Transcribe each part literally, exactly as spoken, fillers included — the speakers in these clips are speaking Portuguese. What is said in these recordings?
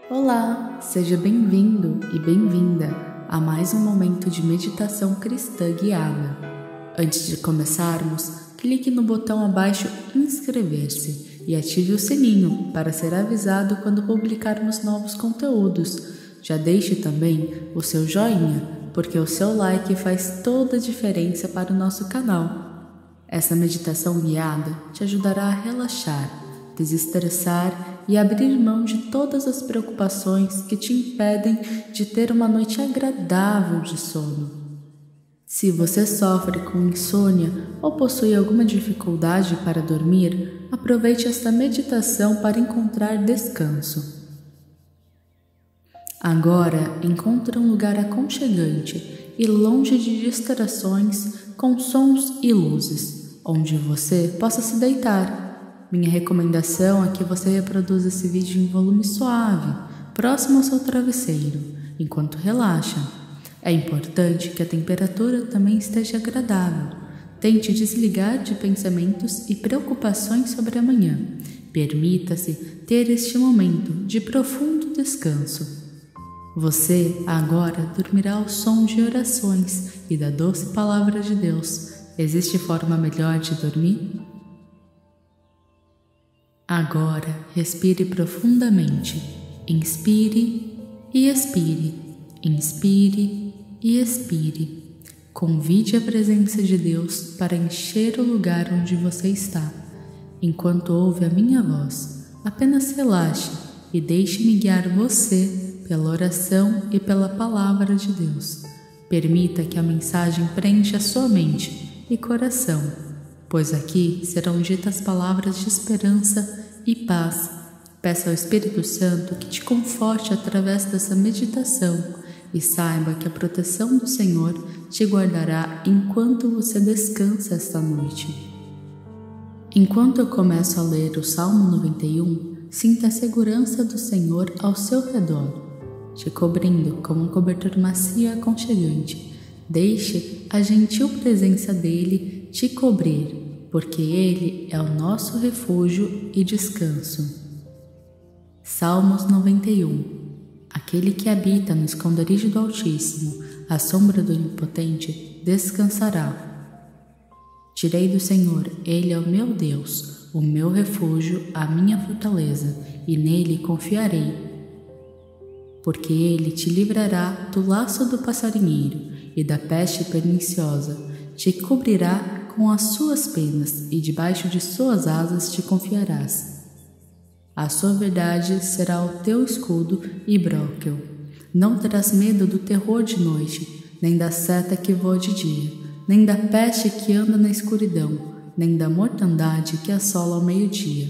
Olá, seja bem-vindo e bem-vinda a mais um momento de meditação cristã guiada. Antes de começarmos, clique no botão abaixo inscrever-se e ative o sininho para ser avisado quando publicarmos novos conteúdos. Já deixe também o seu joinha, porque o seu like faz toda a diferença para o nosso canal. Essa meditação guiada te ajudará a relaxar, desestressar e abrir mão de todas as preocupações que te impedem de ter uma noite agradável de sono. Se você sofre com insônia ou possui alguma dificuldade para dormir, aproveite esta meditação para encontrar descanso. Agora, encontre um lugar aconchegante e longe de distrações com sons e luzes, onde você possa se deitar. Minha recomendação é que você reproduza esse vídeo em volume suave, próximo ao seu travesseiro, enquanto relaxa. É importante que a temperatura também esteja agradável. Tente desligar de pensamentos e preocupações sobre amanhã. Permita-se ter este momento de profundo descanso. Você agora dormirá ao som de orações e da doce palavra de Deus. Existe forma melhor de dormir? Agora, respire profundamente. Inspire e expire. Inspire e expire. Convide a presença de Deus para encher o lugar onde você está. Enquanto ouve a minha voz, apenas relaxe e deixe-me guiar você pela oração e pela palavra de Deus. Permita que a mensagem preencha sua mente e coração, pois aqui serão ditas palavras de esperança e paz. Peça ao Espírito Santo que te conforte através dessa meditação e saiba que a proteção do Senhor te guardará enquanto você descansa esta noite. Enquanto eu começo a ler o Salmo noventa e um, sinta a segurança do Senhor ao seu redor, te cobrindo como um cobertor macio e aconchegante. Deixe a gentil presença dele te cobrir, porque ele é o nosso refúgio e descanso. Salmos noventa e um. Aquele que habita no esconderijo do Altíssimo, à sombra do Onipotente, descansará. Direi do Senhor, ele é o meu Deus, o meu refúgio, a minha fortaleza, e nele confiarei. Porque ele te livrará do laço do passarinheiro e da peste perniciosa, te cobrirá com as suas penas e debaixo de suas asas te confiarás. A sua verdade será o teu escudo e bróquel. Não terás medo do terror de noite, nem da seta que voa de dia, nem da peste que anda na escuridão, nem da mortandade que assola ao meio-dia.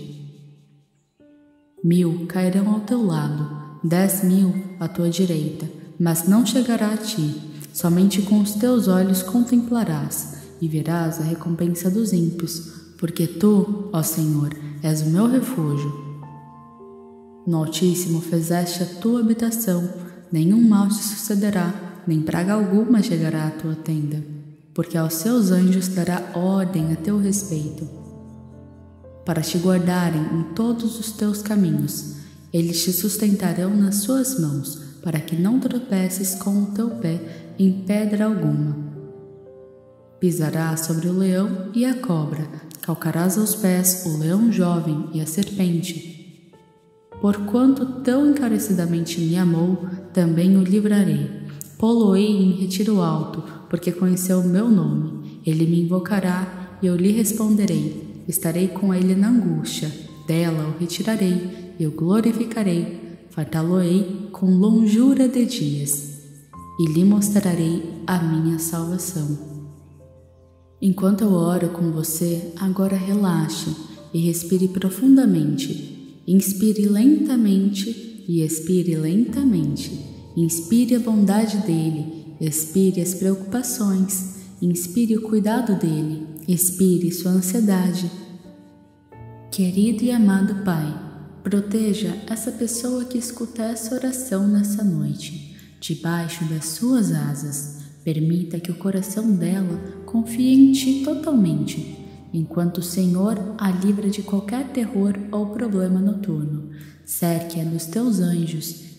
Mil cairão ao teu lado, dez mil à tua direita, mas não chegará a ti. Somente com os teus olhos contemplarás e verás a recompensa dos ímpios, porque tu, ó Senhor, és o meu refúgio. No Altíssimo fizeste a tua habitação, nenhum mal te sucederá, nem praga alguma chegará à tua tenda, porque aos seus anjos dará ordem a teu respeito, para te guardarem em todos os teus caminhos. Eles te sustentarão nas suas mãos, para que não tropeces com o teu pé em pedra alguma. Pisarás sobre o leão e a cobra, calcarás aos pés o leão jovem e a serpente. Porquanto tão encarecidamente me amou, também o livrarei. Pô-lo-ei em retiro alto, porque conheceu o meu nome. Ele me invocará e eu lhe responderei. Estarei com ele na angústia, dela o retirarei e o glorificarei. Fartá-lo-ei com longura de dias e lhe mostrarei a minha salvação. Enquanto eu oro com você, agora relaxe e respire profundamente. Inspire lentamente e expire lentamente. Inspire a bondade dele, expire as preocupações, inspire o cuidado dele, expire sua ansiedade. Querido e amado Pai, proteja essa pessoa que escuta essa oração nessa noite, debaixo das suas asas. Permita que o coração dela confie em Ti totalmente, enquanto o Senhor a livra de qualquer terror ou problema noturno. Cerque-a dos teus anjos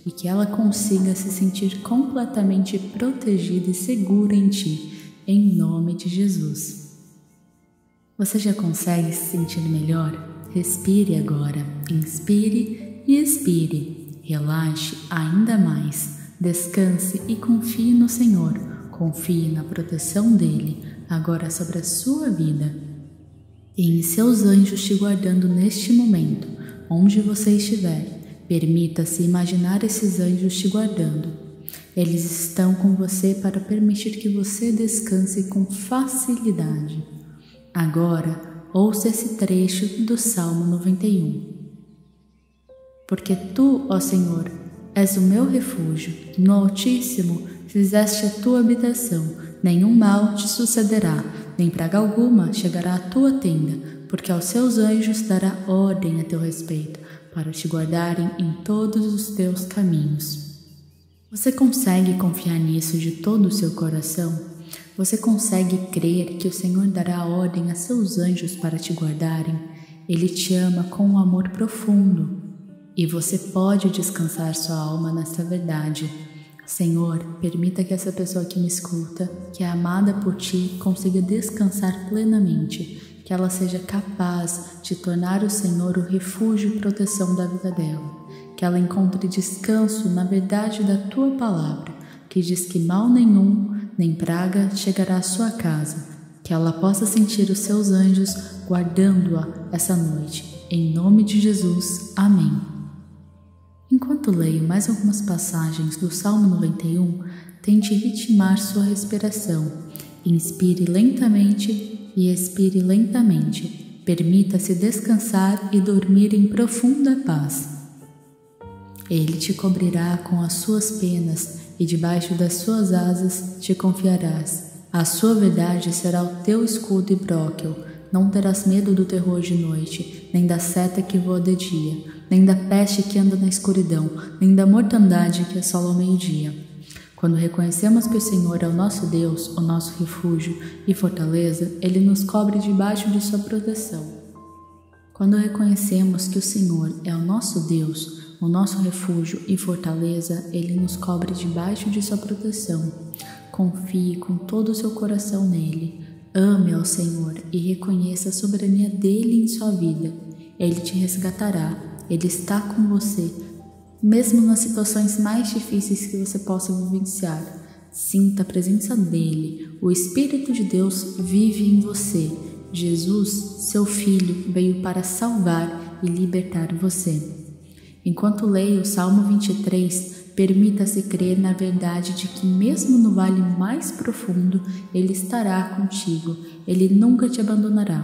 e que ela consiga se sentir completamente protegida e segura em Ti, em nome de Jesus. Você já consegue se sentir melhor? Respire agora, inspire e expire. Relaxe ainda mais, descanse e confie no Senhor. Confie na proteção dEle, agora sobre a sua vida. E em seus anjos te guardando neste momento, onde você estiver. Permita-se imaginar esses anjos te guardando. Eles estão com você para permitir que você descanse com facilidade. Agora, ouça esse trecho do Salmo noventa e um. Porque Tu, ó Senhor, és o meu refúgio, no Altíssimo fizeste a Tua habitação, nenhum mal te sucederá, nem praga alguma chegará à Tua tenda, porque aos Seus anjos dará ordem a Teu respeito, para te guardarem em todos os teus caminhos. Você consegue confiar nisso de todo o seu coração? Você consegue crer que o Senhor dará ordem a seus anjos para te guardarem? Ele te ama com um amor profundo e você pode descansar sua alma nessa verdade. Senhor, permita que essa pessoa que me escuta, que é amada por Ti, consiga descansar plenamente, que ela seja capaz de tornar o Senhor o refúgio e proteção da vida dela, que ela encontre descanso na verdade da Tua palavra, que diz que mal nenhum, nem praga chegará à sua casa, que ela possa sentir os Seus anjos guardando-a essa noite. Em nome de Jesus, amém. Enquanto leio mais algumas passagens do Salmo noventa e um, tente ritmar sua respiração. Inspire lentamente e expire lentamente. Permita-se descansar e dormir em profunda paz. Ele te cobrirá com as suas penas e debaixo das suas asas te confiarás. A sua verdade será o teu escudo e broquel. Não terás medo do terror de noite, nem da seta que voa de dia, nem da peste que anda na escuridão, nem da mortandade que assola ao meio-dia. Quando reconhecemos que o Senhor é o nosso Deus, o nosso refúgio e fortaleza, Ele nos cobre debaixo de sua proteção. Quando reconhecemos que o Senhor é o nosso Deus, o nosso refúgio e fortaleza, Ele nos cobre debaixo de sua proteção. Confie com todo o seu coração nele. Ame ao Senhor e reconheça a soberania dele em sua vida. Ele te resgatará. Ele está com você, mesmo nas situações mais difíceis que você possa vivenciar. Sinta a presença dele. O Espírito de Deus vive em você. Jesus, seu Filho, veio para salvar e libertar você. Enquanto leio o Salmo vinte e três, permita-se crer na verdade de que mesmo no vale mais profundo, Ele estará contigo. Ele nunca te abandonará.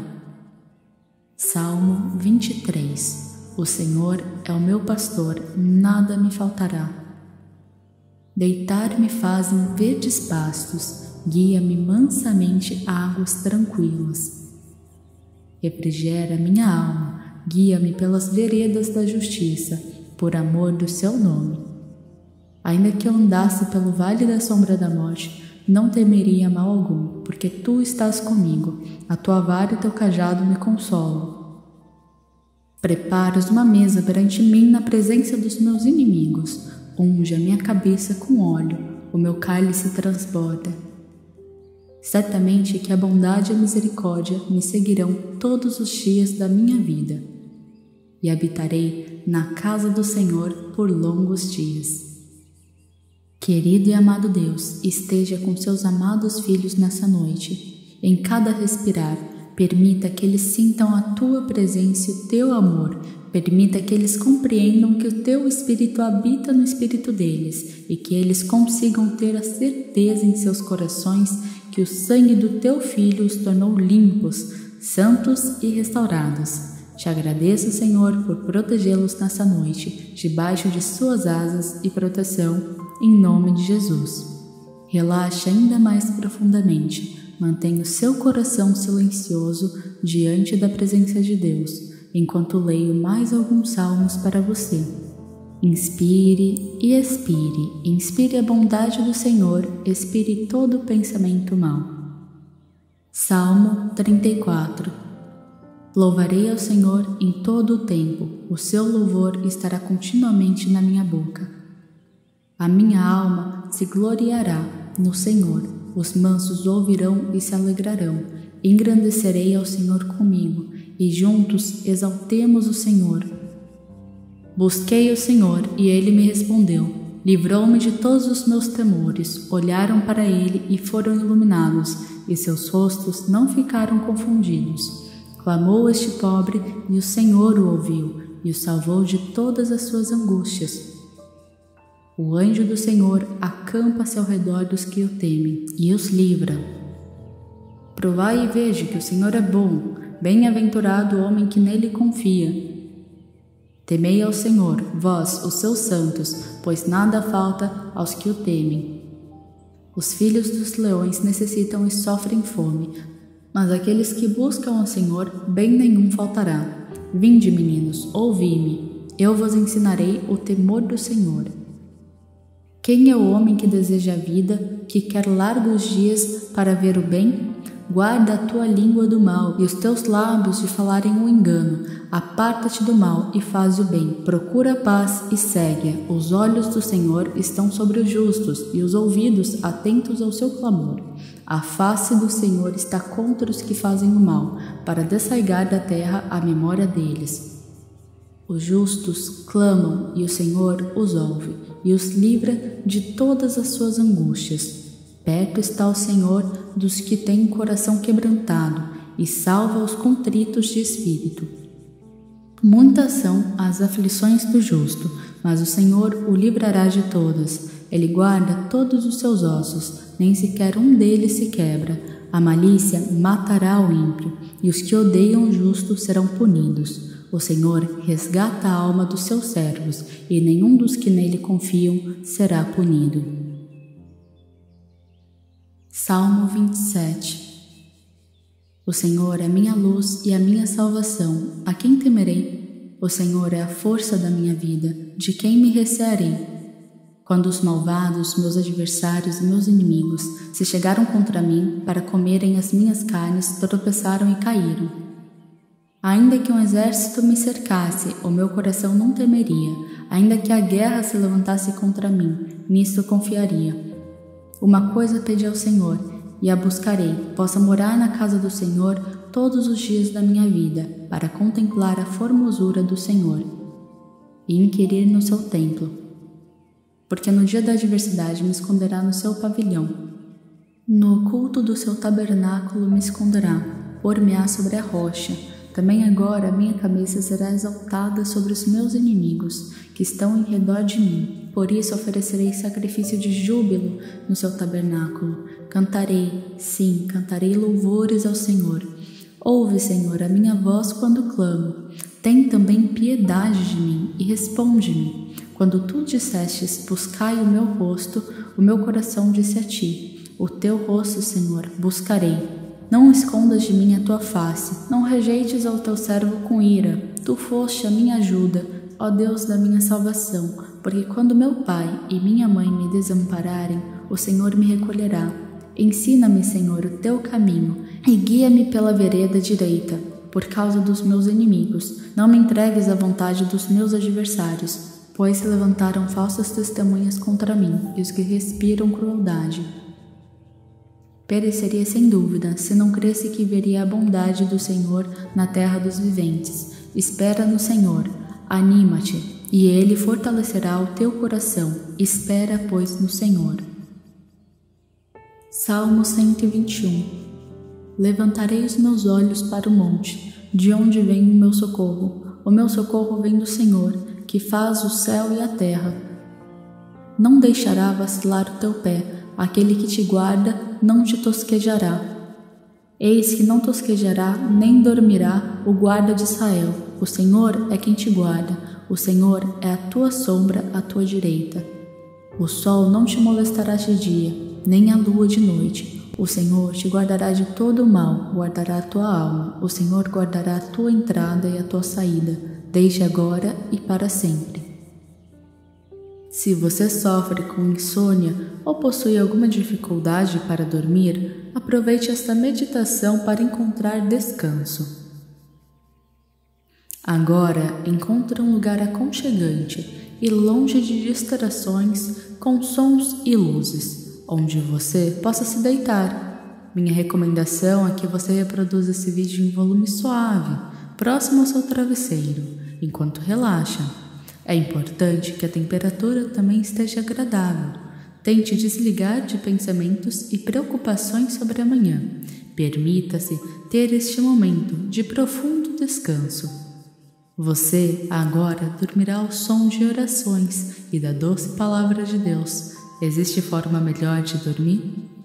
Salmo vinte e três. O Senhor é o meu pastor, nada me faltará. Deitar-me faz em verdes pastos, guia-me mansamente a águas tranquilas. Refrigera minha alma, guia-me pelas veredas da justiça, por amor do seu nome. Ainda que eu andasse pelo vale da sombra da morte, não temeria mal algum, porque tu estás comigo, a tua vara e teu cajado me consolam. Preparas uma mesa perante mim na presença dos meus inimigos, unge a minha cabeça com óleo, o meu cálice transborda. Certamente que a bondade e a misericórdia me seguirão todos os dias da minha vida, e habitarei na casa do Senhor por longos dias. Querido e amado Deus, esteja com seus amados filhos nessa noite. Em cada respirar, permita que eles sintam a tua presença e o teu amor. Permita que eles compreendam que o teu Espírito habita no espírito deles e que eles consigam ter a certeza em seus corações que o sangue do teu Filho os tornou limpos, santos e restaurados. Te agradeço, Senhor, por protegê-los nessa noite, debaixo de suas asas e proteção, em nome de Jesus. Relaxe ainda mais profundamente. Mantenha o seu coração silencioso diante da presença de Deus, enquanto leio mais alguns salmos para você. Inspire e expire. Inspire a bondade do Senhor, expire todo pensamento mau. Salmo trinta e quatro. Louvarei ao Senhor em todo o tempo, o seu louvor estará continuamente na minha boca. A minha alma se gloriará no Senhor. Os mansos ouvirão e se alegrarão. Engrandecerei ao Senhor comigo, e juntos exaltemos o Senhor. Busquei o Senhor, e Ele me respondeu. Livrou-me de todos os meus temores. Olharam para Ele e foram iluminados, e seus rostos não ficaram confundidos. Clamou este pobre, e o Senhor o ouviu, e o salvou de todas as suas angústias. O anjo do Senhor acampa-se ao redor dos que o temem, e os livra. Provai e veja que o Senhor é bom, bem-aventurado o homem que nele confia. Temei ao Senhor, vós, os seus santos, pois nada falta aos que o temem. Os filhos dos leões necessitam e sofrem fome, mas aqueles que buscam ao Senhor, bem nenhum faltará. Vinde, meninos, ouvi-me, eu vos ensinarei o temor do Senhor. Quem é o homem que deseja a vida, que quer largos dias para ver o bem? Guarda a tua língua do mal e os teus lábios de falarem o engano. Aparta-te do mal e faz o bem. Procura a paz e segue-a. Os olhos do Senhor estão sobre os justos e os ouvidos atentos ao seu clamor. A face do Senhor está contra os que fazem o mal, para desarraigar da terra a memória deles. Os justos clamam e o Senhor os ouve e os livra de todas as suas angústias. Perto está o Senhor dos que têm o coração quebrantado e salva os contritos de espírito. Muitas são as aflições do justo, mas o Senhor o livrará de todas. Ele guarda todos os seus ossos, nem sequer um deles se quebra. A malícia matará o ímpio, e os que odeiam o justo serão punidos. O Senhor resgata a alma dos seus servos, e nenhum dos que nele confiam será punido. Salmo vinte e sete. O Senhor é minha luz e a minha salvação, a quem temerei? O Senhor é a força da minha vida, de quem me recearei? Quando os malvados, meus adversários e meus inimigos, se chegaram contra mim para comerem as minhas carnes, tropeçaram e caíram. Ainda que um exército me cercasse, o meu coração não temeria. Ainda que a guerra se levantasse contra mim, nisto confiaria. Uma coisa pedi ao Senhor, e a buscarei, possa morar na casa do Senhor todos os dias da minha vida, para contemplar a formosura do Senhor e inquirir no seu templo. Porque no dia da adversidade me esconderá no seu pavilhão. No oculto do seu tabernáculo me esconderá, pôr-me-á sobre a rocha. Também agora a minha cabeça será exaltada sobre os meus inimigos, que estão em redor de mim. Por isso oferecerei sacrifício de júbilo no seu tabernáculo. Cantarei, sim, cantarei louvores ao Senhor. Ouve, Senhor, a minha voz quando clamo. Tem também piedade de mim e responde-me. Quando tu dissestes, buscai o meu rosto, o meu coração disse a ti, o teu rosto, Senhor, buscarei. Não escondas de mim a tua face, não rejeites ao teu servo com ira. Tu foste a minha ajuda, ó Deus da minha salvação, porque quando meu pai e minha mãe me desampararem, o Senhor me recolherá. Ensina-me, Senhor, o teu caminho, e guia-me pela vereda direita, por causa dos meus inimigos. Não me entregues à vontade dos meus adversários, pois se levantaram falsas testemunhas contra mim, e os que respiram crueldade. Pereceria sem dúvida, se não cresse que veria a bondade do Senhor na terra dos viventes. Espera no Senhor, anima-te, e Ele fortalecerá o teu coração. Espera, pois, no Senhor. Salmo cento e vinte e um. Levantarei os meus olhos para o monte, de onde vem o meu socorro. O meu socorro vem do Senhor, que faz o céu e a terra. Não deixará vacilar o teu pé, aquele que te guarda não te tosquejará. Eis que não tosquejará, nem dormirá o guarda de Israel. O Senhor é quem te guarda, o Senhor é a tua sombra à tua direita. O sol não te molestará de dia, nem a lua de noite. O Senhor te guardará de todo o mal, guardará a tua alma. O Senhor guardará a tua entrada e a tua saída, desde agora e para sempre. Se você sofre com insônia ou possui alguma dificuldade para dormir, aproveite esta meditação para encontrar descanso. Agora, encontre um lugar aconchegante e longe de distrações com sons e luzes, onde você possa se deitar. Minha recomendação é que você reproduza esse vídeo em volume suave, próximo ao seu travesseiro, enquanto relaxa. É importante que a temperatura também esteja agradável. Tente desligar de pensamentos e preocupações sobre amanhã. Permita-se ter este momento de profundo descanso. Você agora dormirá ao som de orações e da doce palavra de Deus. Existe forma melhor de dormir?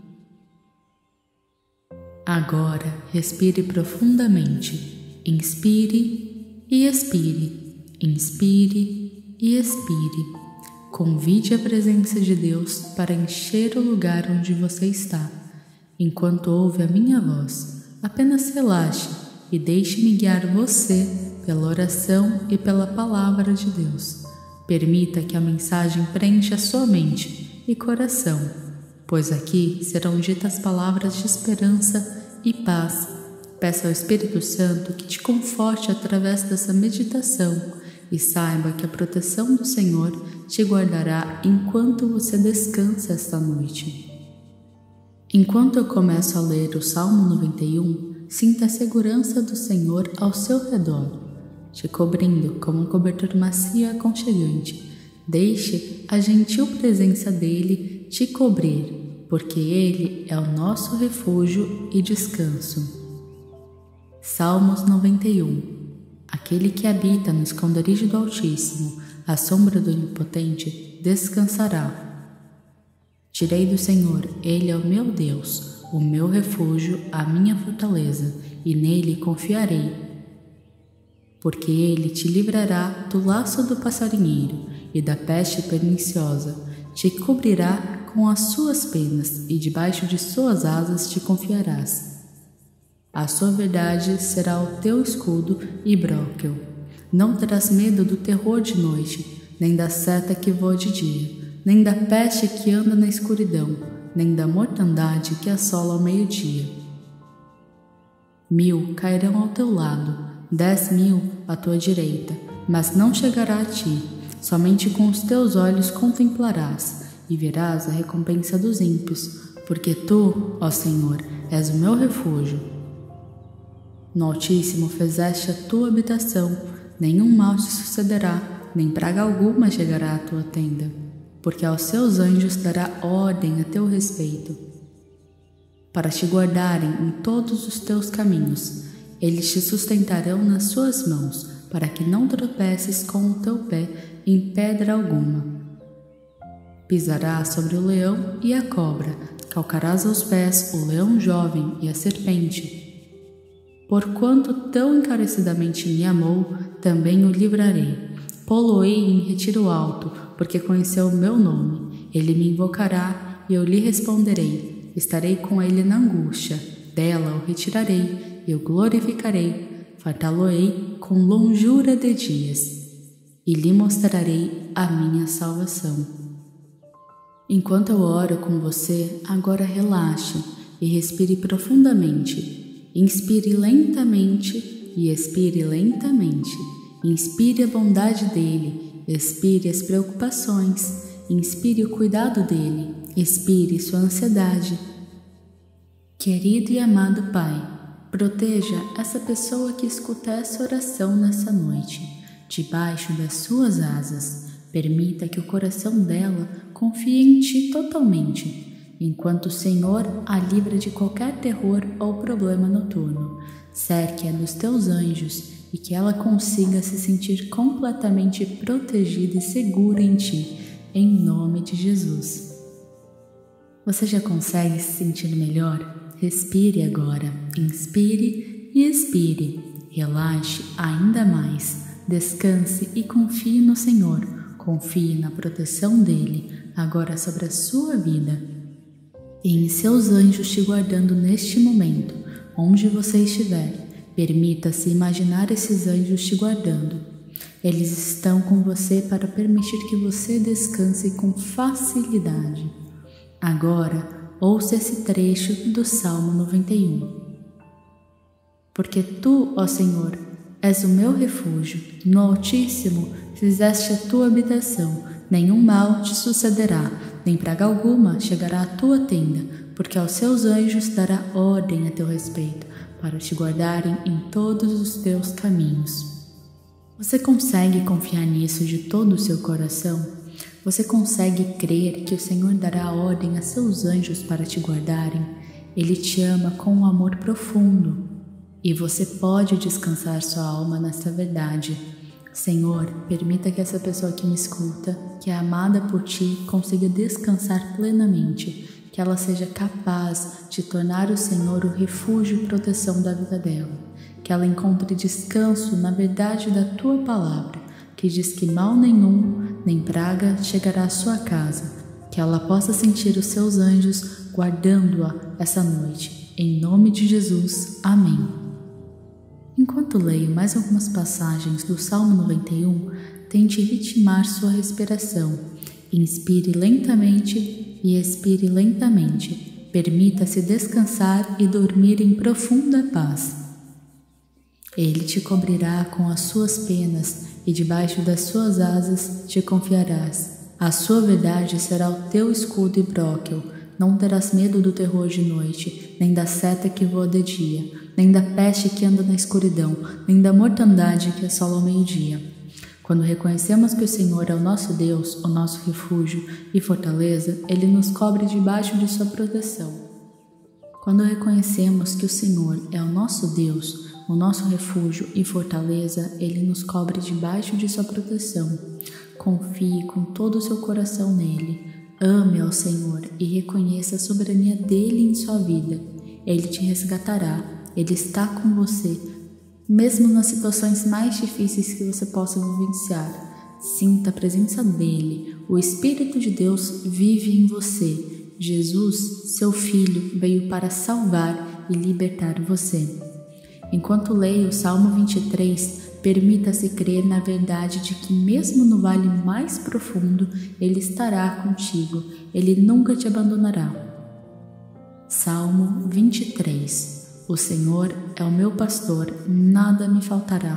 Agora respire profundamente. Inspire e expire. Inspire e expire. Convide a presença de Deus para encher o lugar onde você está. Enquanto ouve a minha voz, apenas relaxe e deixe-me guiar você pela oração e pela palavra de Deus. Permita que a mensagem preencha sua mente e coração, pois aqui serão ditas palavras de esperança e paz. Peça ao Espírito Santo que te conforte através dessa meditação e saiba que a proteção do Senhor te guardará enquanto você descansa esta noite. Enquanto eu começo a ler o Salmo noventa e um, sinta a segurança do Senhor ao seu redor, te cobrindo como um cobertor macio e aconchegante. Deixe a gentil presença dele te cobrir, porque ele é o nosso refúgio e descanso. Salmos noventa e um. Aquele que habita no esconderijo do Altíssimo, à sombra do Onipotente, descansará. Direi do Senhor, Ele é o meu Deus, o meu refúgio, a minha fortaleza, e nele confiarei. Porque Ele te livrará do laço do passarinheiro e da peste perniciosa, te cobrirá com as suas penas, e debaixo de suas asas te confiarás. A sua verdade será o teu escudo e bróquel. Não terás medo do terror de noite, nem da seta que voa de dia, nem da peste que anda na escuridão, nem da mortandade que assola ao meio-dia. Mil cairão ao teu lado, dez mil à tua direita, mas não chegará a ti. Somente com os teus olhos contemplarás e verás a recompensa dos ímpios, porque tu, ó Senhor, és o meu refúgio. No Altíssimo fizeste a tua habitação, nenhum mal te sucederá, nem praga alguma chegará à tua tenda, porque aos seus anjos dará ordem a teu respeito, para te guardarem em todos os teus caminhos. Eles te sustentarão nas suas mãos, para que não tropeces com o teu pé em pedra alguma. Pisarás sobre o leão e a cobra, calcarás aos pés o leão jovem e a serpente. Porquanto tão encarecidamente me amou, também o livrarei. Pô-lo-ei em retiro alto, porque conheceu o meu nome. Ele me invocará e eu lhe responderei. Estarei com ele na angústia, dela o retirarei e o glorificarei. Fartá-lo-ei com longura de dias e lhe mostrarei a minha salvação. Enquanto eu oro com você, agora relaxe e respire profundamente. Inspire lentamente e expire lentamente. Inspire a bondade dele, expire as preocupações, inspire o cuidado dele, expire sua ansiedade. Querido e amado Pai, proteja essa pessoa que escuta essa oração nessa noite, debaixo das suas asas. Permita que o coração dela confie em Ti totalmente, enquanto o Senhor a livra de qualquer terror ou problema noturno. Cerque-a dos Teus anjos e que ela consiga se sentir completamente protegida e segura em Ti, em nome de Jesus. Você já consegue se sentir melhor? Respire agora, inspire e expire. Relaxe ainda mais, descanse e confie no Senhor. Confie na proteção dele, agora sobre a sua vida. E em seus anjos te guardando neste momento, onde você estiver. Permita-se imaginar esses anjos te guardando. Eles estão com você para permitir que você descanse com facilidade. Agora, ouça esse trecho do Salmo noventa e um. Porque Tu, ó Senhor, és o meu refúgio, no Altíssimo fizeste a tua habitação, nenhum mal te sucederá, nem praga alguma chegará à tua tenda, porque aos seus anjos dará ordem a teu respeito, para te guardarem em todos os teus caminhos. Você consegue confiar nisso de todo o seu coração? Você consegue crer que o Senhor dará ordem a seus anjos para te guardarem? Ele te ama com um amor profundo, e você pode descansar sua alma nessa verdade. Senhor, permita que essa pessoa que me escuta, que é amada por Ti, consiga descansar plenamente, que ela seja capaz de tornar o Senhor o refúgio e proteção da vida dela, que ela encontre descanso na verdade da Tua palavra, que diz que mal nenhum, nem praga chegará à sua casa, que ela possa sentir os seus anjos guardando-a essa noite. Em nome de Jesus, amém. Enquanto leio mais algumas passagens do Salmo noventa e um, tente ritmar sua respiração. Inspire lentamente e expire lentamente. Permita-se descansar e dormir em profunda paz. Ele te cobrirá com as suas penas e debaixo das suas asas te confiarás. A sua verdade será o teu escudo e broquel. Não terás medo do terror de noite, nem da seta que voa de dia, nem da peste que anda na escuridão, nem da mortandade que assola ao meio-dia. Quando reconhecemos que o Senhor é o nosso Deus, o nosso refúgio e fortaleza, Ele nos cobre debaixo de sua proteção. Quando reconhecemos que o Senhor é o nosso Deus, o nosso refúgio e fortaleza, Ele nos cobre debaixo de sua proteção. Confie com todo o seu coração nele. Ame ao Senhor e reconheça a soberania dele em sua vida. Ele te resgatará. Ele está com você, mesmo nas situações mais difíceis que você possa vivenciar. Sinta a presença dele. O Espírito de Deus vive em você. Jesus, seu Filho, veio para salvar e libertar você. Enquanto leio o Salmo vinte e três, permita-se crer na verdade de que mesmo no vale mais profundo, Ele estará contigo. Ele nunca te abandonará. Salmo vinte e três. O Senhor é o meu pastor, nada me faltará.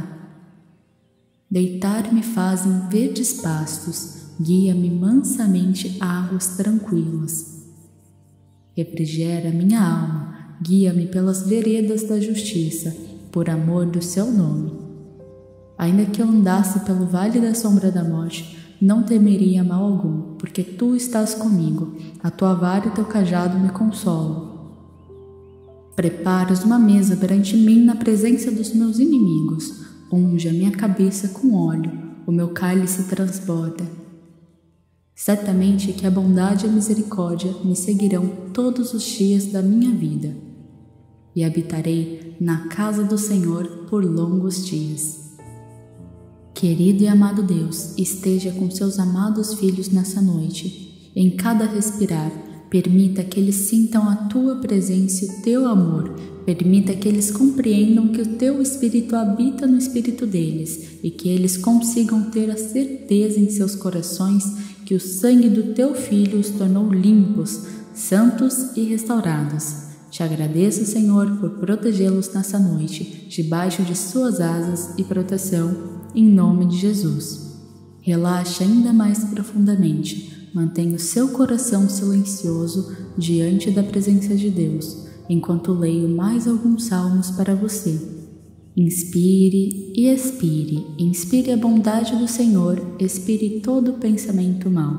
Deitar-me faz em verdes pastos, guia-me mansamente a águas tranquilas. Refrigera minha alma, guia-me pelas veredas da justiça, por amor do seu nome. Ainda que eu andasse pelo vale da sombra da morte, não temeria mal algum, porque tu estás comigo, a tua vara e teu cajado me consolam. Preparas uma mesa perante mim na presença dos meus inimigos, unge a minha cabeça com óleo, o meu cálice transborda. Certamente que a bondade e a misericórdia me seguirão todos os dias da minha vida, e habitarei na casa do Senhor por longos dias. Querido e amado Deus, esteja com seus amados filhos nessa noite. Em cada respirar, permita que eles sintam a tua presença e o teu amor. Permita que eles compreendam que o teu Espírito habita no espírito deles e que eles consigam ter a certeza em seus corações que o sangue do teu Filho os tornou limpos, santos e restaurados. Te agradeço, Senhor, por protegê-los nessa noite, debaixo de suas asas e proteção, em nome de Jesus. Relaxe ainda mais profundamente. Mantenha o seu coração silencioso diante da presença de Deus, enquanto leio mais alguns salmos para você. Inspire e expire. Inspire a bondade do Senhor, expire todo pensamento mau.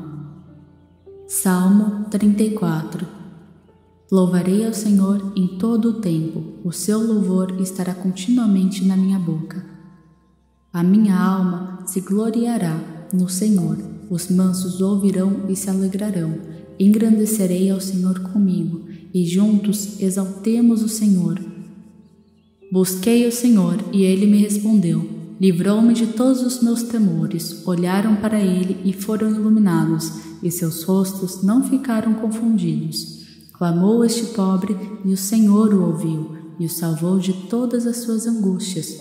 Salmo trinta e quatro. Louvarei ao Senhor em todo o tempo, o seu louvor estará continuamente na minha boca. A minha alma se gloriará no Senhor. Os mansos ouvirão e se alegrarão. Engrandecerei ao Senhor comigo, e juntos exaltemos o Senhor. Busquei o Senhor, e Ele me respondeu. Livrou-me de todos os meus temores. Olharam para Ele e foram iluminados, e seus rostos não ficaram confundidos. Clamou este pobre, e o Senhor o ouviu, e o salvou de todas as suas angústias.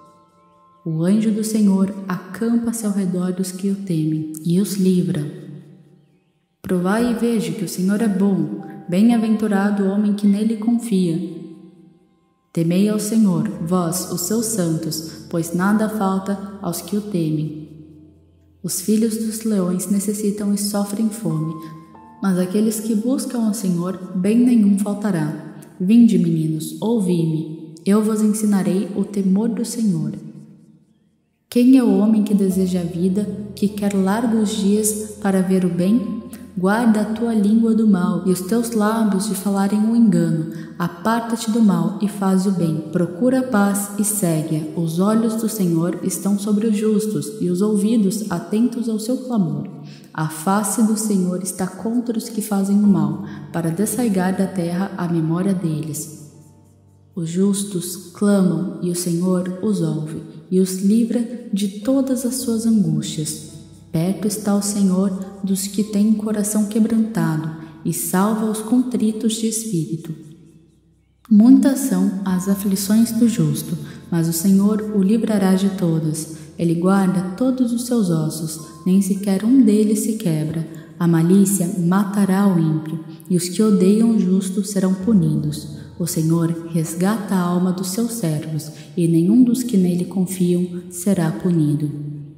O anjo do Senhor acampa-se ao redor dos que o temem e os livra. Provai e veja que o Senhor é bom, bem-aventurado o homem que nele confia. Temei ao Senhor, vós, os seus santos, pois nada falta aos que o temem. Os filhos dos leões necessitam e sofrem fome, mas aqueles que buscam ao Senhor, bem nenhum faltará. Vinde, meninos, ouvi-me, eu vos ensinarei o temor do Senhor. Quem é o homem que deseja a vida, que quer largos dias para ver o bem? Guarda a tua língua do mal e os teus lábios de falarem o engano. Aparta-te do mal e faz o bem. Procura a paz e segue-a. Os olhos do Senhor estão sobre os justos e os ouvidos atentos ao seu clamor. A face do Senhor está contra os que fazem o mal, para desarraigar da terra a memória deles. Os justos clamam e o Senhor os ouve e os livra de todas as suas angústias. Perto está o Senhor dos que têm o coração quebrantado e salva os contritos de espírito. Muitas são as aflições do justo, mas o Senhor o livrará de todas. Ele guarda todos os seus ossos, nem sequer um deles se quebra. A malícia matará o ímpio, e os que odeiam o justo serão punidos. O Senhor resgata a alma dos seus servos, e nenhum dos que nele confiam será punido.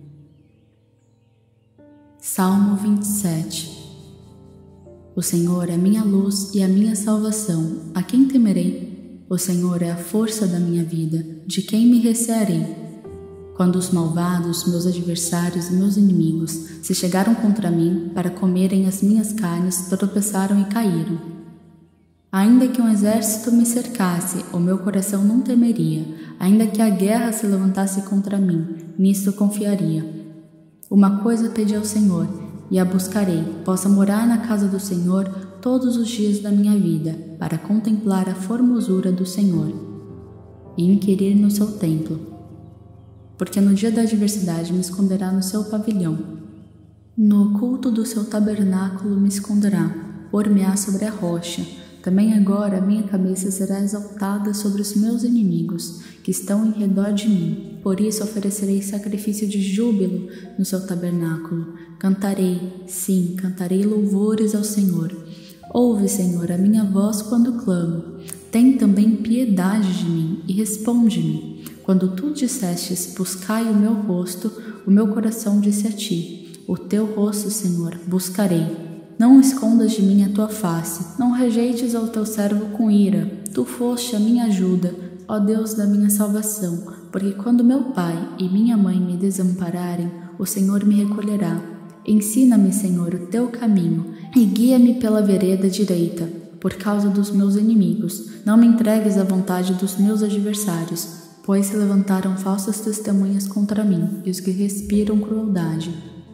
Salmo vinte e sete. O Senhor é minha luz e a minha salvação, a quem temerei? O Senhor é a força da minha vida, de quem me recearei? Quando os malvados, meus adversários e meus inimigos se chegaram contra mim para comerem as minhas carnes, tropeçaram e caíram. Ainda que um exército me cercasse, o meu coração não temeria. Ainda que a guerra se levantasse contra mim, nisto confiaria. Uma coisa pedi ao Senhor, e a buscarei, possa morar na casa do Senhor todos os dias da minha vida, para contemplar a formosura do Senhor e inquirir no seu templo. Porque no dia da adversidade me esconderá no seu pavilhão. No oculto do seu tabernáculo me esconderá, pôr-me-á sobre a rocha. Também agora a minha cabeça será exaltada sobre os meus inimigos, que estão em redor de mim. Por isso oferecerei sacrifício de júbilo no seu tabernáculo. Cantarei, sim, cantarei louvores ao Senhor. Ouve, Senhor, a minha voz quando clamo. Tem também piedade de mim e responde-me. Quando tu dissestes, buscai o meu rosto, o meu coração disse a ti, o teu rosto, Senhor, buscarei. Não escondas de mim a tua face, não rejeites ao teu servo com ira. Tu foste a minha ajuda, ó Deus da minha salvação, porque quando meu pai e minha mãe me desampararem, o Senhor me recolherá. Ensina-me, Senhor, o teu caminho, e guia-me pela vereda direita, por causa dos meus inimigos. Não me entregues à vontade dos meus adversários, pois se levantaram falsas testemunhas contra mim, e os que respiram crueldade.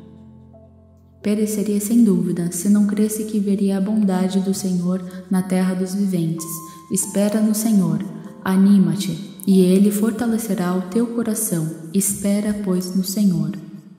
Pereceria sem dúvida, se não cresse que veria a bondade do Senhor na terra dos viventes. Espera no Senhor, anima-te, e Ele fortalecerá o teu coração. Espera, pois, no Senhor.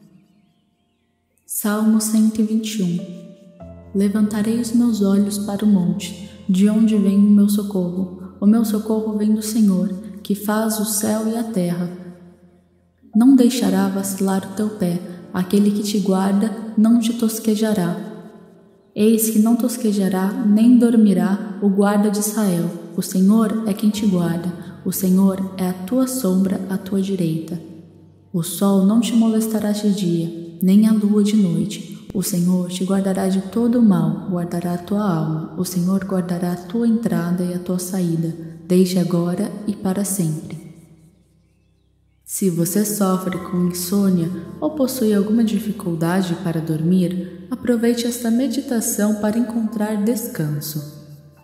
Salmo cento e vinte e um. Levantarei os meus olhos para o monte, de onde vem o meu socorro. O meu socorro vem do Senhor, que faz o céu e a terra. Não deixará vacilar o teu pé. Aquele que te guarda não te tosquejará. Eis que não tosquejará, nem dormirá o guarda de Israel. O Senhor é quem te guarda. O Senhor é a tua sombra à tua direita. O sol não te molestará de dia, nem a lua de noite. O Senhor te guardará de todo o mal, guardará a tua alma. O Senhor guardará a tua entrada e a tua saída, desde agora e para sempre. Se você sofre com insônia ou possui alguma dificuldade para dormir, aproveite esta meditação para encontrar descanso.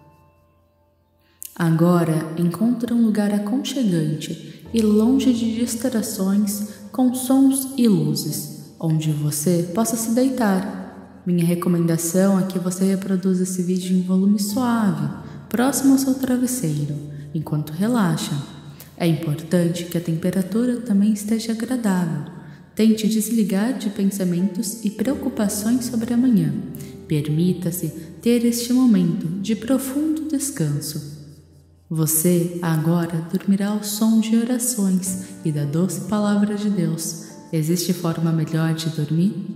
Agora, encontre um lugar aconchegante e longe de distrações com sons e luzes, onde você possa se deitar. Minha recomendação é que você reproduza esse vídeo em volume suave, próximo ao seu travesseiro, enquanto relaxa. É importante que a temperatura também esteja agradável. Tente desligar de pensamentos e preocupações sobre amanhã. Permita-se ter este momento de profundo descanso. Você agora dormirá ao som de orações e da doce palavra de Deus. Existe forma melhor de dormir?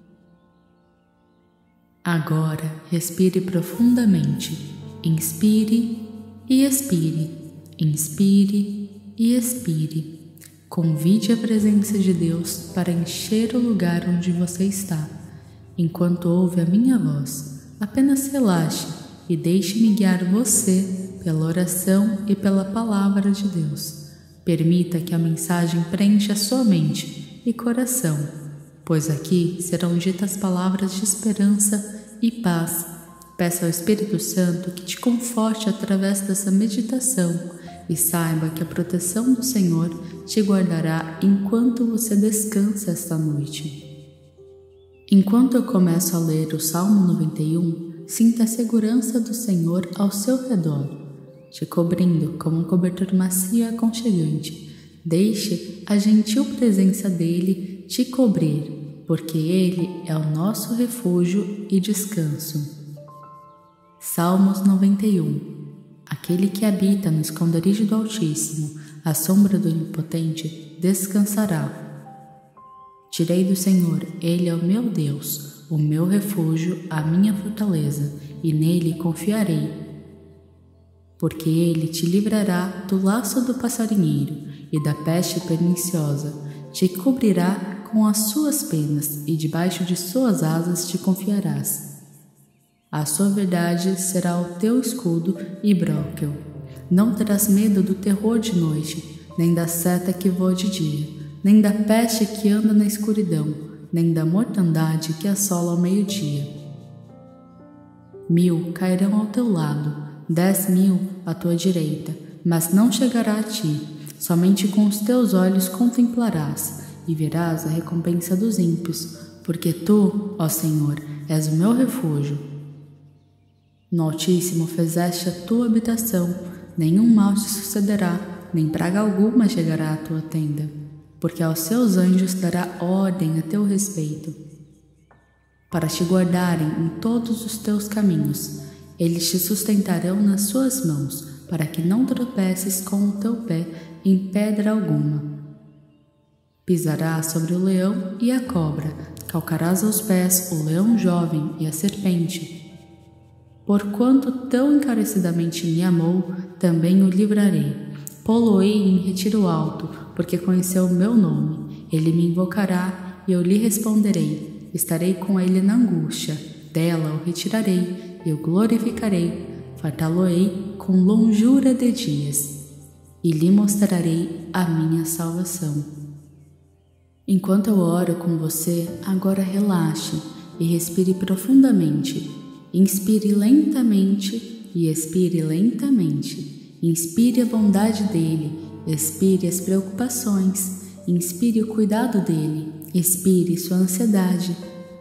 Agora respire profundamente. Inspire e expire. Inspire e expire. Convide a presença de Deus para encher o lugar onde você está. Enquanto ouve a minha voz, apenas relaxe e deixe-me guiar você pela oração e pela palavra de Deus. Permita que a mensagem preencha sua mente e coração, pois aqui serão ditas palavras de esperança e paz. Peça ao Espírito Santo que te conforte através dessa meditação e saiba que a proteção do Senhor te guardará enquanto você descansa esta noite. Enquanto eu começo a ler o Salmo noventa e um, sinta a segurança do Senhor ao seu redor, te cobrindo como um cobertor macio e aconchegante. Deixe a gentil presença dele te cobrir, porque ele é o nosso refúgio e descanso. Salmos noventa e um. Aquele que habita no esconderijo do Altíssimo, à sombra do Onipotente, descansará. Direi do Senhor, ele é o meu Deus, o meu refúgio, a minha fortaleza, e nele confiarei. Porque ele te livrará do laço do passarinheiro e da peste perniciosa, te cobrirá com as suas penas, e debaixo de suas asas te confiarás. A sua verdade será o teu escudo e broquel. Não terás medo do terror de noite, nem da seta que voa de dia, nem da peste que anda na escuridão, nem da mortandade que assola ao meio-dia. Mil cairão ao teu lado, dez mil à tua direita, mas não chegará a ti. Somente com os teus olhos contemplarás e verás a recompensa dos ímpios, porque tu, ó Senhor, és o meu refúgio. No Altíssimo fizeste a tua habitação, nenhum mal te sucederá, nem praga alguma chegará à tua tenda, porque aos seus anjos dará ordem a teu respeito, para te guardarem em todos os teus caminhos. Eles te sustentarão nas suas mãos, para que não tropeces com o teu pé em pedra alguma. Pisarás sobre o leão e a cobra, calcarás aos pés o leão jovem e a serpente. Porquanto tão encarecidamente me amou, também o livrarei. Pô-lo-ei em retiro alto, porque conheceu o meu nome. Ele me invocará, e eu lhe responderei. Estarei com ele na angústia. Dela o retirarei, e o glorificarei. Fartá-lo-ei com longura de dias, e lhe mostrarei a minha salvação. Enquanto eu oro com você, agora relaxe e respire profundamente. Inspire lentamente e expire lentamente. Inspire a bondade dele, expire as preocupações, inspire o cuidado dele, expire sua ansiedade.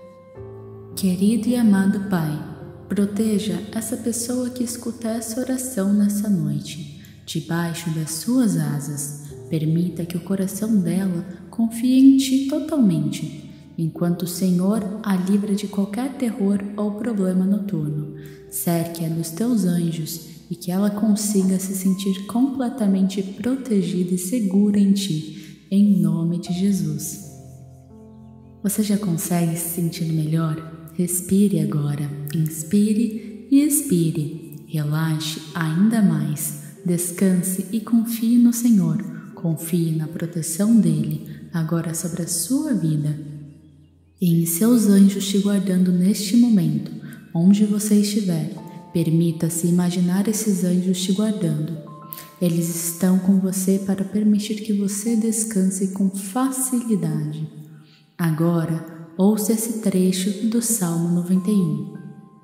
Querido e amado Pai, proteja essa pessoa que escuta essa oração nessa noite, debaixo das suas asas. Permita que o coração dela confie em Ti totalmente, enquanto o Senhor a livra de qualquer terror ou problema noturno. Cerque-a dos teus anjos e que ela consiga se sentir completamente protegida e segura em Ti, em nome de Jesus. Você já consegue se sentir melhor? Respire agora, inspire e expire. Relaxe ainda mais, descanse e confie no Senhor. Confie na proteção dele, agora sobre a sua vida, e em seus anjos te guardando neste momento, onde você estiver. Permita-se imaginar esses anjos te guardando. Eles estão com você para permitir que você descanse com facilidade. Agora, ouça esse trecho do Salmo noventa e um.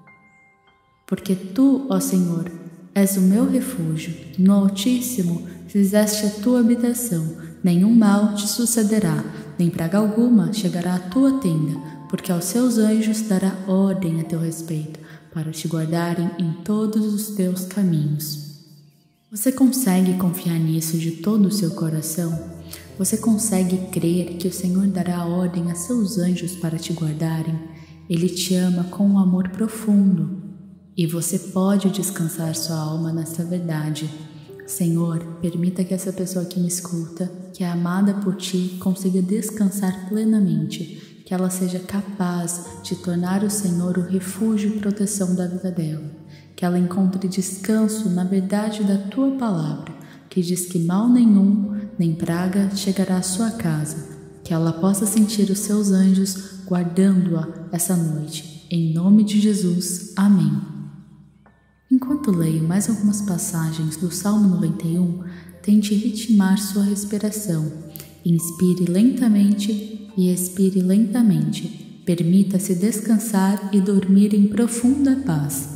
Porque tu, ó Senhor, és o meu refúgio, no Altíssimo fizeste a tua habitação, nenhum mal te sucederá, nem praga alguma chegará à tua tenda, porque aos seus anjos dará ordem a teu respeito, para te guardarem em todos os teus caminhos. Você consegue confiar nisso de todo o seu coração? Você consegue crer que o Senhor dará ordem a seus anjos para te guardarem? Ele te ama com um amor profundo, e você pode descansar sua alma nessa verdade. Senhor, permita que essa pessoa que me escuta, que é amada por Ti, consiga descansar plenamente, que ela seja capaz de tornar o Senhor o refúgio e proteção da vida dela, que ela encontre descanso na verdade da Tua palavra, que diz que mal nenhum nem praga chegará à sua casa, que ela possa sentir os seus anjos guardando-a essa noite. Em nome de Jesus. Amém. Enquanto leio mais algumas passagens do Salmo noventa e um, tente ritmar sua respiração. Inspire lentamente e expire lentamente. Permita-se descansar e dormir em profunda paz.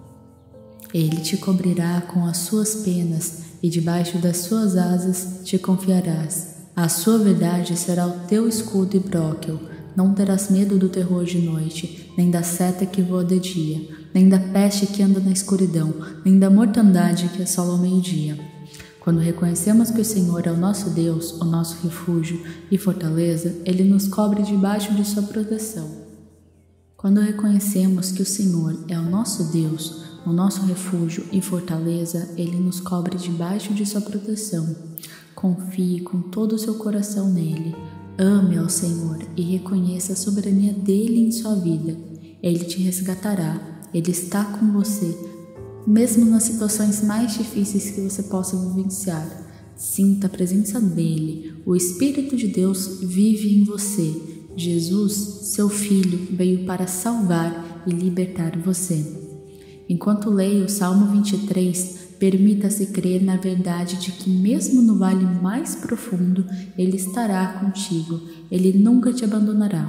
Ele te cobrirá com as suas penas e debaixo das suas asas te confiarás. A sua verdade será o teu escudo e bróquel. Não terás medo do terror de noite, nem da seta que voa de dia, nem da peste que anda na escuridão, nem da mortandade que assola ao meio-dia. Quando reconhecemos que o Senhor é o nosso Deus, o nosso refúgio e fortaleza, Ele nos cobre debaixo de sua proteção. Quando reconhecemos que o Senhor é o nosso Deus, o nosso refúgio e fortaleza, Ele nos cobre debaixo de sua proteção. Confie com todo o seu coração nele. Ame ao Senhor e reconheça a soberania dele em sua vida. Ele te resgatará. Ele está com você, mesmo nas situações mais difíceis que você possa vivenciar. Sinta a presença dele. O Espírito de Deus vive em você. Jesus, seu Filho, veio para salvar e libertar você. Enquanto leio o Salmo vinte e três, permita-se crer na verdade de que mesmo no vale mais profundo, Ele estará contigo. Ele nunca te abandonará.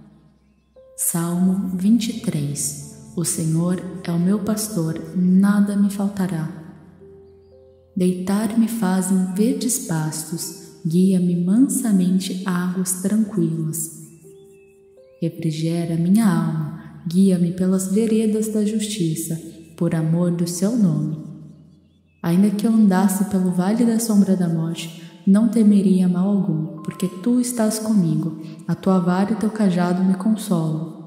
Salmo vinte e três. O Senhor é o meu pastor, nada me faltará. Deitar-me faz em verdes pastos, guia-me mansamente a águas tranquilas. Refrigera minha alma, guia-me pelas veredas da justiça, por amor do seu nome. Ainda que eu andasse pelo vale da sombra da morte, não temeria mal algum, porque tu estás comigo, a tua vara e teu cajado me consolam.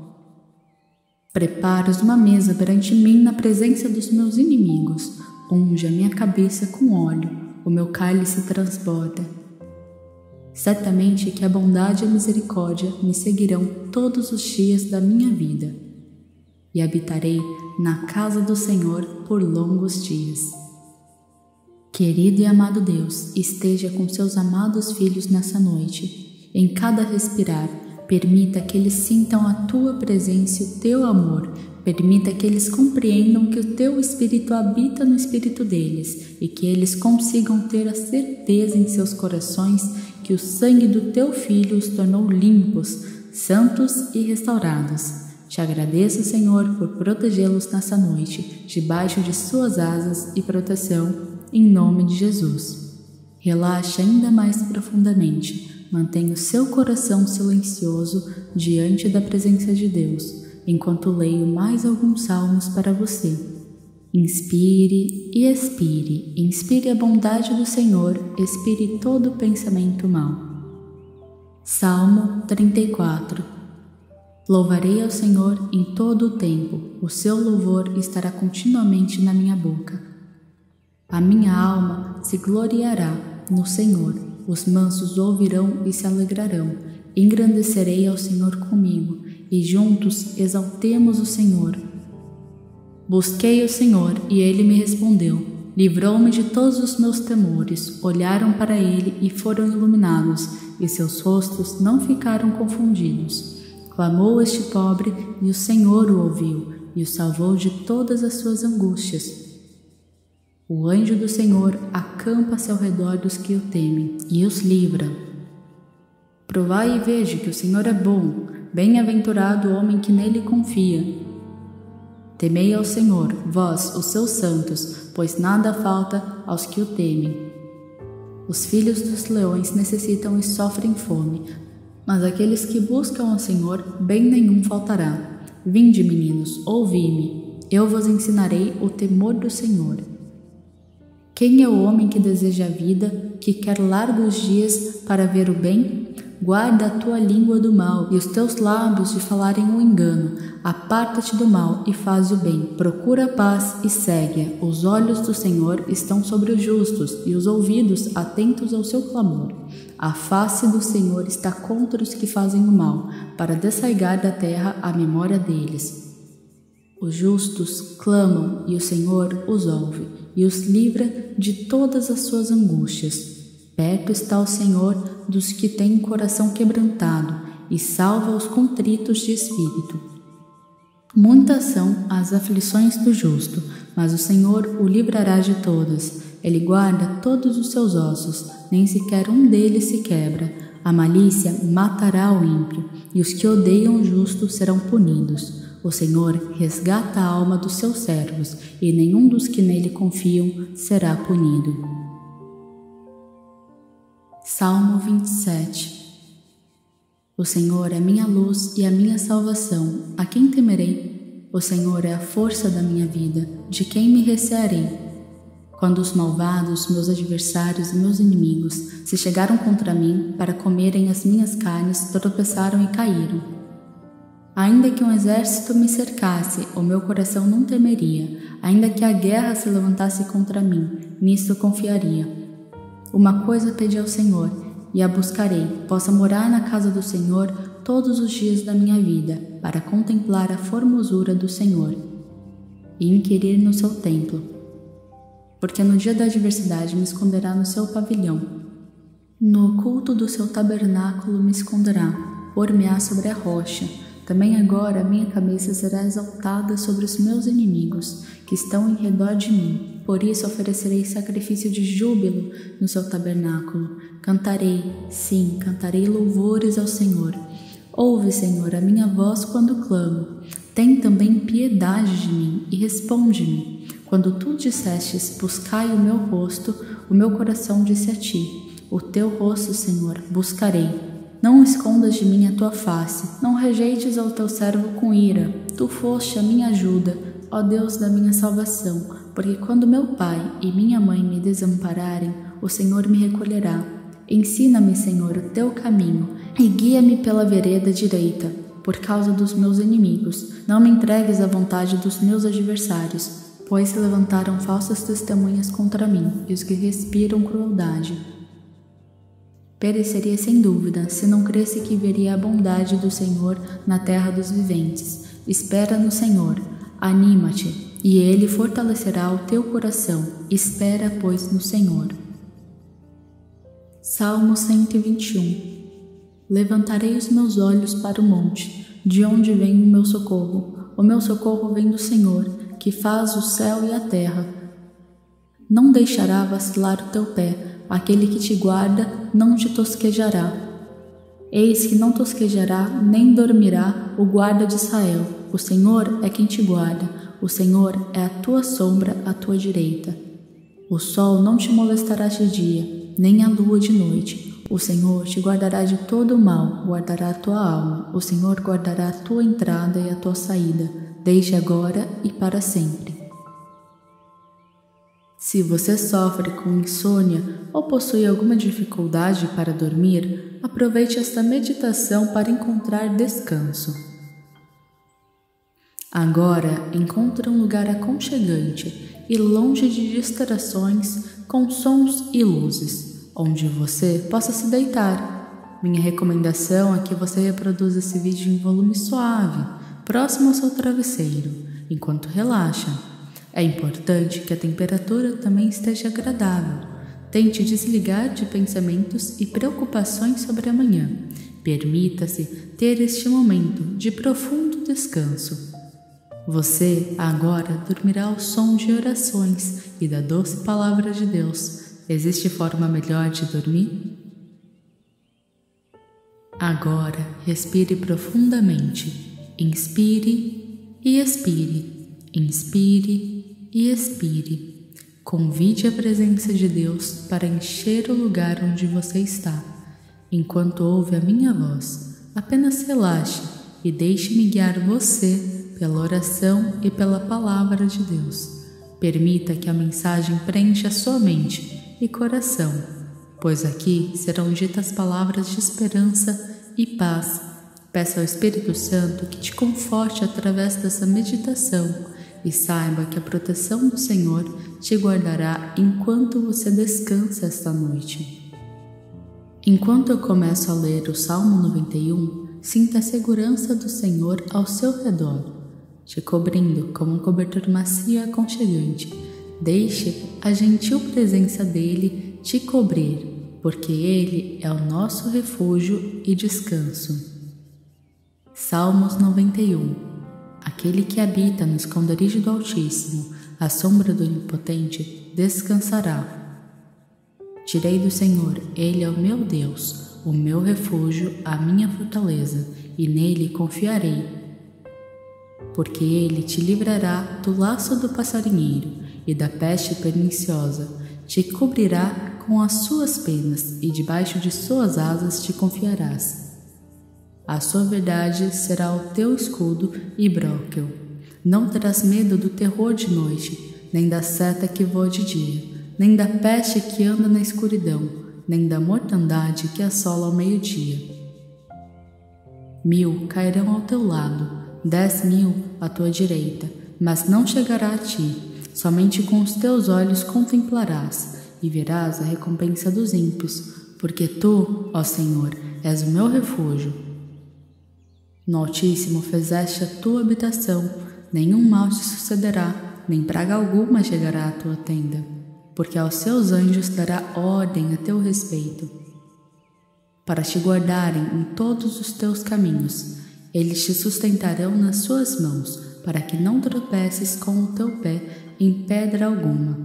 Preparas uma mesa perante mim na presença dos meus inimigos, unge a minha cabeça com óleo, o meu cálice transborda. Certamente que a bondade e a misericórdia me seguirão todos os dias da minha vida, e habitarei na casa do Senhor por longos dias. Querido e amado Deus, esteja com seus amados filhos nessa noite. Em cada respirar, permita que eles sintam a tua presença e o teu amor. Permita que eles compreendam que o teu Espírito habita no espírito deles e que eles consigam ter a certeza em seus corações que o sangue do teu Filho os tornou limpos, santos e restaurados. Te agradeço, Senhor, por protegê-los nessa noite, debaixo de suas asas e proteção, em nome de Jesus. Relaxe ainda mais profundamente. Mantenha o seu coração silencioso diante da presença de Deus, enquanto leio mais alguns salmos para você. Inspire e expire. Inspire a bondade do Senhor, expire todo pensamento mau. Salmo trinta e quatro. Louvarei ao Senhor em todo o tempo, o seu louvor estará continuamente na minha boca. A minha alma se gloriará no Senhor, os mansos ouvirão e se alegrarão. Engrandecerei ao Senhor comigo, e juntos exaltemos o Senhor. Busquei o Senhor, e Ele me respondeu. Livrou-me de todos os meus temores. Olharam para Ele e foram iluminados, e seus rostos não ficaram confundidos. Clamou este pobre, e o Senhor o ouviu, e o salvou de todas as suas angústias. O anjo do Senhor acampa-se ao redor dos que o temem, e os livra. Provai e veja que o Senhor é bom, bem-aventurado o homem que nele confia. Temei ao Senhor, vós, os seus santos, pois nada falta aos que o temem. Os filhos dos leões necessitam e sofrem fome, mas aqueles que buscam ao Senhor, bem nenhum faltará. Vinde, meninos, ouvi-me, eu vos ensinarei o temor do Senhor. Quem é o homem que deseja a vida, que quer largos dias para ver o bem? Guarda a tua língua do mal e os teus lábios de falarem o engano. Aparta-te do mal e faz o bem. Procura a paz e segue-a. Os olhos do Senhor estão sobre os justos e os ouvidos atentos ao seu clamor. A face do Senhor está contra os que fazem o mal, para desarraigar da terra a memória deles. Os justos clamam e o Senhor os ouve e os livra de todas as suas angústias. Perto está o Senhor dos que têm o coração quebrantado e salva os contritos de espírito. Muitas são as aflições do justo, mas o Senhor o livrará de todas. Ele guarda todos os seus ossos, nem sequer um deles se quebra. A malícia matará o ímpio, e os que odeiam o justo serão punidos. O Senhor resgata a alma dos seus servos, e nenhum dos que nele confiam será punido. Salmo vinte e sete. O Senhor é minha luz e a minha salvação, a quem temerei? O Senhor é a força da minha vida, de quem me recearei? Quando os malvados, meus adversários e meus inimigos, se chegaram contra mim para comerem as minhas carnes, tropeçaram e caíram. Ainda que um exército me cercasse, o meu coração não temeria. Ainda que a guerra se levantasse contra mim, nisto confiaria. Uma coisa pedi ao Senhor, e a buscarei, possa morar na casa do Senhor todos os dias da minha vida, para contemplar a formosura do Senhor e inquirir no seu templo. Porque no dia da adversidade me esconderá no seu pavilhão. No oculto do seu tabernáculo me esconderá, pôr-me-á sobre a rocha. Também agora a minha cabeça será exaltada sobre os meus inimigos, que estão em redor de mim. Por isso oferecerei sacrifício de júbilo no seu tabernáculo. Cantarei, sim, cantarei louvores ao Senhor. Ouve, Senhor, a minha voz quando clamo. Tem também piedade de mim e responde-me. Quando tu dissestes, buscai o meu rosto, o meu coração disse a ti, o teu rosto, Senhor, buscarei. Não escondas de mim a tua face, não rejeites ao teu servo com ira. Tu foste a minha ajuda, ó Deus da minha salvação, porque quando meu pai e minha mãe me desampararem, o Senhor me recolherá. Ensina-me, Senhor, o teu caminho, e guia-me pela vereda direita, por causa dos meus inimigos. Não me entregues à vontade dos meus adversários, pois se levantaram falsas testemunhas contra mim, e os que respiram crueldade. Pereceria sem dúvida, se não cresse que veria a bondade do Senhor na terra dos viventes. Espera no Senhor, anima-te, e Ele fortalecerá o teu coração. Espera, pois, no Senhor. Salmo cento e vinte e um. Levantarei os meus olhos para o monte, de onde vem o meu socorro. O meu socorro vem do Senhor, que faz o céu e a terra. Não deixará vacilar o teu pé, aquele que te guarda não te tosquejará. Eis que não tosquejará, nem dormirá o guarda de Israel. O Senhor é quem te guarda, o Senhor é a tua sombra à tua direita. O sol não te molestará de dia, nem a lua de noite. O Senhor te guardará de todo o mal, guardará a tua alma. O Senhor guardará a tua entrada e a tua saída, desde agora e para sempre. Se você sofre com insônia ou possui alguma dificuldade para dormir, aproveite esta meditação para encontrar descanso. Agora, encontre um lugar aconchegante e longe de distrações com sons e luzes, onde você possa se deitar. Minha recomendação é que você reproduza esse vídeo em volume suave, próximo ao seu travesseiro, enquanto relaxa. É importante que a temperatura também esteja agradável. Tente desligar de pensamentos e preocupações sobre amanhã. Permita-se ter este momento de profundo descanso. Você agora dormirá ao som de orações e da doce palavra de Deus. Existe forma melhor de dormir? Agora respire profundamente. Inspire e expire. Inspire e expire. Convide a presença de Deus para encher o lugar onde você está. Enquanto ouve a minha voz, apenas relaxe e deixe-me guiar você pela oração e pela palavra de Deus. Permita que a mensagem preencha sua mente e coração, pois aqui serão ditas palavras de esperança e paz. Peça ao Espírito Santo que te conforte através dessa meditação e saiba que a proteção do Senhor te guardará enquanto você descansa esta noite. Enquanto eu começo a ler o Salmo noventa e um, sinta a segurança do Senhor ao seu redor, te cobrindo como um cobertor macio e aconchegante. Deixe a gentil presença dele te cobrir. porque Ele é o nosso refúgio e descanso. Salmos noventa e um. Aquele que habita no esconderijo do Altíssimo, à sombra do Onipotente, descansará. Direi do Senhor, Ele é o meu Deus, o meu refúgio, a minha fortaleza, e nele confiarei. Porque Ele te livrará do laço do passarinheiro e da peste perniciosa, te cobrirá com as suas penas, e debaixo de suas asas te confiarás. A sua verdade será o teu escudo e broquel. Não terás medo do terror de noite, nem da seta que voa de dia, nem da peste que anda na escuridão, nem da mortandade que assola ao meio-dia. Mil cairão ao teu lado, dez mil à tua direita, mas não chegará a ti. Somente com os teus olhos contemplarás e verás a recompensa dos ímpios, porque tu, ó Senhor, és o meu refúgio. No Altíssimo fizeste a tua habitação, nenhum mal te sucederá, nem praga alguma chegará à tua tenda, porque aos seus anjos dará ordem a teu respeito, para te guardarem em todos os teus caminhos. Eles te sustentarão nas suas mãos, para que não tropeces com o teu pé em pedra alguma.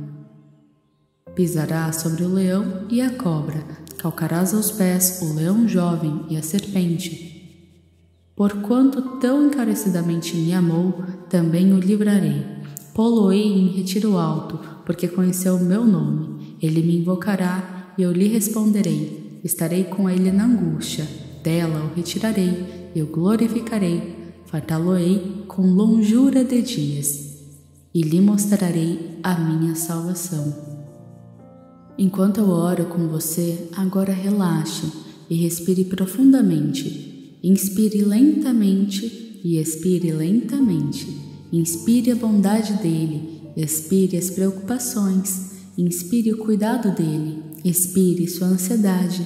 Pisarás sobre o leão e a cobra, calcarás aos pés o leão jovem e a serpente. Porquanto tão encarecidamente me amou, também o livrarei. Pô-lo-ei em retiro alto, porque conheceu o meu nome. Ele me invocará e eu lhe responderei. Estarei com ele na angústia, dela o retirarei, eu glorificarei, fartá-lo-ei com longura de dias, e lhe mostrarei a minha salvação. Enquanto eu oro com você, agora relaxe e respire profundamente. Inspire lentamente e expire lentamente. Inspire a bondade dele, expire as preocupações, inspire o cuidado dele, expire sua ansiedade.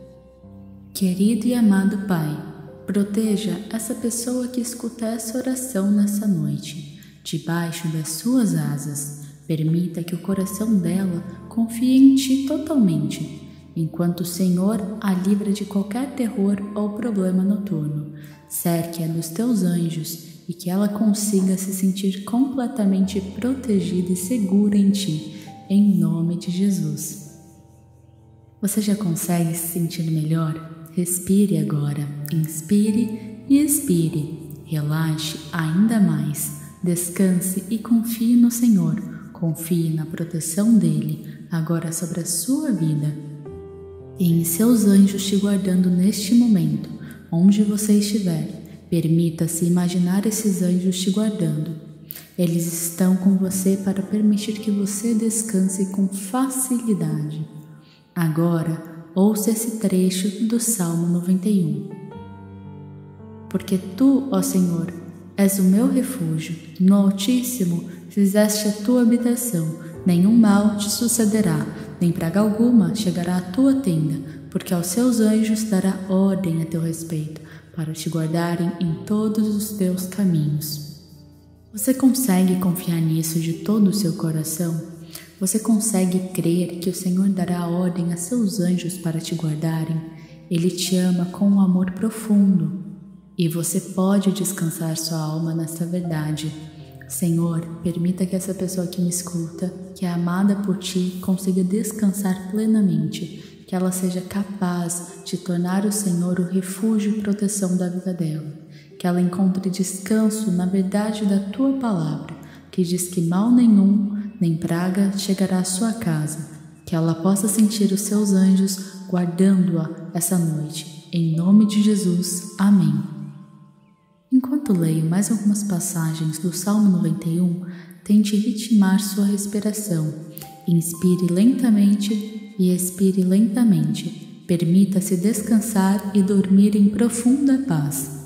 Querido e amado Pai, proteja essa pessoa que escuta essa oração nessa noite, debaixo das suas asas. Permita que o coração dela confie em Ti totalmente, enquanto o Senhor a livra de qualquer terror ou problema noturno. Cerque-a dos Teus anjos e que ela consiga se sentir completamente protegida e segura em Ti, em nome de Jesus. Você já consegue se sentir melhor? Respire agora, inspire e expire. Relaxe ainda mais, descanse e confie no Senhor. Confie na proteção dele, agora sobre a sua vida, e em seus anjos te guardando neste momento, onde você estiver. Permita-se imaginar esses anjos te guardando. Eles estão com você para permitir que você descanse com facilidade. Agora, ouça esse trecho do Salmo noventa e um. Porque tu, ó Senhor, és o meu refúgio, no Altíssimo fizeste a tua habitação, nenhum mal te sucederá, nem praga alguma chegará à tua tenda, porque aos seus anjos dará ordem a teu respeito, para te guardarem em todos os teus caminhos. Você consegue confiar nisso de todo o seu coração? Você consegue crer que o Senhor dará ordem a seus anjos para te guardarem? Ele te ama com um amor profundo, e você pode descansar sua alma nessa verdade. Senhor, permita que essa pessoa que me escuta, que é amada por Ti, consiga descansar plenamente, que ela seja capaz de tornar o Senhor o refúgio e proteção da vida dela, que ela encontre descanso na verdade da Tua palavra, que diz que mal nenhum, nem praga chegará à sua casa, que ela possa sentir os Seus anjos guardando-a essa noite. Em nome de Jesus, amém. Enquanto leio mais algumas passagens do Salmo noventa e um, tente ritmar sua respiração. Inspire lentamente e expire lentamente. Permita-se descansar e dormir em profunda paz.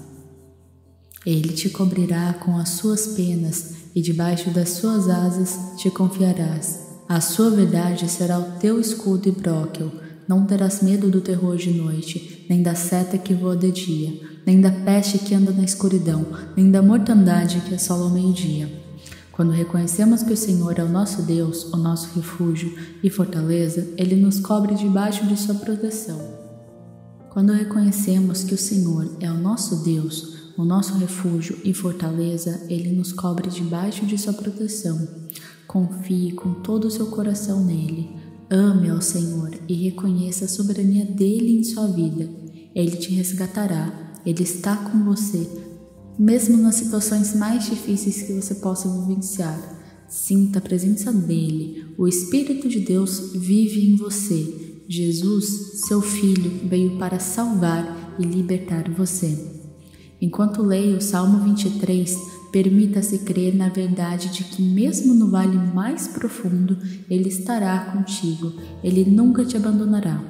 Ele te cobrirá com as suas penas e debaixo das suas asas te confiarás. A sua verdade será o teu escudo e broquel. Não terás medo do terror de noite, nem da seta que voa de dia, nem da peste que anda na escuridão, nem da mortandade que assola ao meio-dia. Quando reconhecemos que o Senhor é o nosso Deus, o nosso refúgio e fortaleza, Ele nos cobre debaixo de sua proteção. Quando reconhecemos que o Senhor é o nosso Deus, o nosso refúgio e fortaleza, Ele nos cobre debaixo de sua proteção. Confie com todo o seu coração nele. Ame ao Senhor e reconheça a soberania dele em sua vida. Ele te resgatará. Ele está com você, mesmo nas situações mais difíceis que você possa vivenciar. Sinta a presença dele. O Espírito de Deus vive em você. Jesus, seu Filho, veio para salvar e libertar você. Enquanto leio o Salmo vinte e três, permita-se crer na verdade de que mesmo no vale mais profundo, Ele estará contigo. Ele nunca te abandonará.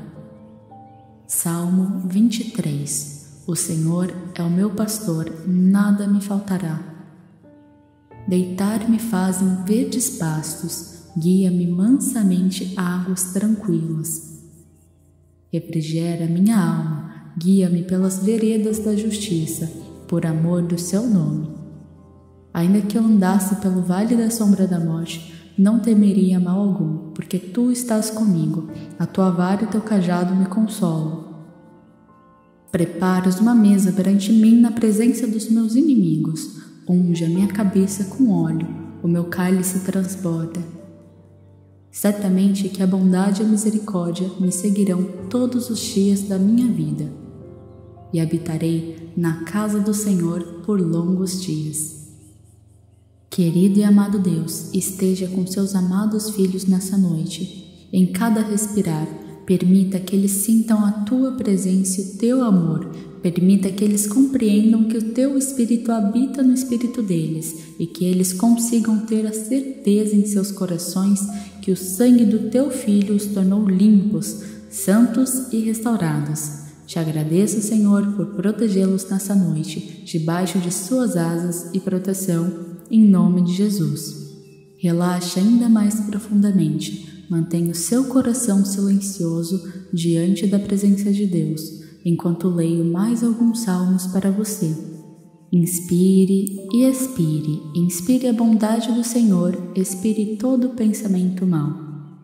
Salmo vinte e três. O Senhor é o meu pastor, nada me faltará. Deitar-me faz em verdes pastos, guia-me mansamente a águas tranquilas. Refrigera minha alma, guia-me pelas veredas da justiça, por amor do seu nome. Ainda que eu andasse pelo vale da sombra da morte, não temeria mal algum, porque tu estás comigo, a tua vara e teu cajado me consolam. Preparas uma mesa perante mim na presença dos meus inimigos. Unge a minha cabeça com óleo, o meu cálice transborda. Certamente que a bondade e a misericórdia me seguirão todos os dias da minha vida, e habitarei na casa do Senhor por longos dias. Querido e amado Deus, esteja com seus amados filhos nessa noite. Em cada respirar, permita que eles sintam a tua presença e o teu amor. Permita que eles compreendam que o teu Espírito habita no espírito deles e que eles consigam ter a certeza em seus corações que o sangue do teu Filho os tornou limpos, santos e restaurados. Te agradeço, Senhor, por protegê-los nessa noite, debaixo de suas asas e proteção, em nome de Jesus. Relaxe ainda mais profundamente. Mantenha o seu coração silencioso diante da presença de Deus, enquanto leio mais alguns salmos para você. Inspire e expire. Inspire a bondade do Senhor, expire todo pensamento mau.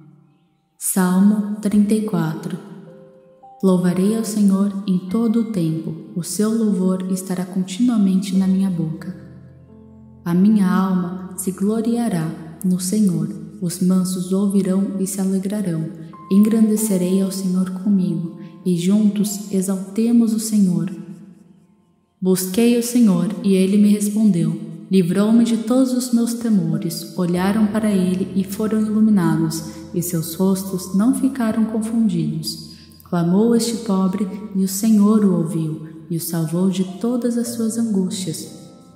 Salmo trinta e quatro. Louvarei ao Senhor em todo o tempo, o seu louvor estará continuamente na minha boca. A minha alma se gloriará no Senhor. Os mansos ouvirão e se alegrarão. Engrandecerei ao Senhor comigo, e juntos exaltemos o Senhor. Busquei o Senhor, e Ele me respondeu. Livrou-me de todos os meus temores. Olharam para Ele e foram iluminados, e seus rostos não ficaram confundidos. Clamou este pobre, e o Senhor o ouviu, e o salvou de todas as suas angústias.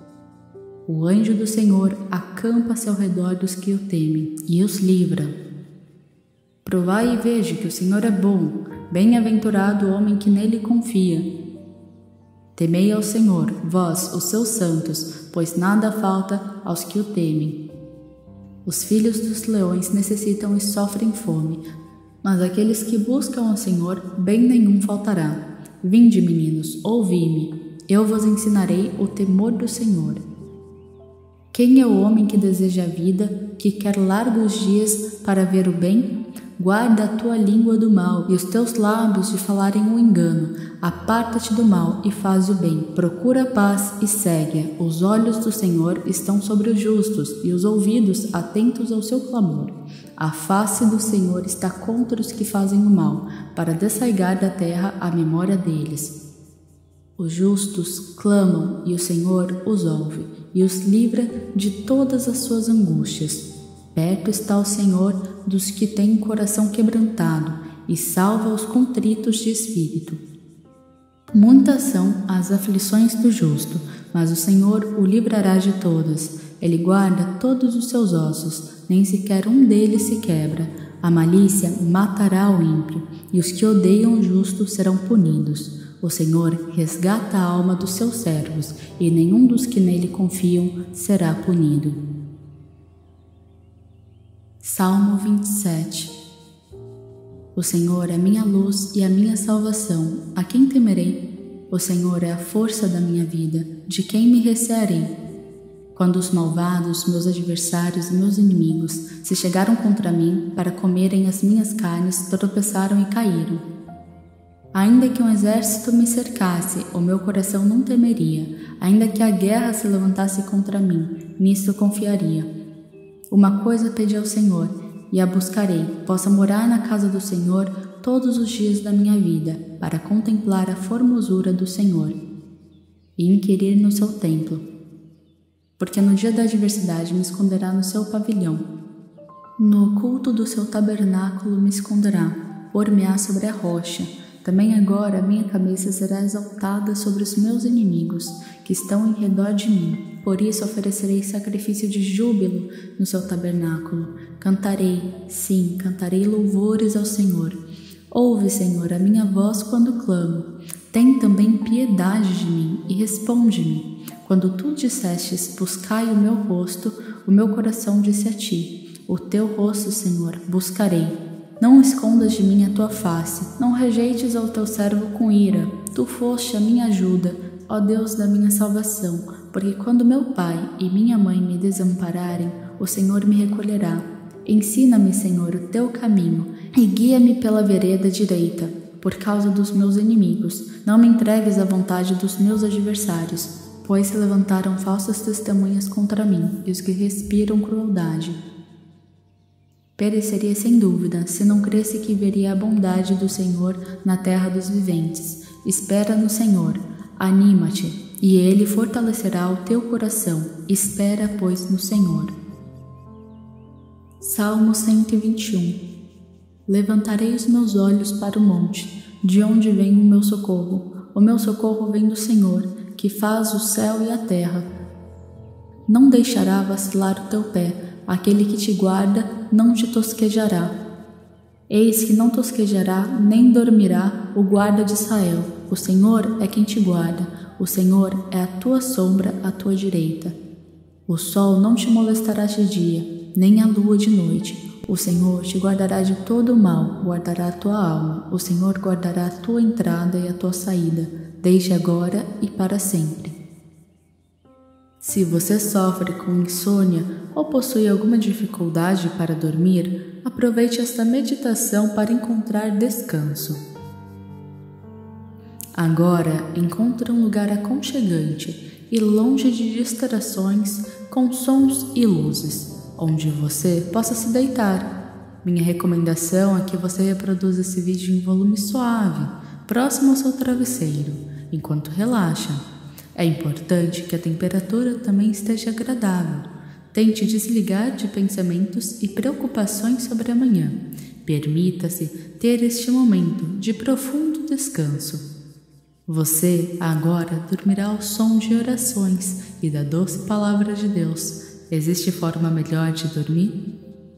O anjo do Senhor acampa-se ao redor dos que o temem e os livra. Provai e veja que o Senhor é bom, bem-aventurado o homem que nele confia. Temei ao Senhor, vós, os seus santos, pois nada falta aos que o temem. Os filhos dos leões necessitam e sofrem fome, mas aqueles que buscam ao Senhor, bem nenhum faltará. Vinde, meninos, ouvi-me, eu vos ensinarei o temor do Senhor. Quem é o homem que deseja a vida, que quer largos dias para ver o bem? Guarda a tua língua do mal e os teus lábios de falarem o engano. Aparta-te do mal e faz o bem. Procura a paz e segue-a. Os olhos do Senhor estão sobre os justos e os ouvidos atentos ao seu clamor. A face do Senhor está contra os que fazem o mal, para desarraigar da terra a memória deles. Os justos clamam e o Senhor os ouve e os livra de todas as suas angústias. Perto está o Senhor dos que têm o coração quebrantado e salva os contritos de espírito. Muitas são as aflições do justo, mas o Senhor o livrará de todas. Ele guarda todos os seus ossos, nem sequer um deles se quebra. A malícia matará o ímpio, e os que odeiam o justo serão punidos. O Senhor resgata a alma dos seus servos, e nenhum dos que nele confiam será punido. Salmo vinte e sete. O Senhor é minha luz e a minha salvação, a quem temerei? O Senhor é a força da minha vida, de quem me recearei? quando os malvados, meus adversários e meus inimigos se chegaram contra mim para comerem as minhas carnes, tropeçaram e caíram. Ainda que um exército me cercasse, o meu coração não temeria. Ainda que a guerra se levantasse contra mim, nisto confiaria. Uma coisa pedi ao Senhor, e a buscarei, possa morar na casa do Senhor todos os dias da minha vida, para contemplar a formosura do Senhor e inquirir no seu templo. Porque no dia da adversidade me esconderá no seu pavilhão. No oculto do seu tabernáculo me esconderá, pôr-me-á sobre a rocha. Também agora a minha cabeça será exaltada sobre os meus inimigos, que estão em redor de mim. Por isso oferecerei sacrifício de júbilo no seu tabernáculo. Cantarei, sim, cantarei louvores ao Senhor. Ouve, Senhor, a minha voz quando clamo. Tem também piedade de mim e responde-me. Quando tu dissestes, buscai o meu rosto, o meu coração disse a ti, o teu rosto, Senhor, buscarei. Não escondas de mim a tua face, não rejeites ao teu servo com ira. Tu foste a minha ajuda, ó Deus da minha salvação, porque quando meu pai e minha mãe me desampararem, o Senhor me recolherá. Ensina-me, Senhor, o teu caminho, e guia-me pela vereda direita, por causa dos meus inimigos. Não me entregues à vontade dos meus adversários, pois se levantaram falsas testemunhas contra mim, e os que respiram crueldade. Pereceria sem dúvida, se não cresse que veria a bondade do Senhor na terra dos viventes. Espera no Senhor, anima-te, e Ele fortalecerá o teu coração. Espera, pois, no Senhor. Salmo cento e vinte e um. Levantarei os meus olhos para o monte, de onde vem o meu socorro. O meu socorro vem do Senhor, que faz o céu e a terra. Não deixará vacilar o teu pé. Aquele que te guarda não te tosquejará. Eis que não tosquejará, nem dormirá o guarda de Israel. O Senhor é quem te guarda, o Senhor é a tua sombra à tua direita. O sol não te molestará de dia, nem a lua de noite. O Senhor te guardará de todo o mal, guardará a tua alma. O Senhor guardará a tua entrada e a tua saída, desde agora e para sempre. Se você sofre com insônia ou possui alguma dificuldade para dormir, aproveite esta meditação para encontrar descanso. Agora, encontre um lugar aconchegante e longe de distrações com sons e luzes, onde você possa se deitar. Minha recomendação é que você reproduza esse vídeo em volume suave, próximo ao seu travesseiro, enquanto relaxa. É importante que a temperatura também esteja agradável. Tente desligar de pensamentos e preocupações sobre amanhã. Permita-se ter este momento de profundo descanso. Você agora dormirá ao som de orações e da doce palavra de Deus. Existe forma melhor de dormir?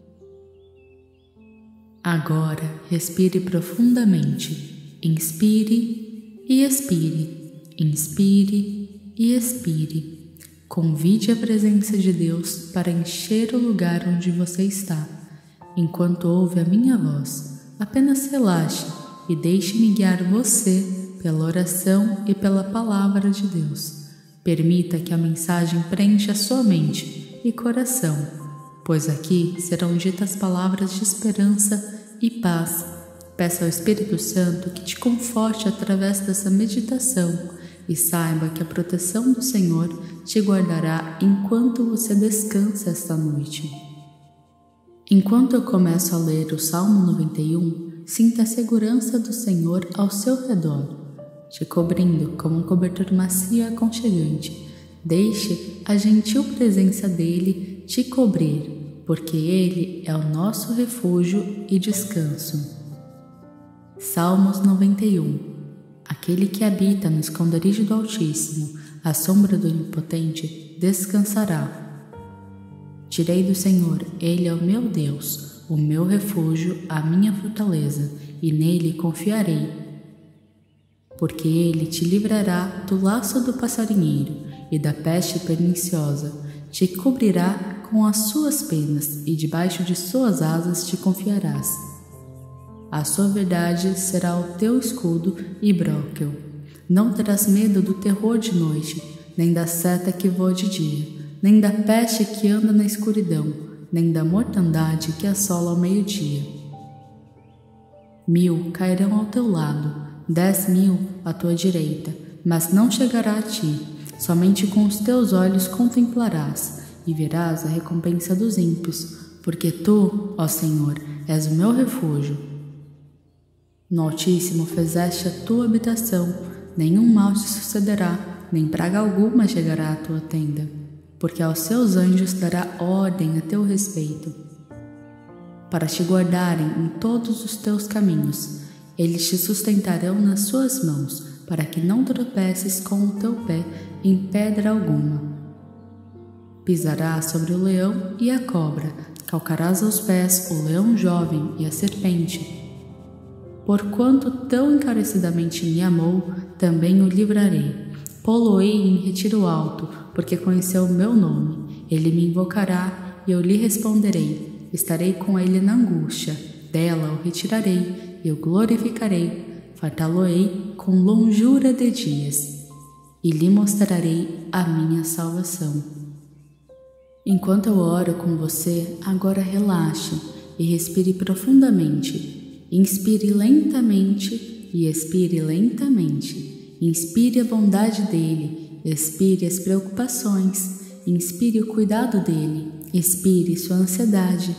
Agora respire profundamente. Inspire e expire. Inspire e expire. Convide a presença de Deus para encher o lugar onde você está. Enquanto ouve a minha voz, apenas relaxe e deixe-me guiar você pela oração e pela palavra de Deus. Permita que a mensagem preencha sua mente e coração, pois aqui serão ditas palavras de esperança e paz. Peça ao Espírito Santo que te conforte através dessa meditação e saiba que a proteção do Senhor te guardará enquanto você descansa esta noite. Enquanto eu começo a ler o Salmo noventa e um, sinta a segurança do Senhor ao seu redor, te cobrindo como um cobertor macio e aconchegante. Deixe a gentil presença dele te cobrir, porque ele é o nosso refúgio e descanso. Salmos noventa e um. Aquele que habita no esconderijo do Altíssimo, à sombra do Onipotente, descansará. Direi do Senhor, Ele é o meu Deus, o meu refúgio, a minha fortaleza, e nele confiarei. Porque Ele te livrará do laço do passarinheiro e da peste perniciosa, te cobrirá com as suas penas, e debaixo de suas asas te confiarás. A sua verdade será o teu escudo e bróquel. Não terás medo do terror de noite, nem da seta que voa de dia. nem da peste que anda na escuridão, nem da mortandade que assola ao meio-dia. Mil cairão ao teu lado, dez mil à tua direita, mas não chegará a ti. Somente com os teus olhos contemplarás e verás a recompensa dos ímpios, porque tu, ó Senhor, és o meu refúgio. No Altíssimo fizeste a tua habitação, nenhum mal te sucederá, nem praga alguma chegará à tua tenda, porque aos seus anjos dará ordem a teu respeito, para te guardarem em todos os teus caminhos. Eles te sustentarão nas suas mãos, para que não tropeces com o teu pé em pedra alguma. Pisarás sobre o leão e a cobra, calcarás aos pés o leão jovem e a serpente. Porquanto tão encarecidamente me amou, também o livrarei. Pô-lo-ei em retiro alto, porque conheceu o meu nome. Ele me invocará e eu lhe responderei. Estarei com ele na angústia, dela o retirarei e o glorificarei. Fartá-lo-ei com longura de dias e lhe mostrarei a minha salvação. Enquanto eu oro com você, agora relaxe e respire profundamente. Inspire lentamente e expire lentamente. Inspire a bondade dele, expire as preocupações, inspire o cuidado dele, expire sua ansiedade.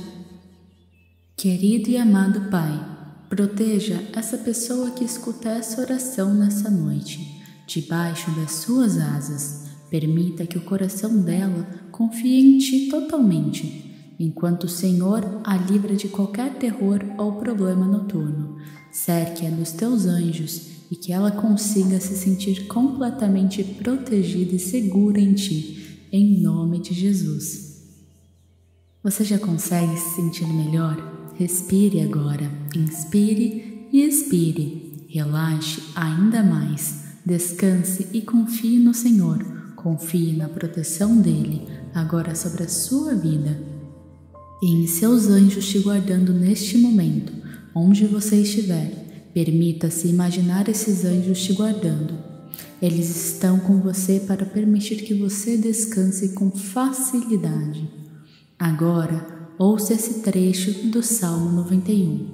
Querido e amado Pai, proteja essa pessoa que escuta essa oração nessa noite, debaixo das suas asas. Permita que o coração dela confie em Ti totalmente, enquanto o Senhor a livra de qualquer terror ou problema noturno. Cerque-a dos Teus anjos e que ela consiga se sentir completamente protegida e segura em Ti, em nome de Jesus. Você já consegue se sentir melhor? Respire agora, inspire e expire. Relaxe ainda mais, descanse e confie no Senhor. Confie na proteção dele, agora sobre a sua vida. E em seus anjos te guardando neste momento, onde você estiver. Permita-se imaginar esses anjos te guardando. Eles estão com você para permitir que você descanse com facilidade. Agora, ouça esse trecho do Salmo noventa e um.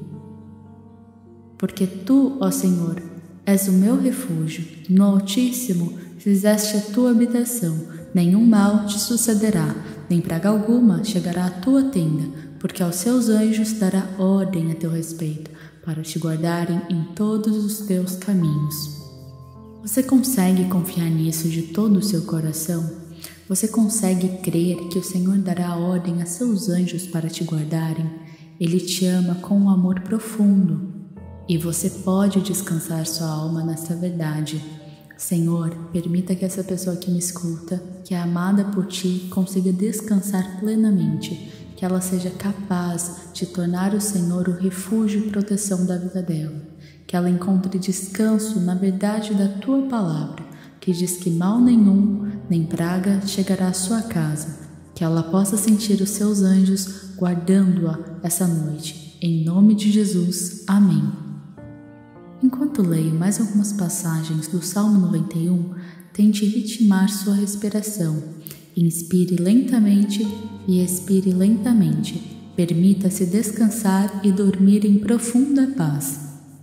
Porque tu, ó Senhor, és o meu refúgio, no Altíssimo fizeste a tua habitação, nenhum mal te sucederá, nem praga alguma chegará à tua tenda, porque aos seus anjos dará ordem a teu respeito, para te guardarem em todos os teus caminhos. Você consegue confiar nisso de todo o seu coração? Você consegue crer que o Senhor dará ordem a seus anjos para te guardarem? Ele te ama com um amor profundo e você pode descansar sua alma nessa verdade. Senhor, permita que essa pessoa que me escuta, que é amada por Ti, consiga descansar plenamente, que ela seja capaz de tornar o Senhor o refúgio e proteção da vida dela, que ela encontre descanso na verdade da Tua palavra, que diz que mal nenhum, nem praga chegará à sua casa, que ela possa sentir os seus anjos guardando-a essa noite. Em nome de Jesus, amém. Enquanto leio mais algumas passagens do Salmo noventa e um, tente ritmar sua respiração. Inspire lentamente e expire lentamente. Permita-se descansar e dormir em profunda paz.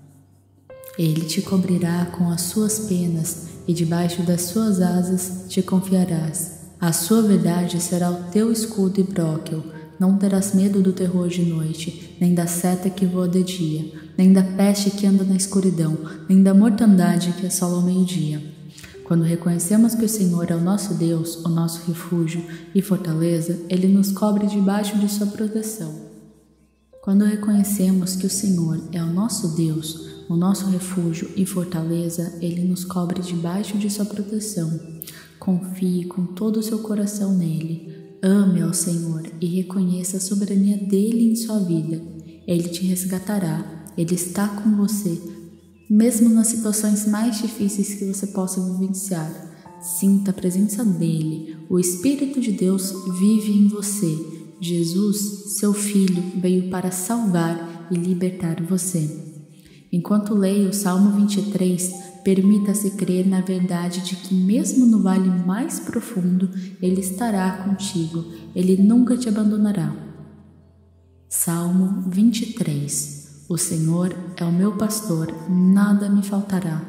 Ele te cobrirá com as suas penas e debaixo das suas asas te confiarás. A sua verdade será o teu escudo e broquel. Não terás medo do terror de noite, nem da seta que voa de dia, nem da peste que anda na escuridão, nem da mortandade que assola ao meio-dia. Quando reconhecemos que o Senhor é o nosso Deus, o nosso refúgio e fortaleza, Ele nos cobre debaixo de sua proteção. Quando reconhecemos que o Senhor é o nosso Deus, o nosso refúgio e fortaleza, Ele nos cobre debaixo de sua proteção. Confie com todo o seu coração nele. Ame ao Senhor e reconheça a soberania dele em sua vida. Ele te resgatará. Ele está com você, mesmo nas situações mais difíceis que você possa vivenciar. Sinta a presença dele. O Espírito de Deus vive em você. Jesus, seu Filho, veio para salvar e libertar você. Enquanto leio o Salmo vinte e três, permita-se crer na verdade de que mesmo no vale mais profundo, Ele estará contigo, Ele nunca te abandonará. Salmo vinte e três. O Senhor é o meu pastor, nada me faltará.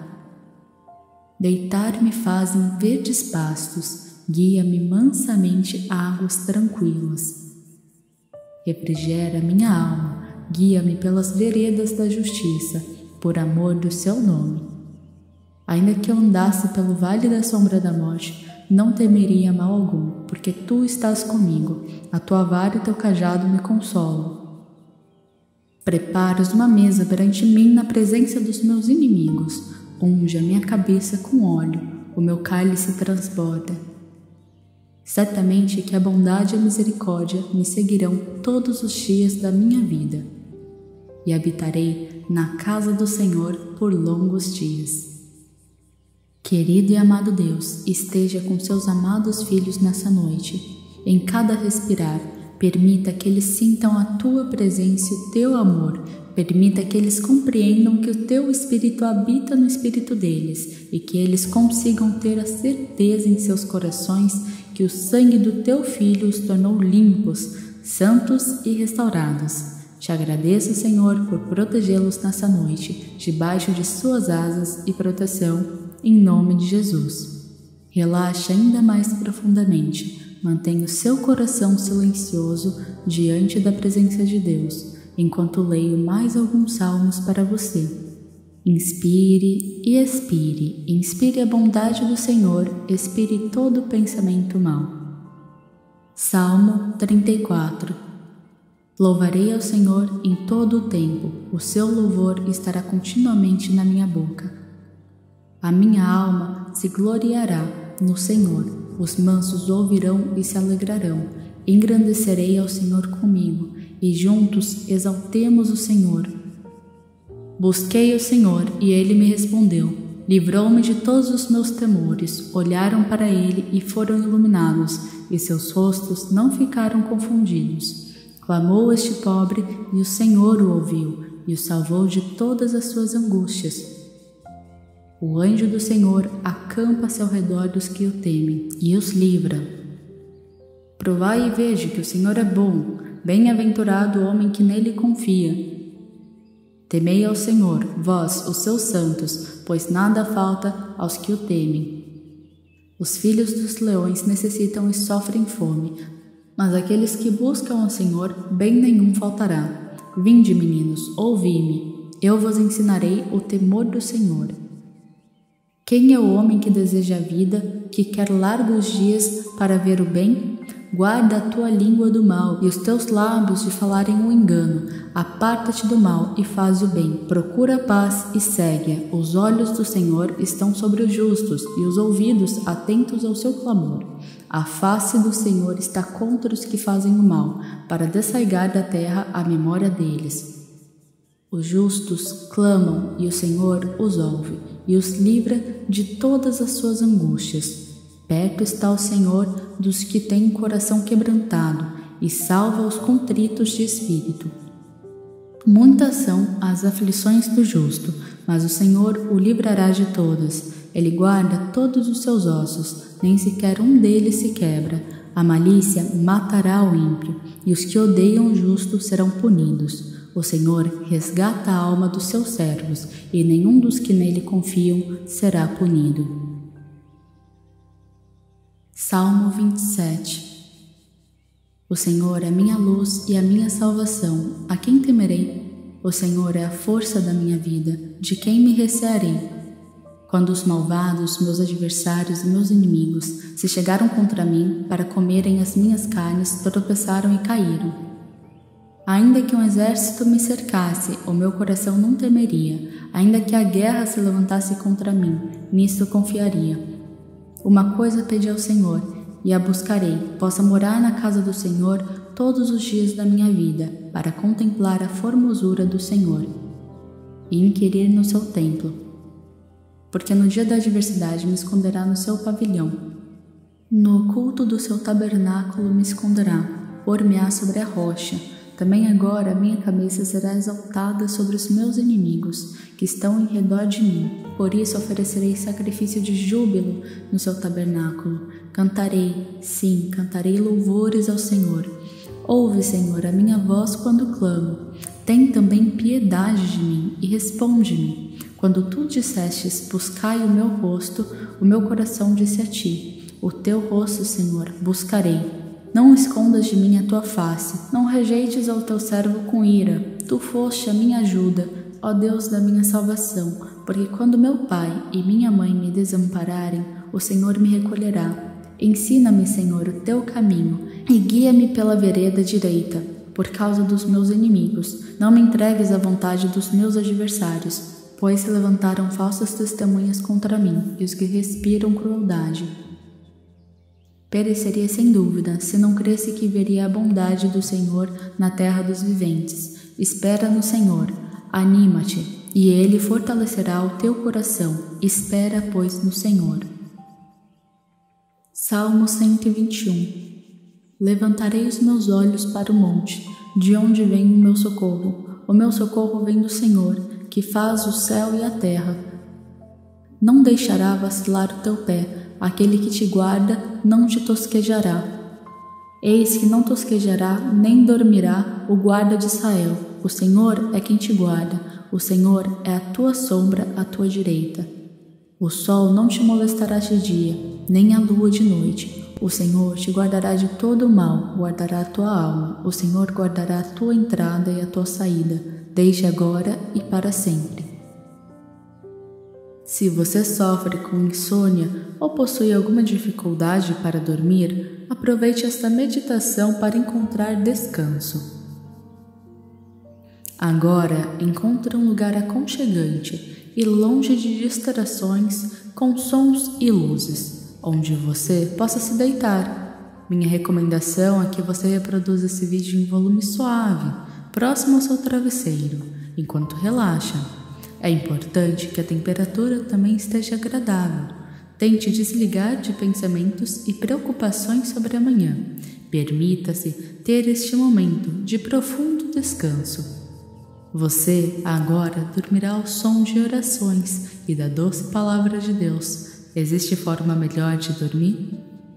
Deitar-me faz em verdes pastos, guia-me mansamente a águas tranquilas. Refrigera minha alma, guia-me pelas veredas da justiça, por amor do seu nome. Ainda que eu andasse pelo vale da sombra da morte, não temeria mal algum, porque tu estás comigo, a tua vara e teu cajado me consolam. Preparas uma mesa perante mim na presença dos meus inimigos, unge a minha cabeça com óleo, o meu cálice transborda. Certamente que a bondade e a misericórdia me seguirão todos os dias da minha vida, e habitarei na casa do Senhor por longos dias. Querido e amado Deus, esteja com seus amados filhos nessa noite. Em cada respirar, permita que eles sintam a tua presença e o teu amor. Permita que eles compreendam que o teu Espírito habita no espírito deles e que eles consigam ter a certeza em seus corações que o sangue do teu Filho os tornou limpos, santos e restaurados. Te agradeço, Senhor, por protegê-los nessa noite, debaixo de suas asas e proteção, em nome de Jesus. Relaxe ainda mais profundamente, mantenha o seu coração silencioso diante da presença de Deus, enquanto leio mais alguns salmos para você. Inspire e expire, inspire a bondade do Senhor, expire todo pensamento mau. Salmo trinta e quatro. Louvarei ao Senhor em todo o tempo, o seu louvor estará continuamente na minha boca. A minha alma se gloriará no Senhor, os mansos ouvirão e se alegrarão. Engrandecerei ao Senhor comigo, e juntos exaltemos o Senhor. Busquei o Senhor, e Ele me respondeu. Livrou-me de todos os meus temores. Olharam para Ele e foram iluminados, e seus rostos não ficaram confundidos. Clamou este pobre, e o Senhor o ouviu, e o salvou de todas as suas angústias. O anjo do Senhor acampa-se ao redor dos que o temem, e os livra. Provai e veja que o Senhor é bom, bem-aventurado o homem que nele confia. Temei ao Senhor, vós, os seus santos, pois nada falta aos que o temem. Os filhos dos leões necessitam e sofrem fome, mas aqueles que buscam ao Senhor, bem nenhum faltará. Vinde, meninos, ouvi-me, eu vos ensinarei o temor do Senhor. Quem é o homem que deseja a vida, que quer largos dias para ver o bem? Guarda a tua língua do mal e os teus lábios de falarem o engano. Aparta-te do mal e faz o bem. Procura a paz e segue-a. Os olhos do Senhor estão sobre os justos e os ouvidos atentos ao seu clamor. A face do Senhor está contra os que fazem o mal, para desarraigar da terra a memória deles. Os justos clamam e o Senhor os ouve e os livra de todas as suas angústias. Perto está o Senhor dos que têm coração quebrantado e salva os contritos de espírito. Muitas são as aflições do justo, mas o Senhor o livrará de todas. Ele guarda todos os seus ossos, nem sequer um deles se quebra. A malícia matará o ímpio, e os que odeiam o justo serão punidos. O Senhor resgata a alma dos seus servos, e nenhum dos que nele confiam será punido. Salmo vinte e sete. O Senhor é minha luz e a minha salvação, a quem temerei? O Senhor é a força da minha vida, de quem me recearei? Quando os malvados, meus adversários e meus inimigos se chegaram contra mim para comerem as minhas carnes, tropeçaram e caíram. Ainda que um exército me cercasse, o meu coração não temeria. Ainda que a guerra se levantasse contra mim, nisto confiaria. Uma coisa pedi ao Senhor, e a buscarei, possa morar na casa do Senhor todos os dias da minha vida, para contemplar a formosura do Senhor e inquirir no seu templo. Porque no dia da adversidade me esconderá no seu pavilhão. No oculto do seu tabernáculo me esconderá, pôr-me-á sobre a rocha. também agora a minha cabeça será exaltada sobre os meus inimigos, que estão em redor de mim. Por isso oferecerei sacrifício de júbilo no seu tabernáculo. Cantarei, sim, cantarei louvores ao Senhor. Ouve, Senhor, a minha voz quando clamo. Tem também piedade de mim e responde-me. Quando tu dissestes, buscai o meu rosto, o meu coração disse a ti, o teu rosto, Senhor, buscarei. Não escondas de mim a tua face, não rejeites ao teu servo com ira. Tu foste a minha ajuda, ó Deus da minha salvação, porque quando meu pai e minha mãe me desampararem, o Senhor me recolherá. Ensina-me, Senhor, o teu caminho e guia-me pela vereda direita, por causa dos meus inimigos. Não me entregues à vontade dos meus adversários, pois se levantaram falsas testemunhas contra mim e os que respiram crueldade. Pereceria sem dúvida, se não cresse que veria a bondade do Senhor na terra dos viventes. Espera no Senhor, anima-te, e Ele fortalecerá o teu coração. Espera, pois, no Senhor. Salmo cento e vinte e um. Levantarei os meus olhos para o monte, de onde vem o meu socorro. O meu socorro vem do Senhor, que faz o céu e a terra. Não deixará vacilar o teu pé. Aquele que te guarda não te tosquejará. Eis que não tosquejará, nem dormirá o guarda de Israel. O Senhor é quem te guarda. O Senhor é a tua sombra à tua direita. O sol não te molestará de dia, nem a lua de noite. O Senhor te guardará de todo o mal, guardará a tua alma. O Senhor guardará a tua entrada e a tua saída, desde agora e para sempre. Se você sofre com insônia ou possui alguma dificuldade para dormir, aproveite esta meditação para encontrar descanso. Agora, encontre um lugar aconchegante e longe de distrações com sons e luzes, onde você possa se deitar. Minha recomendação é que você reproduza esse vídeo em volume suave, próximo ao seu travesseiro, enquanto relaxa. É importante que a temperatura também esteja agradável. Tente desligar de pensamentos e preocupações sobre amanhã. Permita-se ter este momento de profundo descanso. Você agora dormirá ao som de orações e da doce palavra de Deus. Existe forma melhor de dormir?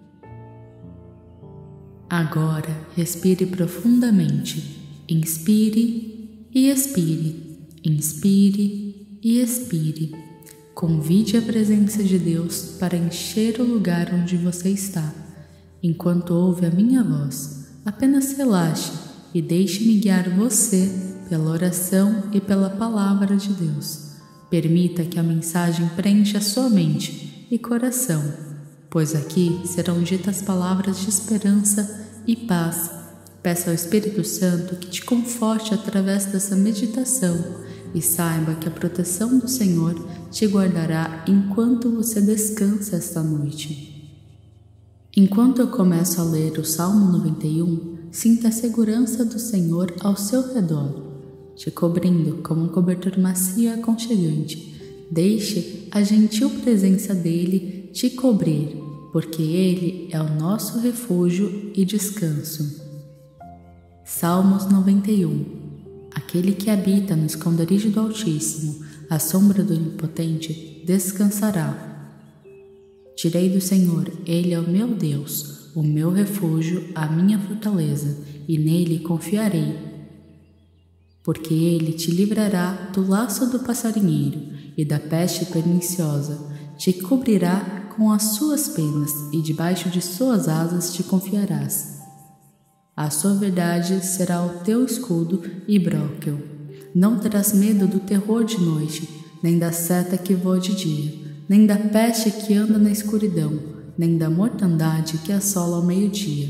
Agora respire profundamente. Inspire e expire. Inspire e expire. Convide a presença de Deus para encher o lugar onde você está. Enquanto ouve a minha voz, apenas relaxe e deixe-me guiar você pela oração e pela palavra de Deus. Permita que a mensagem preencha sua mente e coração, pois aqui serão ditas palavras de esperança e paz. Peça ao Espírito Santo que te conforte através dessa meditação e saiba que a proteção do Senhor te guardará enquanto você descansa esta noite. Enquanto eu começo a ler o Salmo noventa e um, sinta a segurança do Senhor ao seu redor, te cobrindo como um cobertor macio e aconchegante. Deixe a gentil presença dele te cobrir, porque ele é o nosso refúgio e descanso. Salmos noventa e um. Aquele que habita no esconderijo do Altíssimo, à sombra do Onipotente, descansará. Direi do Senhor, Ele é o meu Deus, o meu refúgio, a minha fortaleza, e nele confiarei. Porque Ele te livrará do laço do passarinheiro e da peste perniciosa, te cobrirá com as suas penas, e debaixo de suas asas te confiarás. A sua verdade será o teu escudo e bróquel. Não terás medo do terror de noite, nem da seta que voa de dia, nem da peste que anda na escuridão, nem da mortandade que assola ao meio-dia.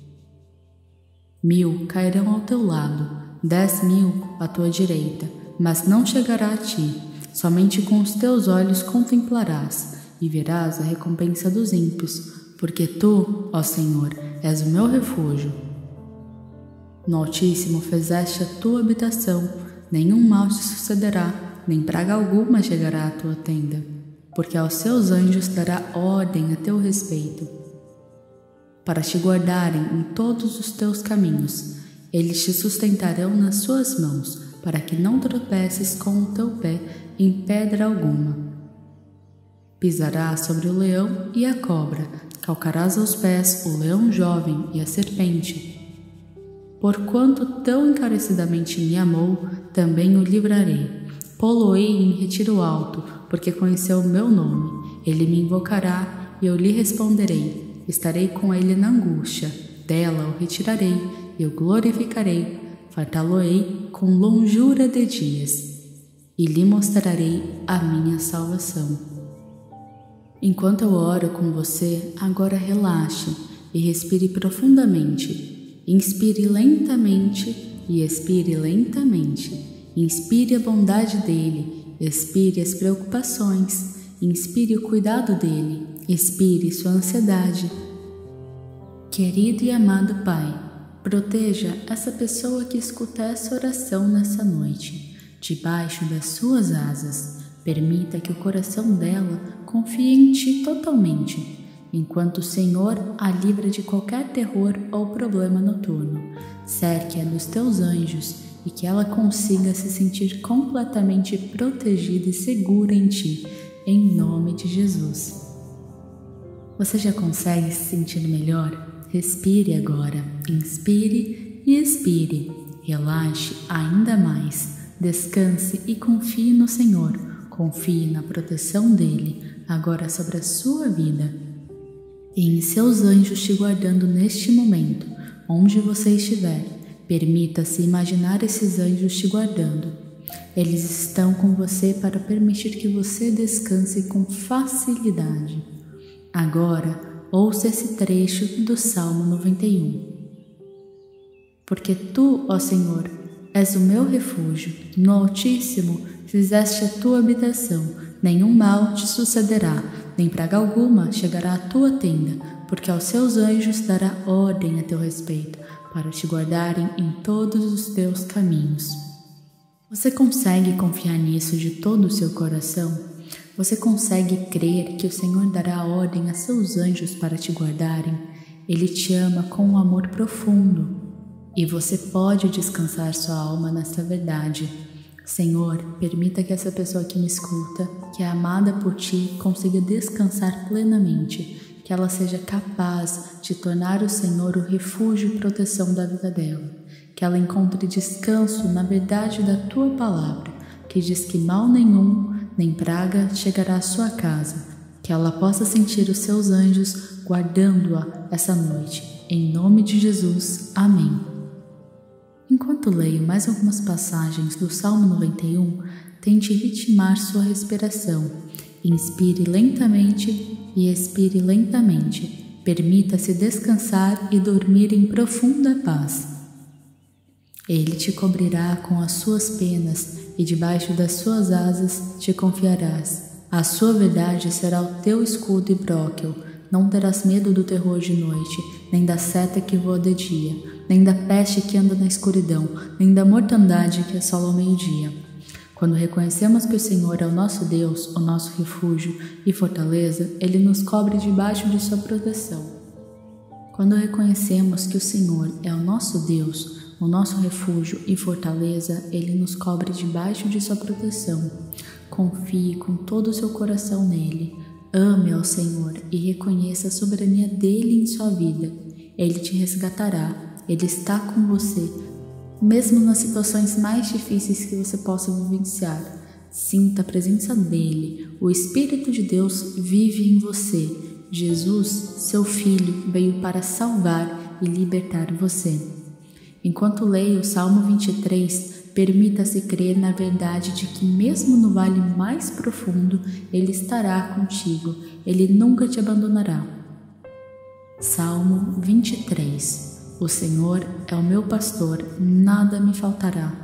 Mil cairão ao teu lado, dez mil à tua direita, mas não chegará a ti. Somente com os teus olhos contemplarás e verás a recompensa dos ímpios, porque tu, ó Senhor, és o meu refúgio. No Altíssimo fizeste a tua habitação, nenhum mal te sucederá, nem praga alguma chegará à tua tenda, porque aos seus anjos dará ordem a teu respeito, para te guardarem em todos os teus caminhos. Eles te sustentarão nas suas mãos, para que não tropeces com o teu pé em pedra alguma. Pisarás sobre o leão e a cobra, calcarás aos pés o leão jovem e a serpente. Porquanto tão encarecidamente me amou, também o livrarei. Pô-lo-ei em retiro alto, porque conheceu o meu nome. Ele me invocará e eu lhe responderei. Estarei com ele na angústia, dela o retirarei e o glorificarei. Fartá-lo-ei com longura de dias e lhe mostrarei a minha salvação. Enquanto eu oro com você, agora relaxe e respire profundamente. Inspire lentamente e expire lentamente. Inspire a bondade dele, expire as preocupações, inspire o cuidado dele, expire sua ansiedade. Querido e amado Pai, proteja essa pessoa que escuta essa oração nessa noite, debaixo das suas asas. Permita que o coração dela confie em Ti totalmente, enquanto o Senhor a livra de qualquer terror ou problema noturno. Cerque-a dos Teus anjos e que ela consiga se sentir completamente protegida e segura em Ti, em nome de Jesus. Você já consegue se sentir melhor? Respire agora, inspire e expire. Relaxe ainda mais, descanse e confie no Senhor. Confie na proteção dele, agora sobre a sua vida. E em seus anjos te guardando neste momento, onde você estiver. Permita-se imaginar esses anjos te guardando. Eles estão com você para permitir que você descanse com facilidade. Agora, ouça esse trecho do Salmo noventa e um. Porque Tu, ó Senhor, és o meu refúgio, no Altíssimo fizeste a tua habitação, nenhum mal te sucederá, nem praga alguma chegará à tua tenda, porque aos seus anjos dará ordem a teu respeito, para te guardarem em todos os teus caminhos. Você consegue confiar nisso de todo o seu coração? Você consegue crer que o Senhor dará ordem a seus anjos para te guardarem? Ele te ama com um amor profundo e você pode descansar sua alma nessa verdade. Senhor, permita que essa pessoa que me escuta, que é amada por Ti, consiga descansar plenamente, que ela seja capaz de tornar o Senhor o refúgio e proteção da vida dela, que ela encontre descanso na verdade da Tua palavra, que diz que mal nenhum, nem praga chegará à sua casa, que ela possa sentir os seus anjos guardando-a essa noite. Em nome de Jesus, amém. Enquanto leio mais algumas passagens do Salmo noventa e um, tente ritmar sua respiração. Inspire lentamente e expire lentamente. Permita-se descansar e dormir em profunda paz. Ele te cobrirá com as suas penas e debaixo das suas asas te confiarás. A sua verdade será o teu escudo e broquel. Não terás medo do terror de noite, nem da seta que voa de dia, nem da peste que anda na escuridão, nem da mortandade que assola ao meio-dia. Quando reconhecemos que o Senhor é o nosso Deus, o nosso refúgio e fortaleza, Ele nos cobre debaixo de sua proteção. Quando reconhecemos que o Senhor é o nosso Deus, o nosso refúgio e fortaleza, Ele nos cobre debaixo de sua proteção. Confie com todo o seu coração nele. Ame ao Senhor e reconheça a soberania dele em sua vida. Ele te resgatará. Ele está com você, mesmo nas situações mais difíceis que você possa vivenciar. Sinta a presença dele. O Espírito de Deus vive em você. Jesus, seu Filho, veio para salvar e libertar você. Enquanto leio o Salmo vinte e três, permita-se crer na verdade de que mesmo no vale mais profundo, Ele estará contigo. Ele nunca te abandonará. Salmo vinte e três. O Senhor é o meu pastor, nada me faltará.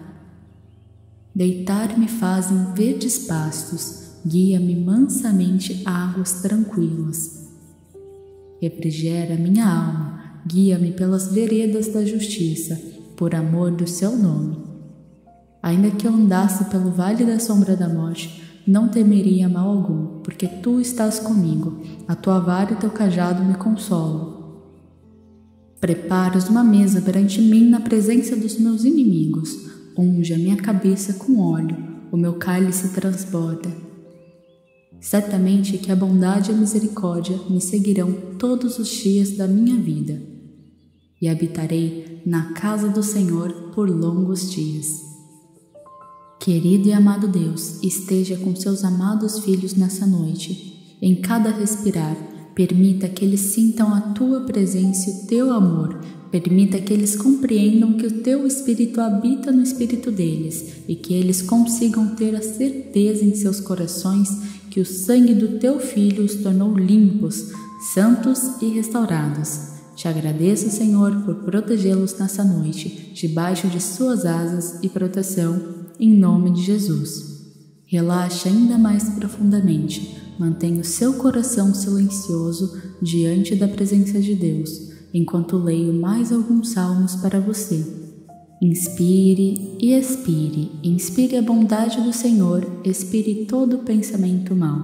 Deitar-me faz em verdes pastos, guia-me mansamente a águas tranquilas. Refrigera minha alma, guia-me pelas veredas da justiça, por amor do seu nome. Ainda que eu andasse pelo vale da sombra da morte, não temeria mal algum, porque tu estás comigo, a tua vara e teu cajado me consolam. Preparas uma mesa perante mim na presença dos meus inimigos. Unge a minha cabeça com óleo, o meu cálice transborda. Certamente que a bondade e a misericórdia me seguirão todos os dias da minha vida, e habitarei na casa do Senhor por longos dias. Querido e amado Deus, esteja com seus amados filhos nessa noite. Em cada respirar, permita que eles sintam a tua presença e o teu amor. Permita que eles compreendam que o teu Espírito habita no espírito deles e que eles consigam ter a certeza em seus corações que o sangue do teu Filho os tornou limpos, santos e restaurados. Te agradeço, Senhor, por protegê-los nessa noite, debaixo de suas asas e proteção, em nome de Jesus. Relaxe ainda mais profundamente. Mantenha o seu coração silencioso diante da presença de Deus, enquanto leio mais alguns salmos para você. Inspire e expire. Inspire a bondade do Senhor, expire todo pensamento mau.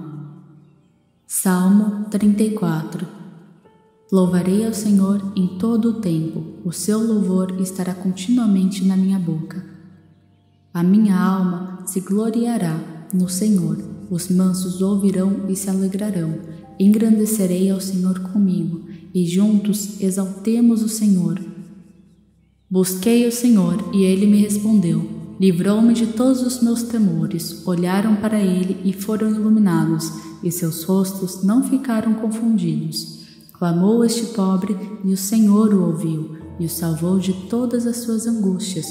Salmo trinta e quatro. Louvarei ao Senhor em todo o tempo, o seu louvor estará continuamente na minha boca. A minha alma se gloriará no Senhor, os mansos ouvirão e se alegrarão. Engrandecerei ao Senhor comigo, e juntos exaltemos o Senhor. Busquei o Senhor, e Ele me respondeu. Livrou-me de todos os meus temores. Olharam para Ele e foram iluminados, e seus rostos não ficaram confundidos. Clamou este pobre, e o Senhor o ouviu, e o salvou de todas as suas angústias.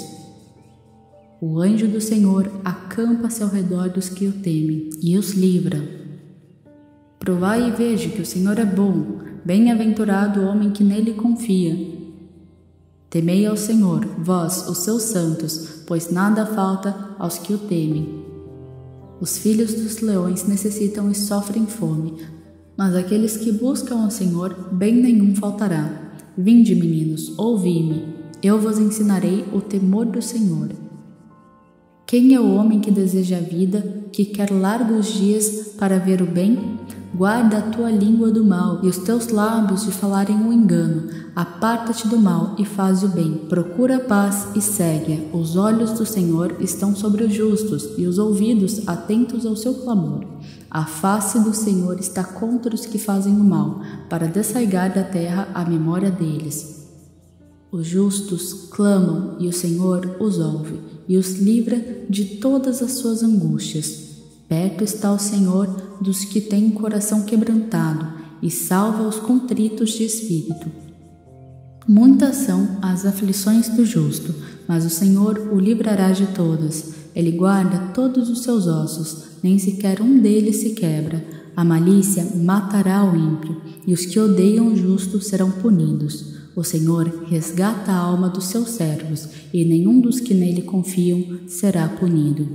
O anjo do Senhor acampa-se ao redor dos que o temem, e os livra. Provai e veja que o Senhor é bom, bem-aventurado o homem que nele confia. Temei ao Senhor, vós, os seus santos, pois nada falta aos que o temem. Os filhos dos leões necessitam e sofrem fome, mas aqueles que buscam ao Senhor, bem nenhum faltará. Vinde, meninos, ouvi-me, eu vos ensinarei o temor do Senhor. Quem é o homem que deseja a vida, que quer largos dias para ver o bem? Guarda a tua língua do mal e os teus lábios de falarem o engano. Aparta-te do mal e faz o bem. Procura a paz e segue-a. Os olhos do Senhor estão sobre os justos e os ouvidos atentos ao seu clamor. A face do Senhor está contra os que fazem o mal, para desarraigar da terra a memória deles. Os justos clamam e o Senhor os ouve e os livra de todas as suas angústias. Perto está o Senhor dos que têm o coração quebrantado e salva os contritos de espírito. Muitas são as aflições do justo, mas o Senhor o livrará de todas. Ele guarda todos os seus ossos, nem sequer um deles se quebra. A malícia matará o ímpio, e os que odeiam o justo serão punidos. O Senhor resgata a alma dos seus servos, e nenhum dos que nele confiam será punido.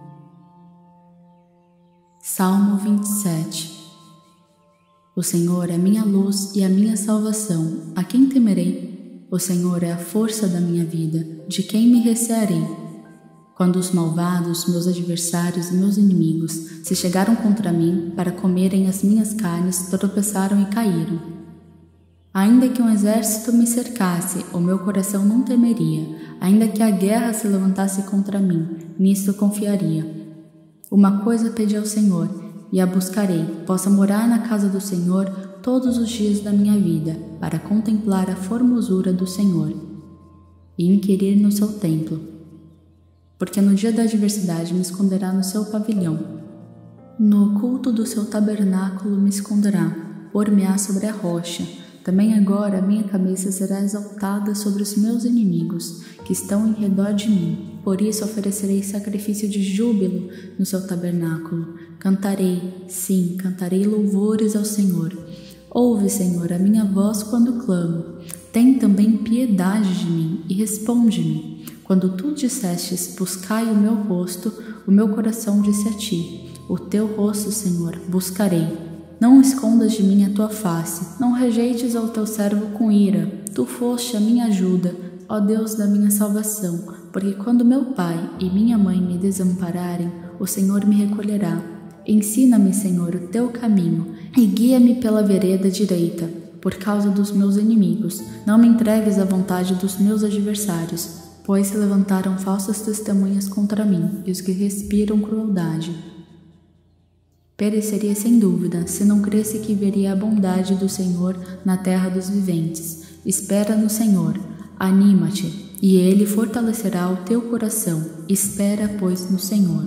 Salmo vinte e sete. O Senhor é minha luz e a minha salvação. A quem temerei? O Senhor é a força da minha vida. De quem me recearei? Quando os malvados, meus adversários e meus inimigos se chegaram contra mim para comerem as minhas carnes, tropeçaram e caíram. Ainda que um exército me cercasse, o meu coração não temeria. Ainda que a guerra se levantasse contra mim, nisto confiaria. Uma coisa pedi ao Senhor, e a buscarei, possa morar na casa do Senhor todos os dias da minha vida, para contemplar a formosura do Senhor e inquirir no seu templo. Porque no dia da adversidade me esconderá no seu pavilhão. No oculto do seu tabernáculo me esconderá, pôr-me-á sobre a rocha. Também agora a minha cabeça será exaltada sobre os meus inimigos, que estão em redor de mim. Por isso oferecerei sacrifício de júbilo no seu tabernáculo. Cantarei, sim, cantarei louvores ao Senhor. Ouve, Senhor, a minha voz quando clamo. Tem também piedade de mim e responde-me. Quando tu dissestes, buscai o meu rosto, o meu coração disse a ti, o teu rosto, Senhor, buscarei. Não escondas de mim a tua face, não rejeites ao teu servo com ira. Tu foste a minha ajuda, ó Deus da minha salvação, porque quando meu pai e minha mãe me desampararem, o Senhor me recolherá. Ensina-me, Senhor, o teu caminho, e guia-me pela vereda direita, por causa dos meus inimigos. Não me entregues à vontade dos meus adversários, pois se levantaram falsas testemunhas contra mim, e os que respiram crueldade. Pereceria sem dúvida, se não cresce que veria a bondade do Senhor na terra dos viventes. Espera no Senhor, anima-te, e Ele fortalecerá o teu coração. Espera, pois, no Senhor.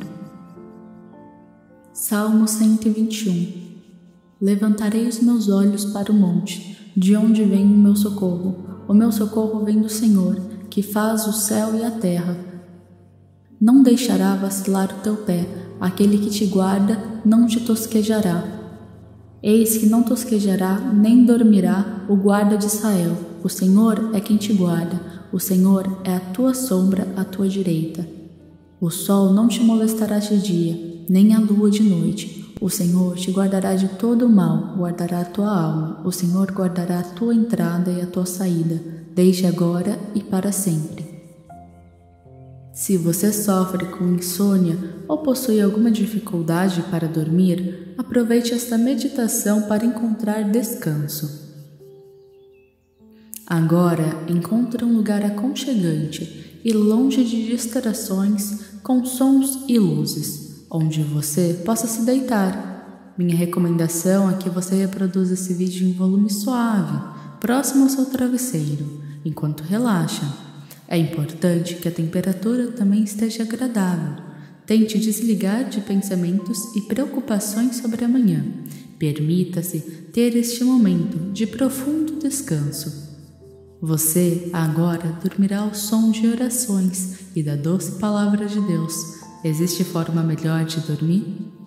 Salmo cento e vinte e um. Levantarei os meus olhos para o monte, de onde vem o meu socorro. O meu socorro vem do Senhor, que faz o céu e a terra. Não deixará vacilar o teu pé, aquele que te guarda não te tosquejará. Eis que não tosquejará, nem dormirá o guarda de Israel. O Senhor é quem te guarda, o Senhor é a tua sombra à tua direita. O sol não te molestará de dia, nem a lua de noite. O Senhor te guardará de todo o mal, guardará a tua alma. O Senhor guardará a tua entrada e a tua saída, desde agora e para sempre. Se você sofre com insônia ou possui alguma dificuldade para dormir, aproveite esta meditação para encontrar descanso. Agora, encontre um lugar aconchegante e longe de distrações com sons e luzes, onde você possa se deitar. Minha recomendação é que você reproduza esse vídeo em volume suave, próximo ao seu travesseiro, enquanto relaxa. É importante que a temperatura também esteja agradável. Tente desligar de pensamentos e preocupações sobre amanhã. Permita-se ter este momento de profundo descanso. Você agora dormirá ao som de orações e da doce palavra de Deus. Existe forma melhor de dormir?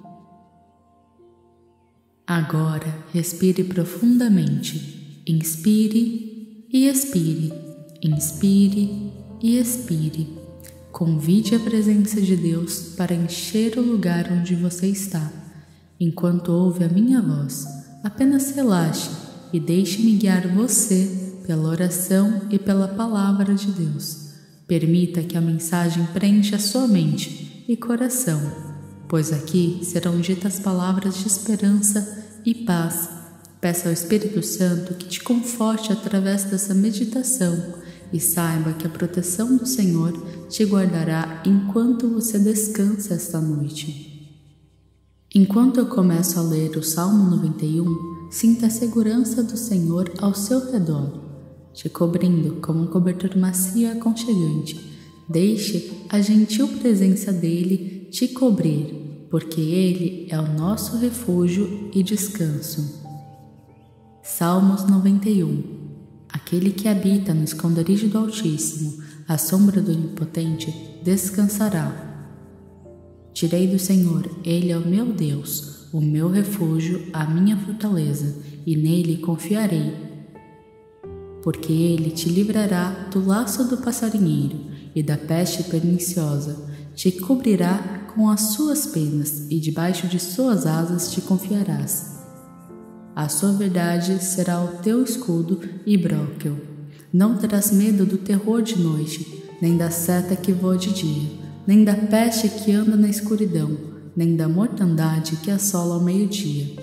Agora respire profundamente. Inspire e expire. Inspire e expire. Convide a presença de Deus para encher o lugar onde você está. Enquanto ouve a minha voz, apenas relaxe e deixe-me guiar você pela oração e pela palavra de Deus. Permita que a mensagem preencha sua mente e coração, pois aqui serão ditas palavras de esperança e paz. Peça ao Espírito Santo que te conforte através dessa meditação e saiba que a proteção do Senhor te guardará enquanto você descansa esta noite. Enquanto eu começo a ler o Salmo noventa e um, sinta a segurança do Senhor ao seu redor, te cobrindo como um cobertor macio e aconchegante. Deixe a gentil presença dele te cobrir, porque ele é o nosso refúgio e descanso. Salmos noventa e um. Aquele que habita no esconderijo do Altíssimo, à sombra do Onipotente, descansará. Direi do Senhor, Ele é o meu Deus, o meu refúgio, a minha fortaleza, e nele confiarei. Porque Ele te livrará do laço do passarinheiro e da peste perniciosa, te cobrirá com as suas penas, e debaixo de suas asas te confiarás. A sua verdade será o teu escudo e bróquel. Não terás medo do terror de noite, nem da seta que voa de dia, nem da peste que anda na escuridão, nem da mortandade que assola ao meio-dia.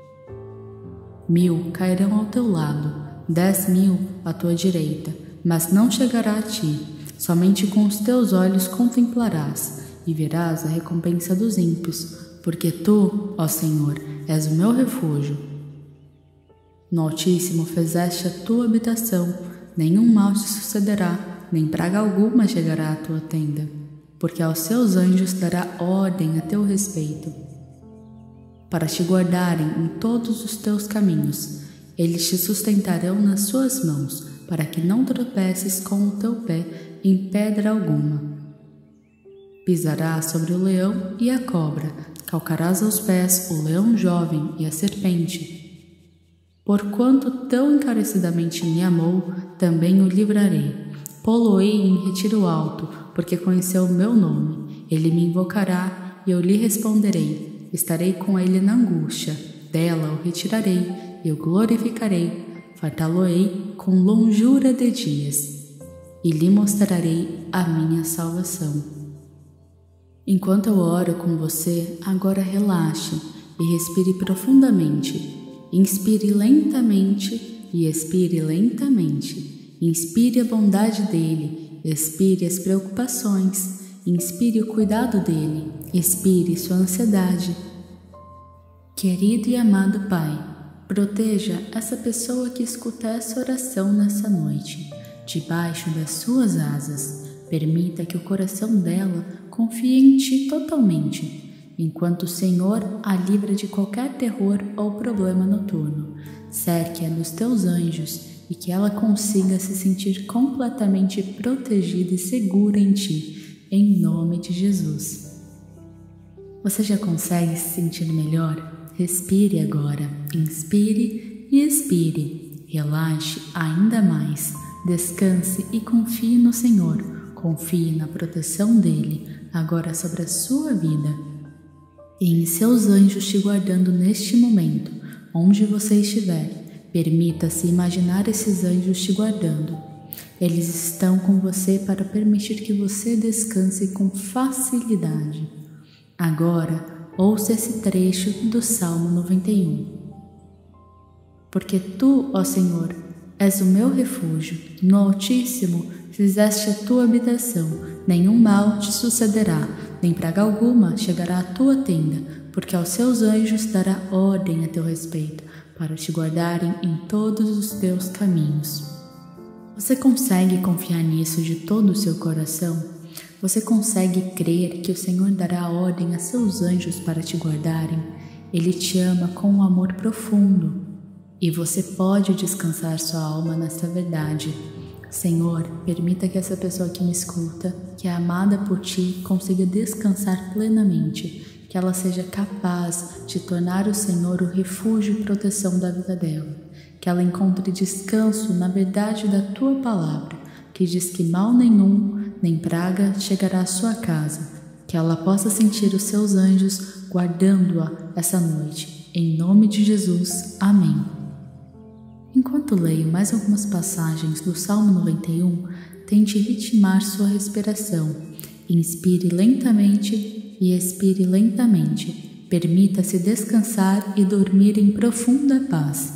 Mil cairão ao teu lado, dez mil à tua direita, mas não chegará a ti. Somente com os teus olhos contemplarás e verás a recompensa dos ímpios, porque tu, ó Senhor, és o meu refúgio. No Altíssimo fizeste a tua habitação, nenhum mal te sucederá, nem praga alguma chegará à tua tenda, porque aos seus anjos dará ordem a teu respeito, para te guardarem em todos os teus caminhos. Eles te sustentarão nas suas mãos, para que não tropeces com o teu pé em pedra alguma. Pisarás sobre o leão e a cobra, calcarás aos pés o leão jovem e a serpente. Porquanto tão encarecidamente me amou, também o livrarei. Pô-lo-ei em retiro alto, porque conheceu o meu nome. Ele me invocará e eu lhe responderei. Estarei com ele na angústia, dela o retirarei e o glorificarei. Fartá-lo-ei com longura de dias e lhe mostrarei a minha salvação. Enquanto eu oro com você, agora relaxe e respire profundamente. Inspire lentamente e expire lentamente. Inspire a bondade dele, expire as preocupações, inspire o cuidado dele, expire sua ansiedade. Querido e amado Pai, proteja essa pessoa que escuta essa oração nessa noite, debaixo das suas asas. Permita que o coração dela confie em Ti totalmente, enquanto o Senhor a livra de qualquer terror ou problema noturno. Cerque-a dos Teus anjos e que ela consiga se sentir completamente protegida e segura em Ti, em nome de Jesus. Você já consegue se sentir melhor? Respire agora, inspire e expire. Relaxe ainda mais, descanse e confie no Senhor. Confie na proteção dele, agora sobre a sua vida. E em seus anjos te guardando neste momento, onde você estiver, permita-se imaginar esses anjos te guardando. Eles estão com você para permitir que você descanse com facilidade. Agora, ouça esse trecho do Salmo noventa e um. Porque Tu, ó Senhor, és o meu refúgio, no Altíssimo fizeste a Tua habitação, nenhum mal te sucederá, nem praga alguma chegará à tua tenda, porque aos seus anjos dará ordem a teu respeito, para te guardarem em todos os teus caminhos. Você consegue confiar nisso de todo o seu coração? Você consegue crer que o Senhor dará ordem a seus anjos para te guardarem? Ele te ama com um amor profundo, e você pode descansar sua alma nessa verdade. Senhor, permita que essa pessoa que me escuta, que é amada por Ti, consiga descansar plenamente, que ela seja capaz de tornar o Senhor o refúgio e proteção da vida dela, que ela encontre descanso na verdade da Tua palavra, que diz que mal nenhum, nem praga chegará à sua casa, que ela possa sentir os seus anjos guardando-a essa noite. Em nome de Jesus, amém. Enquanto leio mais algumas passagens do Salmo noventa e um, tente ritmar sua respiração. Inspire lentamente e expire lentamente. Permita-se descansar e dormir em profunda paz.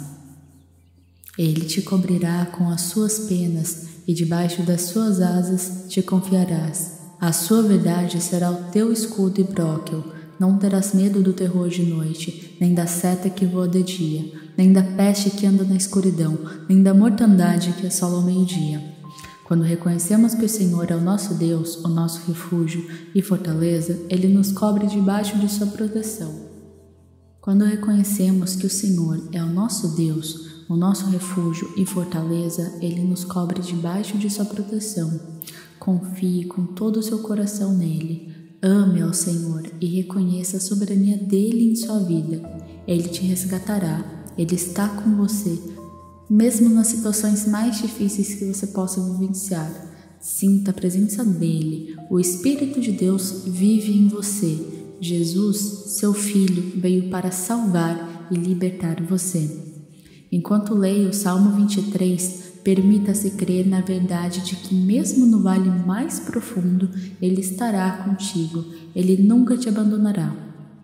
Ele te cobrirá com as suas penas e debaixo das suas asas te confiarás. A sua verdade será o teu escudo e broquel. Não terás medo do terror de noite, nem da seta que voa de dia, nem da peste que anda na escuridão, nem da mortandade que assola ao meio-dia. Quando reconhecemos que o Senhor é o nosso Deus, o nosso refúgio e fortaleza, Ele nos cobre debaixo de sua proteção. Quando reconhecemos que o Senhor é o nosso Deus, o nosso refúgio e fortaleza, Ele nos cobre debaixo de sua proteção. Confie com todo o seu coração nele. Ame ao Senhor e reconheça a soberania dele em sua vida. Ele te resgatará, Ele está com você, mesmo nas situações mais difíceis que você possa vivenciar. Sinta a presença dele, o Espírito de Deus vive em você. Jesus, seu Filho, veio para salvar e libertar você. Enquanto leio o Salmo vinte e três, permita-se crer na verdade de que mesmo no vale mais profundo, Ele estará contigo, Ele nunca te abandonará.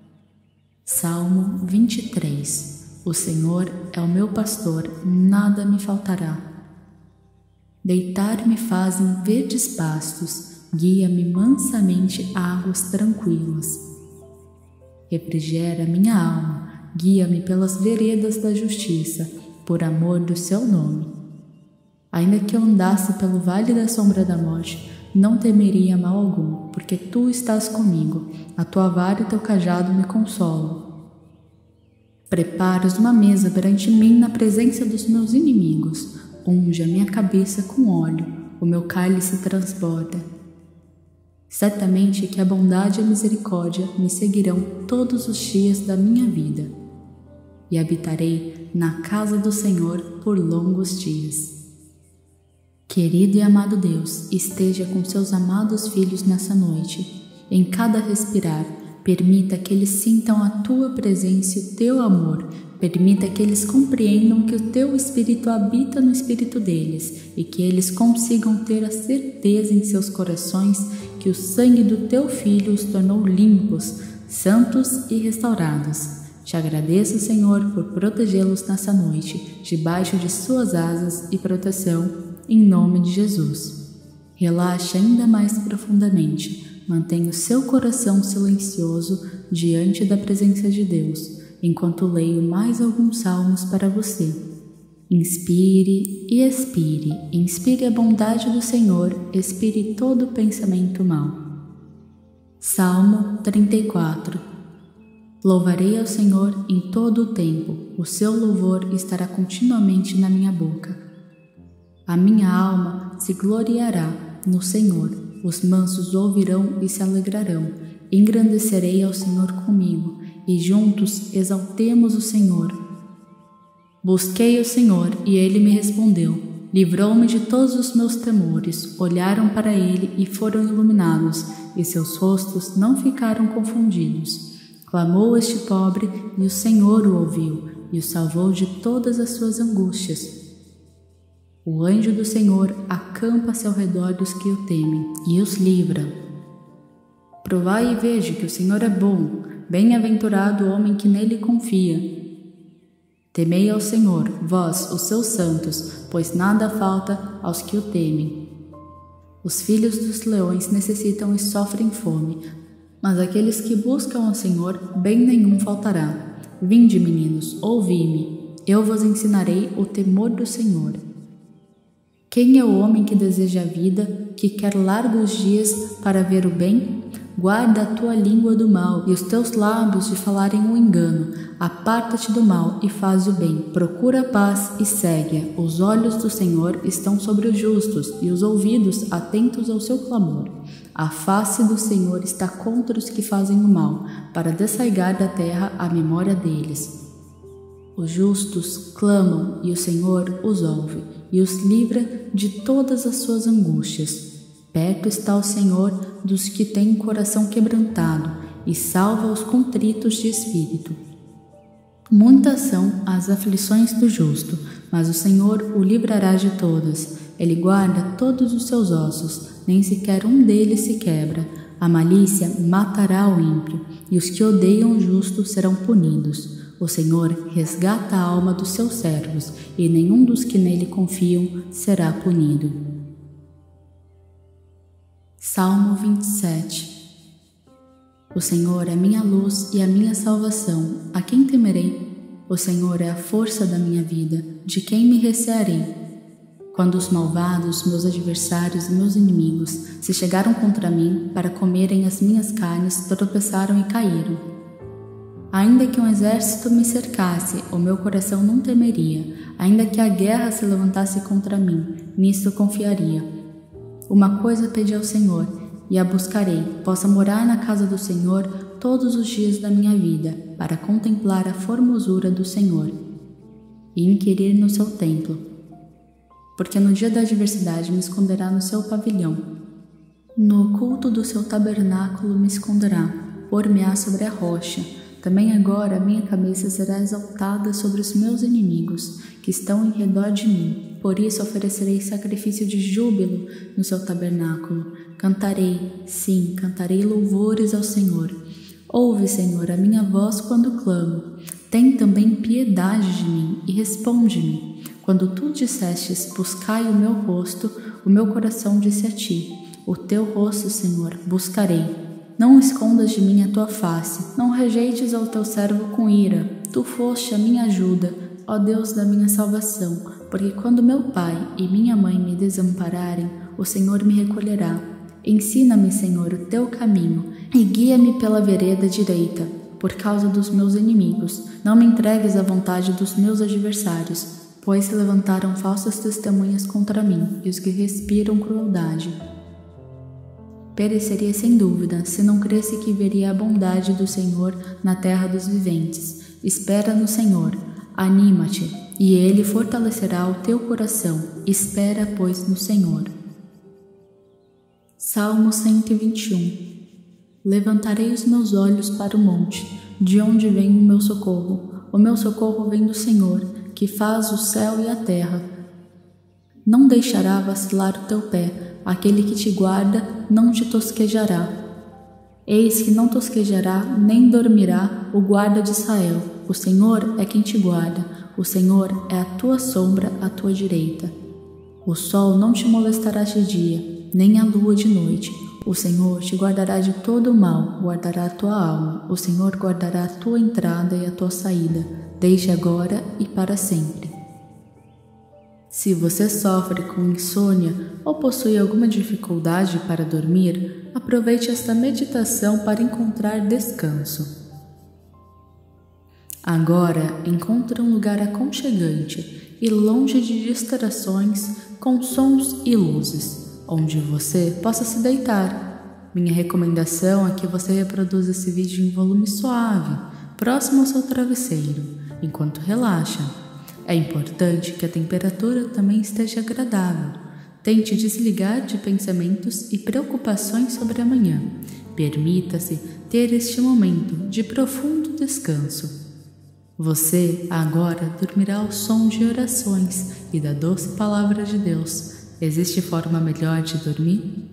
Salmo vinte e três. O Senhor é o meu pastor, nada me faltará. Deitar-me faz em verdes pastos, guia-me mansamente a águas tranquilas. Refrigera minha alma, guia-me pelas veredas da justiça, por amor do seu nome. Ainda que eu andasse pelo vale da sombra da morte, não temeria mal algum, porque tu estás comigo, a tua vara e teu cajado me consolam. Preparas uma mesa perante mim na presença dos meus inimigos, unge a minha cabeça com óleo, o meu cálice transborda. Certamente que a bondade e a misericórdia me seguirão todos os dias da minha vida, e habitarei na casa do Senhor por longos dias. Querido e amado Deus, esteja com seus amados filhos nessa noite. Em cada respirar, permita que eles sintam a tua presença e o teu amor. Permita que eles compreendam que o teu Espírito habita no espírito deles e que eles consigam ter a certeza em seus corações que o sangue do teu Filho os tornou limpos, santos e restaurados. Te agradeço, Senhor, por protegê-los nessa noite, debaixo de suas asas e proteção, em nome de Jesus. Relaxe ainda mais profundamente, mantenha o seu coração silencioso diante da presença de Deus, enquanto leio mais alguns salmos para você. Inspire e expire, inspire a bondade do Senhor, expire todo pensamento mau. Salmo trinta e quatro. Louvarei ao Senhor em todo o tempo, o seu louvor estará continuamente na minha boca. A minha alma se gloriará no Senhor, os mansos ouvirão e se alegrarão. Engrandecerei ao Senhor comigo, e juntos exaltemos o Senhor. Busquei o Senhor, e Ele me respondeu. Livrou-me de todos os meus temores. Olharam para Ele e foram iluminados, e seus rostos não ficaram confundidos. Clamou este pobre, e o Senhor o ouviu, e o salvou de todas as suas angústias. O anjo do Senhor acampa-se ao redor dos que o temem, e os livra. Provai e veja que o Senhor é bom, bem-aventurado o homem que nele confia. Temei ao Senhor, vós, os seus santos, pois nada falta aos que o temem. Os filhos dos leões necessitam e sofrem fome, mas aqueles que buscam ao Senhor, bem nenhum faltará. Vinde, meninos, ouvi-me, eu vos ensinarei o temor do Senhor. Quem é o homem que deseja a vida, que quer largos dias para ver o bem? Guarda a tua língua do mal e os teus lábios de falarem o engano. Aparta-te do mal e faz o bem. Procura a paz e segue-a. Os olhos do Senhor estão sobre os justos e os ouvidos atentos ao seu clamor. A face do Senhor está contra os que fazem o mal, para desarraigar da terra a memória deles. Os justos clamam e o Senhor os ouve e os livra de todas as suas angústias. Perto está o Senhor dos que têm o coração quebrantado e salva os contritos de espírito. Muitas são as aflições do justo, mas o Senhor o livrará de todas. Ele guarda todos os seus ossos, nem sequer um deles se quebra. A malícia matará o ímpio, e os que odeiam o justo serão punidos. O Senhor resgata a alma dos seus servos, e nenhum dos que nele confiam será punido. Salmo vinte e sete. O Senhor é minha luz e a minha salvação, a quem temerei? O Senhor é a força da minha vida, de quem me recearei? Quando os malvados, meus adversários e meus inimigos se chegaram contra mim para comerem as minhas carnes, tropeçaram e caíram. Ainda que um exército me cercasse, o meu coração não temeria. Ainda que a guerra se levantasse contra mim, nisto confiaria. Uma coisa pedi ao Senhor, e a buscarei, possa morar na casa do Senhor todos os dias da minha vida, para contemplar a formosura do Senhor e inquirir no seu templo. Porque no dia da adversidade me esconderá no seu pavilhão. No oculto do seu tabernáculo me esconderá, pôr-me-á sobre a rocha. Também agora a minha cabeça será exaltada sobre os meus inimigos, que estão em redor de mim. Por isso oferecerei sacrifício de júbilo no seu tabernáculo. Cantarei, sim, cantarei louvores ao Senhor. Ouve, Senhor, a minha voz quando clamo. Tem também piedade de mim e responde-me. Quando tu dissestes, buscai o meu rosto, o meu coração disse a ti, o teu rosto, Senhor, buscarei. Não escondas de mim a tua face, não rejeites ao teu servo com ira. Tu foste a minha ajuda, ó Deus da minha salvação, porque quando meu pai e minha mãe me desampararem, o Senhor me recolherá. Ensina-me, Senhor, o teu caminho, e guia-me pela vereda direita, por causa dos meus inimigos. Não me entregues à vontade dos meus adversários, pois se levantaram falsas testemunhas contra mim, e os que respiram crueldade. Pereceria sem dúvida, se não cresse que veria a bondade do Senhor na terra dos viventes. Espera no Senhor, anima-te, e Ele fortalecerá o teu coração. Espera, pois, no Senhor. Salmo cento e vinte e um. Levantarei os meus olhos para o monte, de onde vem o meu socorro. O meu socorro vem do Senhor, que faz o céu e a terra. Não deixará vacilar o teu pé. Aquele que te guarda não te tosquejará. Eis que não tosquejará, nem dormirá o guarda de Israel. O Senhor é quem te guarda, o Senhor é a tua sombra à tua direita. O sol não te molestará de dia, nem a lua de noite. O Senhor te guardará de todo o mal, guardará a tua alma. O Senhor guardará a tua entrada e a tua saída, desde agora e para sempre. Se você sofre com insônia ou possui alguma dificuldade para dormir, aproveite esta meditação para encontrar descanso. Agora, encontre um lugar aconchegante e longe de distrações com sons e luzes, onde você possa se deitar. Minha recomendação é que você reproduza esse vídeo em volume suave, próximo ao seu travesseiro, enquanto relaxa. É importante que a temperatura também esteja agradável. Tente desligar de pensamentos e preocupações sobre amanhã. Permita-se ter este momento de profundo descanso. Você agora dormirá ao som de orações e da doce palavra de Deus. Existe forma melhor de dormir?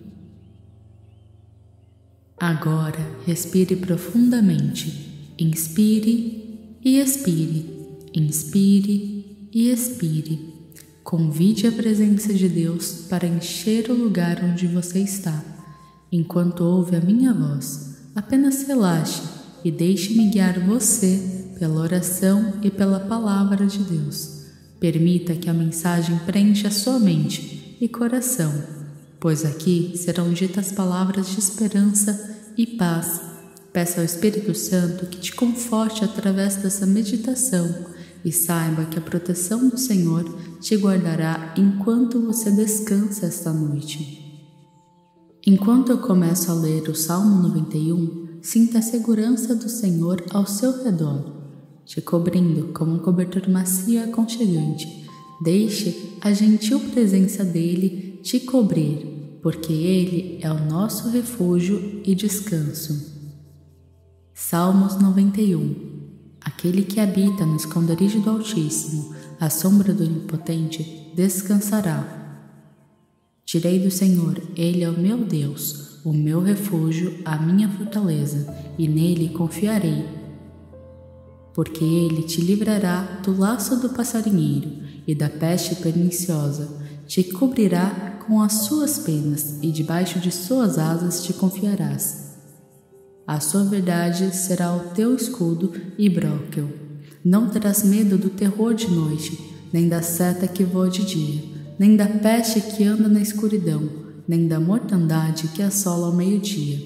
Agora respire profundamente. Inspire e expire. Inspire e expire. Convide a presença de Deus para encher o lugar onde você está. Enquanto ouve a minha voz, apenas relaxe e deixe-me guiar você pela oração e pela palavra de Deus. Permita que a mensagem preencha sua mente e coração, pois aqui serão ditas palavras de esperança e paz. Peça ao Espírito Santo que te conforte através dessa meditação e saiba que a proteção do Senhor te guardará enquanto você descansa esta noite. Enquanto eu começo a ler o Salmo noventa e um, sinta a segurança do Senhor ao seu redor, te cobrindo como um cobertor macio e aconchegante. Deixe a gentil presença dele te cobrir, porque ele é o nosso refúgio e descanso. Salmos noventa e um. Aquele que habita no esconderijo do Altíssimo, à sombra do Onipotente, descansará. Direi do Senhor, ele é o meu Deus, o meu refúgio, a minha fortaleza, e nele confiarei. Porque ele te livrará do laço do passarinheiro e da peste perniciosa, te cobrirá com as suas penas e debaixo de suas asas te confiarás. A sua verdade será o teu escudo e broquel. Não terás medo do terror de noite, nem da seta que voa de dia, nem da peste que anda na escuridão, nem da mortandade que assola ao meio-dia.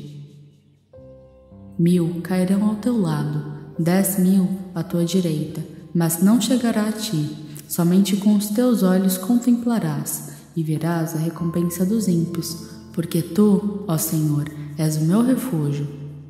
Mil cairão ao teu lado, dez mil à tua direita, mas não chegará a ti. Somente com os teus olhos contemplarás e verás a recompensa dos ímpios, porque tu, ó Senhor, és o meu refúgio.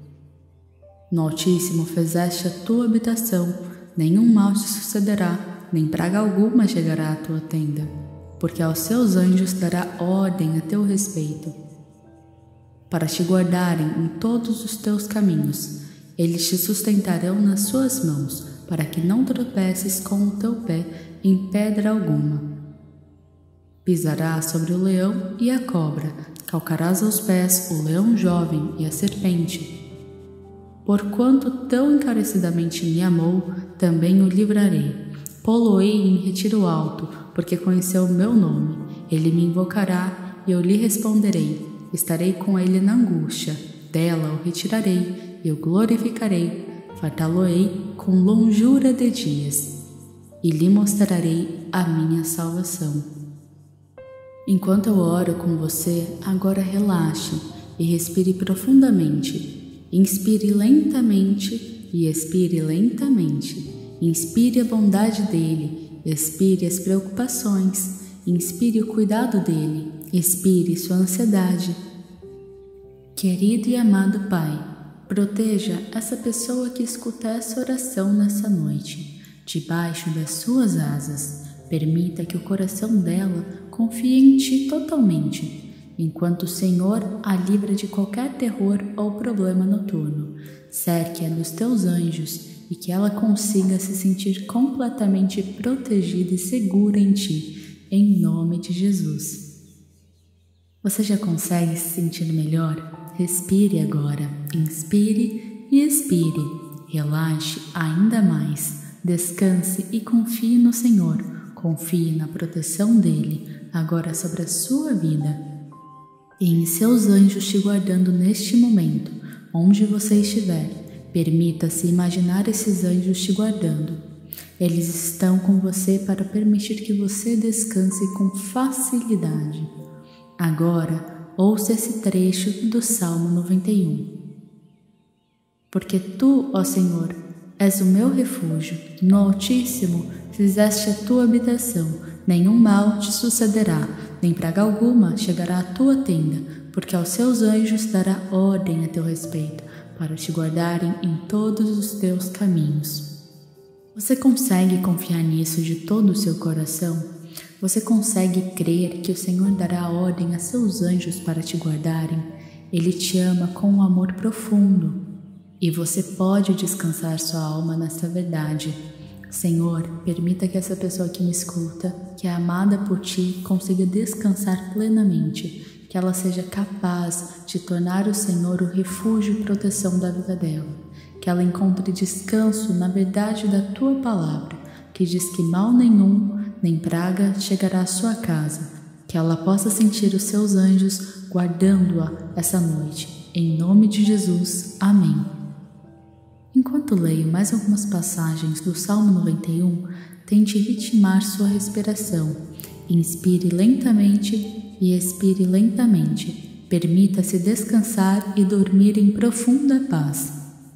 No Altíssimo fizeste a tua habitação, nenhum mal te sucederá, nem praga alguma chegará à tua tenda, porque aos seus anjos dará ordem a teu respeito, para te guardarem em todos os teus caminhos. Eles te sustentarão nas suas mãos, para que não tropeces com o teu pé em pedra alguma. Pisarás sobre o leão e a cobra, calcarás aos pés o leão jovem e a serpente. Porquanto tão encarecidamente me amou, também o livrarei. Pô-lo-ei em retiro alto, porque conheceu o meu nome. Ele me invocará e eu lhe responderei. Estarei com ele na angústia, dela o retirarei e o glorificarei. Fartá-lo-ei com longura de dias e lhe mostrarei a minha salvação. Enquanto eu oro com você, agora relaxe e respire profundamente. Inspire lentamente e expire lentamente. Inspire a bondade dele, expire as preocupações, inspire o cuidado dele, expire sua ansiedade. Querido e amado Pai, proteja essa pessoa que escuta essa oração nessa noite, debaixo das suas asas. Permita que o coração dela confie em Ti totalmente, enquanto o Senhor a livra de qualquer terror ou problema noturno. Cerque-a dos Teus anjos e que ela consiga se sentir completamente protegida e segura em Ti, em nome de Jesus. Você já consegue se sentir melhor? Respire agora, inspire e expire. Relaxe ainda mais, descanse e confie no Senhor, confie na proteção dele, agora sobre a sua vida. E em seus anjos te guardando neste momento, onde você estiver, permita-se imaginar esses anjos te guardando. Eles estão com você para permitir que você descanse com facilidade. Agora, ouça esse trecho do Salmo noventa e um. Porque tu, ó Senhor, és o meu refúgio, no Altíssimo fizeste a tua habitação, nenhum mal te sucederá, nem praga alguma chegará à tua tenda, porque aos seus anjos dará ordem a teu respeito, para te guardarem em todos os teus caminhos. Você consegue confiar nisso de todo o seu coração? Você consegue crer que o Senhor dará ordem a seus anjos para te guardarem? Ele te ama com um amor profundo. E você pode descansar sua alma nessa verdade. Senhor, permita que essa pessoa que me escuta, que é amada por Ti, consiga descansar plenamente, que ela seja capaz de tornar o Senhor o refúgio e proteção da vida dela, que ela encontre descanso na verdade da Tua palavra, que diz que mal nenhum, nem praga chegará à sua casa, que ela possa sentir os Seus anjos guardando-a essa noite. Em nome de Jesus, amém. Enquanto leio mais algumas passagens do Salmo noventa e um, tente ritmar sua respiração. Inspire lentamente e expire lentamente. Permita-se descansar e dormir em profunda paz.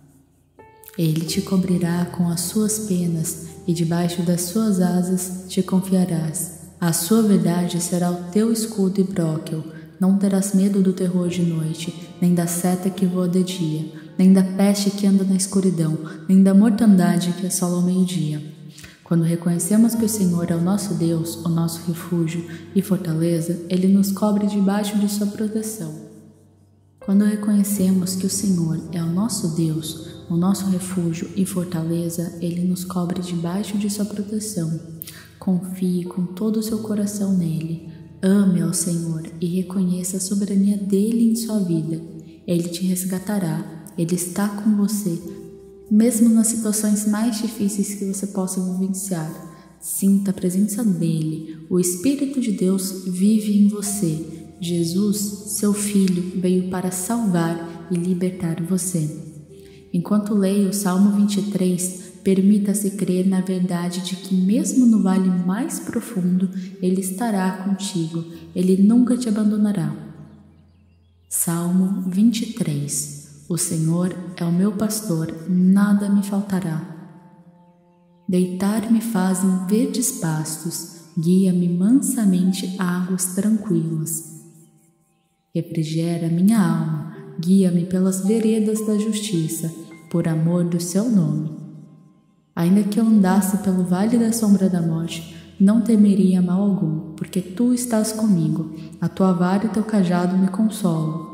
Ele te cobrirá com as suas penas e debaixo das suas asas te confiarás. A sua verdade será o teu escudo e bróquel. Não terás medo do terror de noite, nem da seta que voa de dia, nem da peste que anda na escuridão, nem da mortandade que assola ao meio-dia. Quando reconhecemos que o Senhor é o nosso Deus, o nosso refúgio e fortaleza, Ele nos cobre debaixo de sua proteção. Quando reconhecemos que o Senhor é o nosso Deus, o nosso refúgio e fortaleza, Ele nos cobre debaixo de sua proteção. Confie com todo o seu coração nele. Ame ao Senhor e reconheça a soberania dele em sua vida. Ele te resgatará, Ele está com você, mesmo nas situações mais difíceis que você possa vivenciar. Sinta a presença dele, o Espírito de Deus vive em você. Jesus, seu Filho, veio para salvar e libertar você. Enquanto leio o Salmo vinte e três, permita-se crer na verdade de que mesmo no vale mais profundo, Ele estará contigo, Ele nunca te abandonará. Salmo vinte e três. O Senhor é o meu pastor, nada me faltará. Deitar-me faz em verdes pastos, guia-me mansamente a águas tranquilas. Refrigera minha alma, guia-me pelas veredas da justiça, por amor do seu nome. Ainda que eu andasse pelo vale da sombra da morte, não temeria mal algum, porque tu estás comigo, a tua vara e teu cajado me consolam.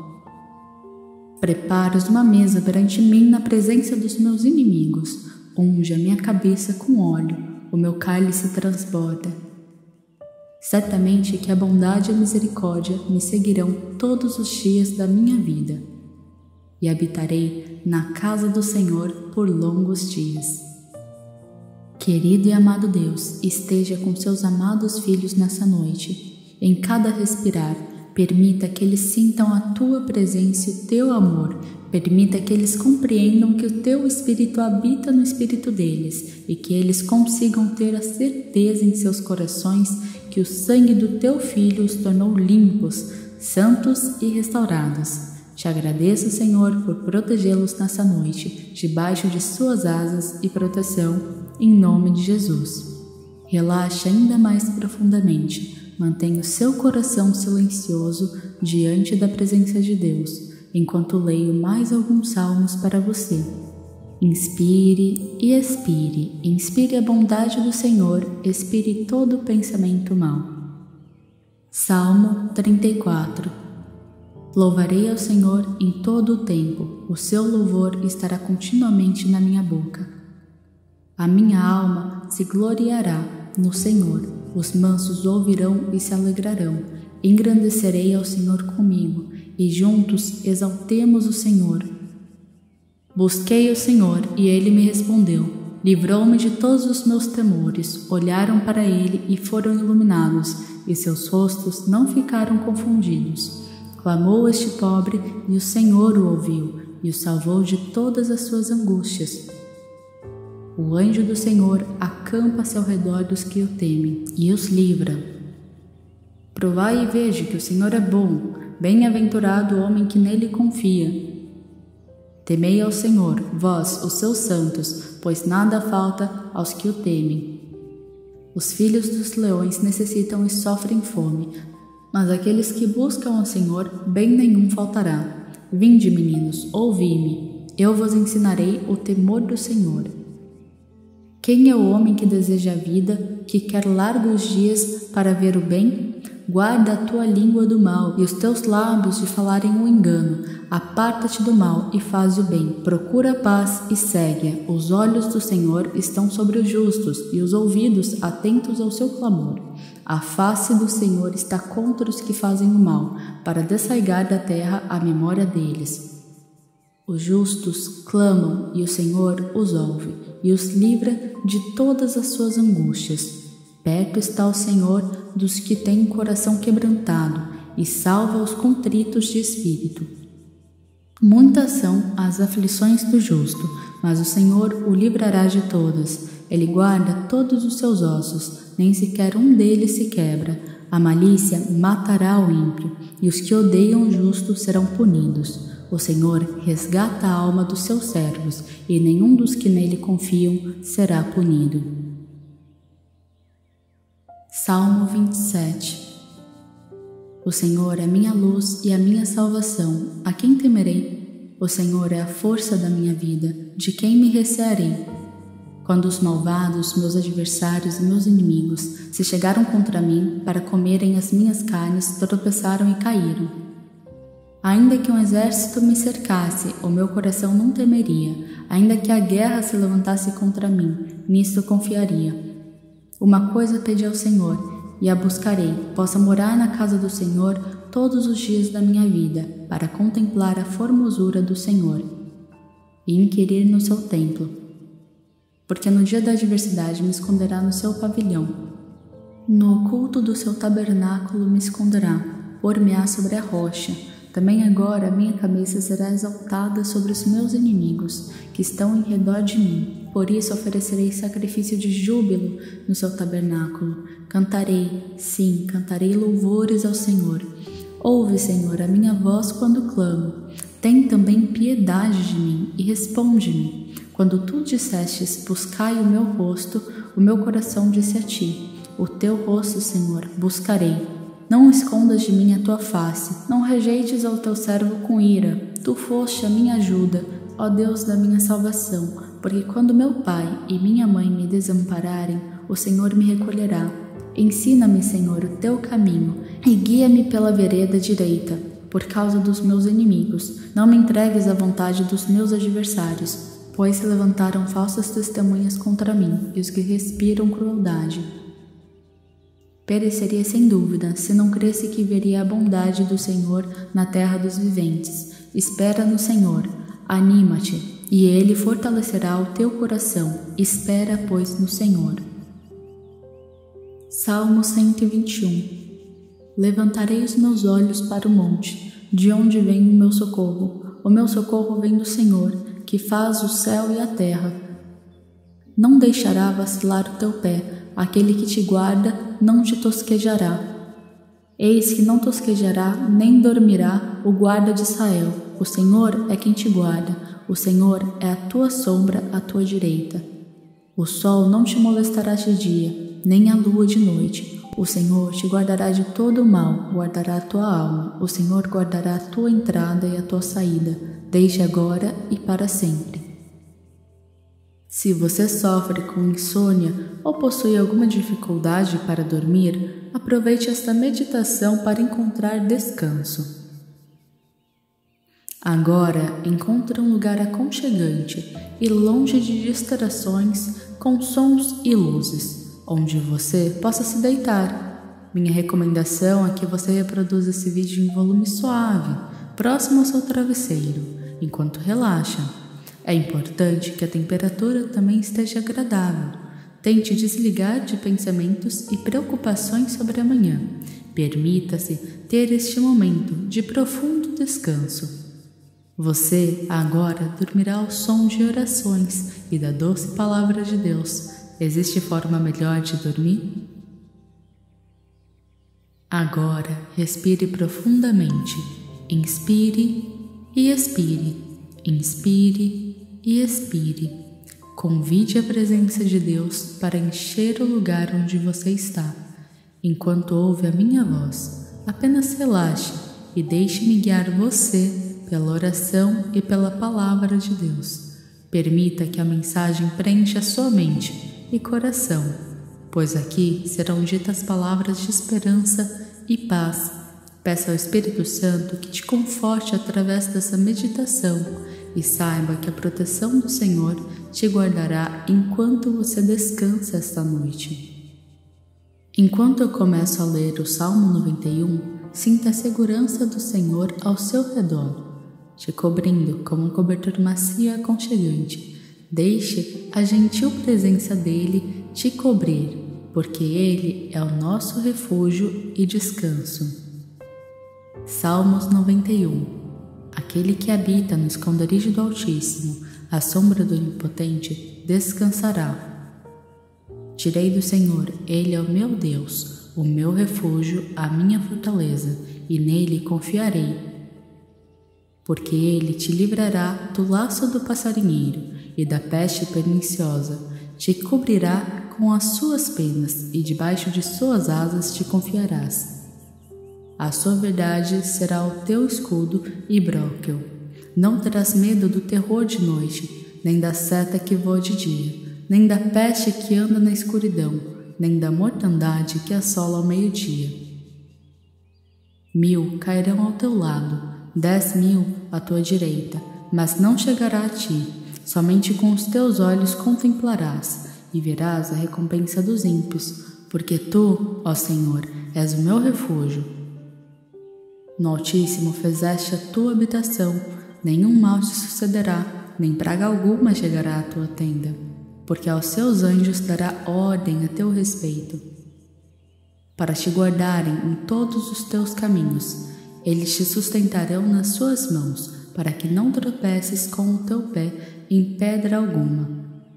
Preparas uma mesa perante mim na presença dos meus inimigos, unge a minha cabeça com óleo, o meu cálice transborda. Certamente que a bondade e a misericórdia me seguirão todos os dias da minha vida, e habitarei na casa do Senhor por longos dias. Querido e amado Deus, esteja com seus amados filhos nessa noite. Em cada respirar, permita que eles sintam a tua presença e o teu amor. Permita que eles compreendam que o teu Espírito habita no espírito deles e que eles consigam ter a certeza em seus corações que o sangue do teu Filho os tornou limpos, santos e restaurados. Te agradeço, Senhor, por protegê-los nessa noite, debaixo de suas asas e proteção, em nome de Jesus. Relaxe ainda mais profundamente, mantenha o seu coração silencioso diante da presença de Deus, enquanto leio mais alguns salmos para você. Inspire e expire, inspire a bondade do Senhor, expire todo pensamento mau. Salmo trinta e quatro. Louvarei ao Senhor em todo o tempo, o seu louvor estará continuamente na minha boca. A minha alma se gloriará no Senhor, os mansos ouvirão e se alegrarão. Engrandecerei ao Senhor comigo, e juntos exaltemos o Senhor. Busquei o Senhor e Ele me respondeu. Livrou-me de todos os meus temores. Olharam para Ele e foram iluminados, e seus rostos não ficaram confundidos. Clamou este pobre, e o Senhor o ouviu, e o salvou de todas as suas angústias. O anjo do Senhor acampa-se ao redor dos que o temem, e os livra. Provai e veja que o Senhor é bom, bem-aventurado o homem que nele confia. Temei ao Senhor, vós, os seus santos, pois nada falta aos que o temem. Os filhos dos leões necessitam e sofrem fome, mas aqueles que buscam ao Senhor, bem nenhum faltará. Vinde, meninos, ouvi-me, eu vos ensinarei o temor do Senhor. Quem é o homem que deseja a vida, que quer largos dias para ver o bem? Guarda a tua língua do mal e os teus lábios de falarem o engano. Aparta-te do mal e faz o bem. Procura a paz e segue-a. Os olhos do Senhor estão sobre os justos e os ouvidos atentos ao seu clamor. A face do Senhor está contra os que fazem o mal, para desarraigar da terra a memória deles. Os justos clamam e o Senhor os ouve e os livra de todas as suas angústias. Perto está o Senhor dos que têm o coração quebrantado e salva os contritos de espírito. Muitas são as aflições do justo, mas o Senhor o livrará de todas. Ele guarda todos os seus ossos, nem sequer um deles se quebra. A malícia matará o ímpio, e os que odeiam o justo serão punidos. O Senhor resgata a alma dos seus servos, e nenhum dos que nele confiam será punido. Salmo vinte e sete. O Senhor é minha luz e a minha salvação, a quem temerei? O Senhor é a força da minha vida, de quem me recearei? Quando os malvados, meus adversários e meus inimigos, se chegaram contra mim para comerem as minhas carnes, tropeçaram e caíram. Ainda que um exército me cercasse, o meu coração não temeria. Ainda que a guerra se levantasse contra mim, nisto confiaria. Uma coisa pedi ao Senhor, e a buscarei, possa morar na casa do Senhor todos os dias da minha vida, para contemplar a formosura do Senhor e inquirir no seu templo. Porque no dia da adversidade me esconderá no seu pavilhão. No oculto do seu tabernáculo me esconderá, pôr-me-á sobre a rocha. Também agora a minha cabeça será exaltada sobre os meus inimigos, que estão em redor de mim. Por isso oferecerei sacrifício de júbilo no seu tabernáculo. Cantarei, sim, cantarei louvores ao Senhor. Ouve, Senhor, a minha voz quando clamo. Tem também piedade de mim e responde-me. Quando tu dissestes, buscai o meu rosto, o meu coração disse a ti, o teu rosto, Senhor, buscarei. Não escondas de mim a tua face, não rejeites ao teu servo com ira. Tu foste a minha ajuda, ó Deus da minha salvação, porque quando meu pai e minha mãe me desampararem, o Senhor me recolherá. Ensina-me, Senhor, o teu caminho e guia-me pela vereda direita, por causa dos meus inimigos. Não me entregues à vontade dos meus adversários, pois se levantaram falsas testemunhas contra mim e os que respiram crueldade. Pereceria sem dúvida, se não cresse que veria a bondade do Senhor na terra dos viventes. Espera no Senhor, anima-te, e Ele fortalecerá o teu coração. Espera, pois, no Senhor. Salmo cento e vinte e um. Levantarei os meus olhos para o monte, de onde vem o meu socorro. O meu socorro vem do Senhor, que faz o céu e a terra. Não deixará vacilar o teu pé, aquele que te guarda não te tosquejará. Eis que não tosquejará, nem dormirá o guarda de Israel. O Senhor é quem te guarda, o Senhor é a tua sombra à tua direita. O sol não te molestará de dia, nem a lua de noite. O Senhor te guardará de todo o mal, guardará a tua alma. O Senhor guardará a tua entrada e a tua saída, desde agora e para sempre. Se você sofre com insônia ou possui alguma dificuldade para dormir, aproveite esta meditação para encontrar descanso. Agora, encontre um lugar aconchegante e longe de distrações com sons e luzes, onde você possa se deitar. Minha recomendação é que você reproduza esse vídeo em volume suave, próximo ao seu travesseiro, enquanto relaxa. É importante que a temperatura também esteja agradável. Tente desligar de pensamentos e preocupações sobre amanhã. Permita-se ter este momento de profundo descanso. Você agora dormirá ao som de orações e da doce palavra de Deus. Existe forma melhor de dormir? Agora respire profundamente. Inspire e expire. Inspire e expire. Convide a presença de Deus para encher o lugar onde você está. Enquanto ouve a minha voz, apenas relaxe e deixe-me guiar você pela oração e pela palavra de Deus. Permita que a mensagem preencha sua mente e coração, pois aqui serão ditas palavras de esperança e paz. Peça ao Espírito Santo que te conforte através dessa meditação e saiba que a proteção do Senhor te guardará enquanto você descansa esta noite. Enquanto eu começo a ler o Salmo noventa e um, sinta a segurança do Senhor ao seu redor, te cobrindo como um cobertor macio e aconchegante. Deixe a gentil presença dele te cobrir, porque ele é o nosso refúgio e descanso. Salmos noventa e um. Aquele que habita no esconderijo do Altíssimo, à sombra do Onipotente, descansará. Direi do Senhor, Ele é o meu Deus, o meu refúgio, a minha fortaleza, e nele confiarei. Porque Ele te livrará do laço do passarinheiro e da peste perniciosa, te cobrirá com as suas penas, e debaixo de suas asas te confiarás. A sua verdade será o teu escudo e bróquel. Não terás medo do terror de noite, nem da seta que voa de dia, nem da peste que anda na escuridão, nem da mortandade que assola ao meio-dia. Mil cairão ao teu lado, dez mil à tua direita, mas não chegará a ti. Somente com os teus olhos contemplarás e verás a recompensa dos ímpios, porque tu, ó Senhor, és o meu refúgio. No Altíssimo fizeste a tua habitação, nenhum mal te sucederá, nem praga alguma chegará à tua tenda, porque aos seus anjos dará ordem a teu respeito, para te guardarem em todos os teus caminhos. Eles te sustentarão nas suas mãos, para que não tropeces com o teu pé em pedra alguma.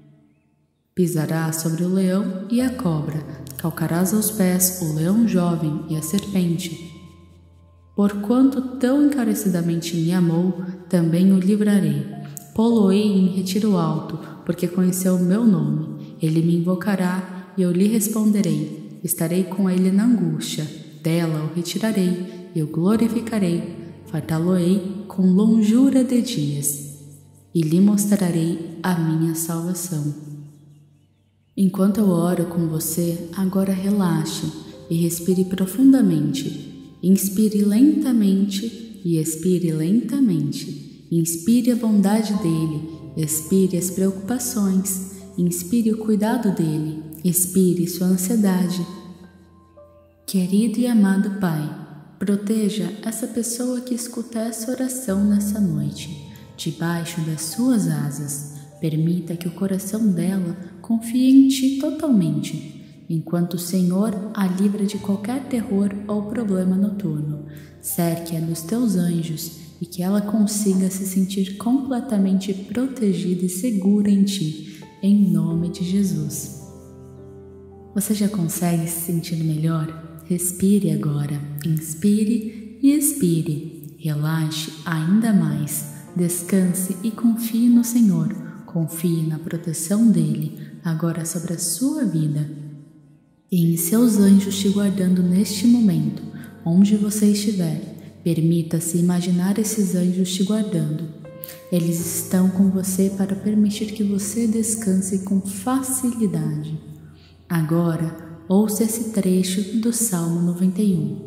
Pisarás sobre o leão e a cobra, calcarás aos pés o leão jovem e a serpente. Porquanto tão encarecidamente me amou, também o livrarei. Pô-lo-ei em retiro alto, porque conheceu o meu nome. Ele me invocará e eu lhe responderei. Estarei com ele na angústia, dela o retirarei e o glorificarei. Fartá-lo-ei com longura de dias e lhe mostrarei a minha salvação. Enquanto eu oro com você, agora relaxe e respire profundamente. Inspire lentamente e expire lentamente. Inspire a bondade dele, expire as preocupações, inspire o cuidado dele, expire sua ansiedade. Querido e amado Pai, proteja essa pessoa que escuta essa oração nessa noite, debaixo das suas asas. Permita que o coração dela confie em Ti totalmente, enquanto o Senhor a livra de qualquer terror ou problema noturno. Cerque-a dos Teus anjos e que ela consiga se sentir completamente protegida e segura em Ti, em nome de Jesus. Você já consegue se sentir melhor? Respire agora, inspire e expire. Relaxe ainda mais, descanse e confie no Senhor. Confie na proteção dele, agora sobre a sua vida. E em seus anjos te guardando neste momento, onde você estiver. Permita-se imaginar esses anjos te guardando. Eles estão com você para permitir que você descanse com facilidade. Agora, ouça esse trecho do Salmo noventa e um.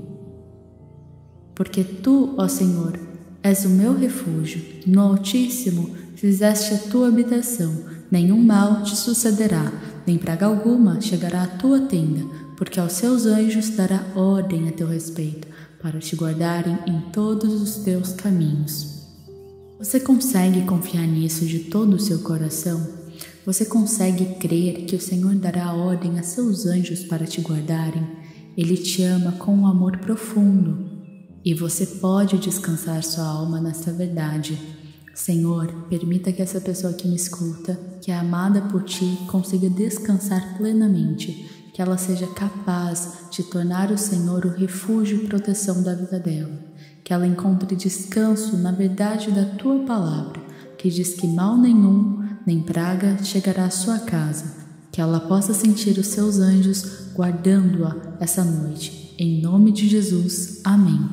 Porque tu, ó Senhor, és o meu refúgio, no Altíssimo fizeste a tua habitação, nenhum mal te sucederá, nem praga alguma chegará à tua tenda, porque aos seus anjos dará ordem a teu respeito, para te guardarem em todos os teus caminhos. Você consegue confiar nisso de todo o seu coração? Você consegue crer que o Senhor dará ordem a seus anjos para te guardarem? Ele te ama com um amor profundo e você pode descansar sua alma nessa verdade. Senhor, permita que essa pessoa que me escuta, que é amada por Ti, consiga descansar plenamente, que ela seja capaz de tornar o Senhor o refúgio e proteção da vida dela, que ela encontre descanso na verdade da Tua palavra, que diz que mal nenhum, nem praga chegará à sua casa, que ela possa sentir os Seus anjos guardando-a essa noite. Em nome de Jesus, amém.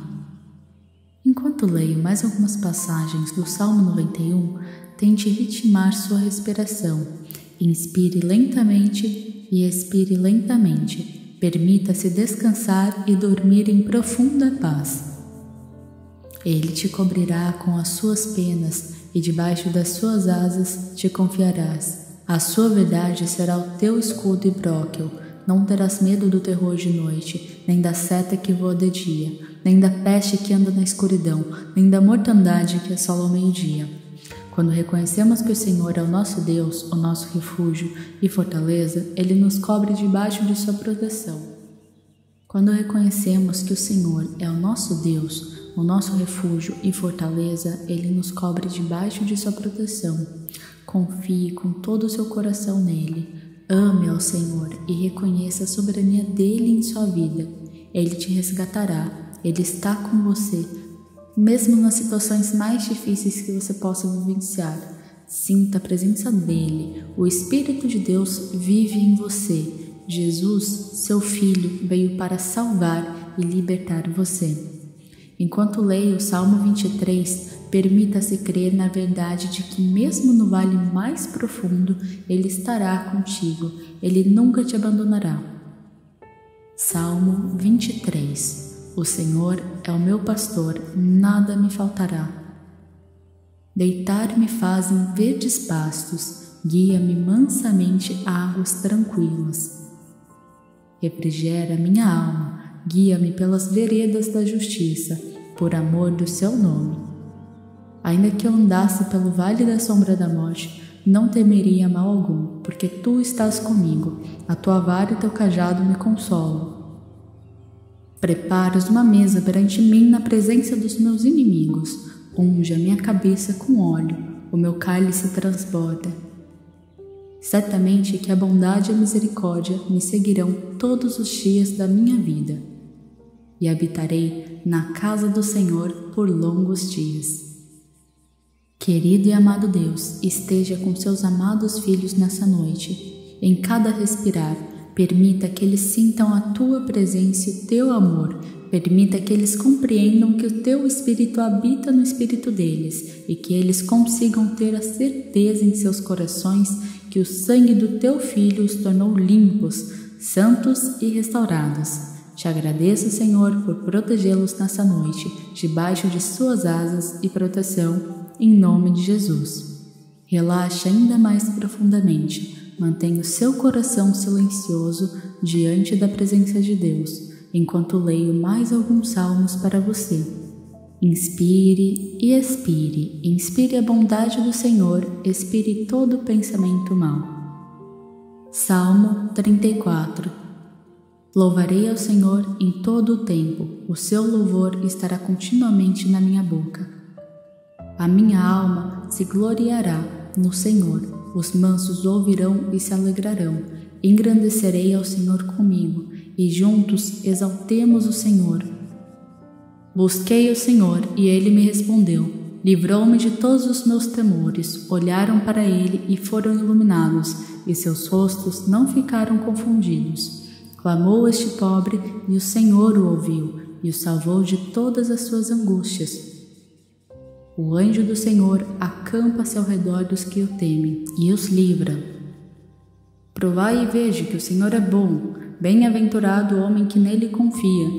Enquanto leio mais algumas passagens do Salmo noventa e um, tente ritmar sua respiração. Inspire lentamente e expire lentamente. Permita-se descansar e dormir em profunda paz. Ele te cobrirá com as suas penas e debaixo das suas asas te confiarás. A sua verdade será o teu escudo e broquel. Não terás medo do terror de noite, nem da seta que voa de dia, nem da peste que anda na escuridão, nem da mortandade que assola ao meio-dia. Quando reconhecemos que o Senhor é o nosso Deus, o nosso refúgio e fortaleza, Ele nos cobre debaixo de sua proteção. Quando reconhecemos que o Senhor é o nosso Deus, o nosso refúgio e fortaleza, Ele nos cobre debaixo de sua proteção. Confie com todo o seu coração nele. Ame ao Senhor e reconheça a soberania dele em sua vida. Ele te resgatará, Ele está com você, mesmo nas situações mais difíceis que você possa vivenciar. Sinta a presença dele, o Espírito de Deus vive em você. Jesus, seu Filho, veio para salvar e libertar você. Enquanto leio o Salmo vinte e três, permita-se crer na verdade de que mesmo no vale mais profundo, Ele estará contigo, Ele nunca te abandonará. Salmo vinte e três. O Senhor é o meu pastor, nada me faltará. Deitar-me faz em verdes pastos, guia-me mansamente a águas tranquilas. Refrigera minha alma, guia-me pelas veredas da justiça, por amor do seu nome. Ainda que eu andasse pelo vale da sombra da morte, não temeria mal algum, porque tu estás comigo, a tua vara e teu cajado me consolam. Preparas uma mesa perante mim na presença dos meus inimigos, unge a minha cabeça com óleo, o meu cálice transborda. Certamente que a bondade e a misericórdia me seguirão todos os dias da minha vida, e habitarei na casa do Senhor por longos dias. Querido e amado Deus, esteja com seus amados filhos nessa noite. Em cada respirar, permita que eles sintam a tua presença e o teu amor. Permita que eles compreendam que o teu Espírito habita no espírito deles e que eles consigam ter a certeza em seus corações que o sangue do teu Filho os tornou limpos, santos e restaurados. Te agradeço, Senhor, por protegê-los nessa noite, debaixo de suas asas e proteção, em nome de Jesus. Relaxe ainda mais profundamente, mantenha o seu coração silencioso diante da presença de Deus, enquanto leio mais alguns salmos para você. Inspire e expire, inspire a bondade do Senhor, expire todo pensamento mau. Salmo trinta e quatro. Louvarei ao Senhor em todo o tempo, o seu louvor estará continuamente na minha boca. A minha alma se gloriará no Senhor, os mansos ouvirão e se alegrarão. Engrandecerei ao Senhor comigo, e juntos exaltemos o Senhor. Busquei o Senhor, e Ele me respondeu. Livrou-me de todos os meus temores. Olharam para Ele e foram iluminados, e seus rostos não ficaram confundidos. Clamou este pobre, e o Senhor o ouviu, e o salvou de todas as suas angústias. O anjo do Senhor acampa-se ao redor dos que o temem, e os livra. Provai e veja que o Senhor é bom, bem-aventurado o homem que nele confia.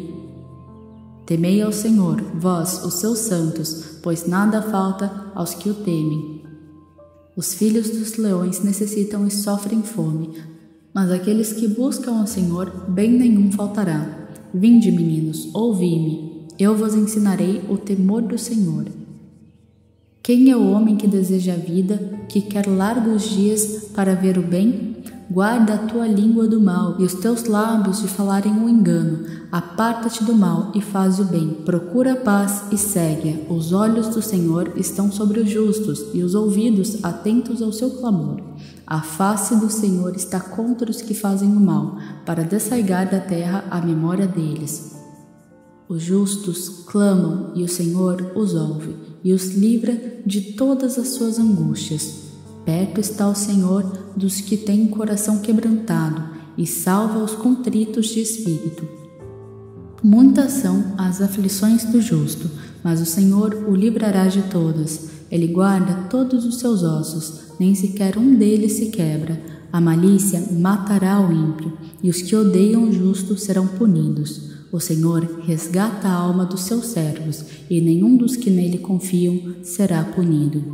Temei ao Senhor, vós, os seus santos, pois nada falta aos que o temem. Os filhos dos leões necessitam e sofrem fome, mas aqueles que buscam ao Senhor, bem nenhum faltará. Vinde, meninos, ouvi-me, eu vos ensinarei o temor do Senhor. Quem é o homem que deseja a vida, que quer largos dias para ver o bem? Guarda a tua língua do mal e os teus lábios de falarem o engano. Aparta-te do mal e faz o bem. Procura a paz e segue-a. Os olhos do Senhor estão sobre os justos e os ouvidos atentos ao seu clamor. A face do Senhor está contra os que fazem o mal, para desarraigar da terra a memória deles. Os justos clamam e o Senhor os ouve e os livra de todas as suas angústias. Perto está o Senhor dos que têm o coração quebrantado e salva os contritos de espírito. Muitas são as aflições do justo, mas o Senhor o livrará de todas. Ele guarda todos os seus ossos, nem sequer um deles se quebra. A malícia matará o ímpio, e os que odeiam o justo serão punidos. O Senhor resgata a alma dos seus servos, e nenhum dos que nele confiam será punido.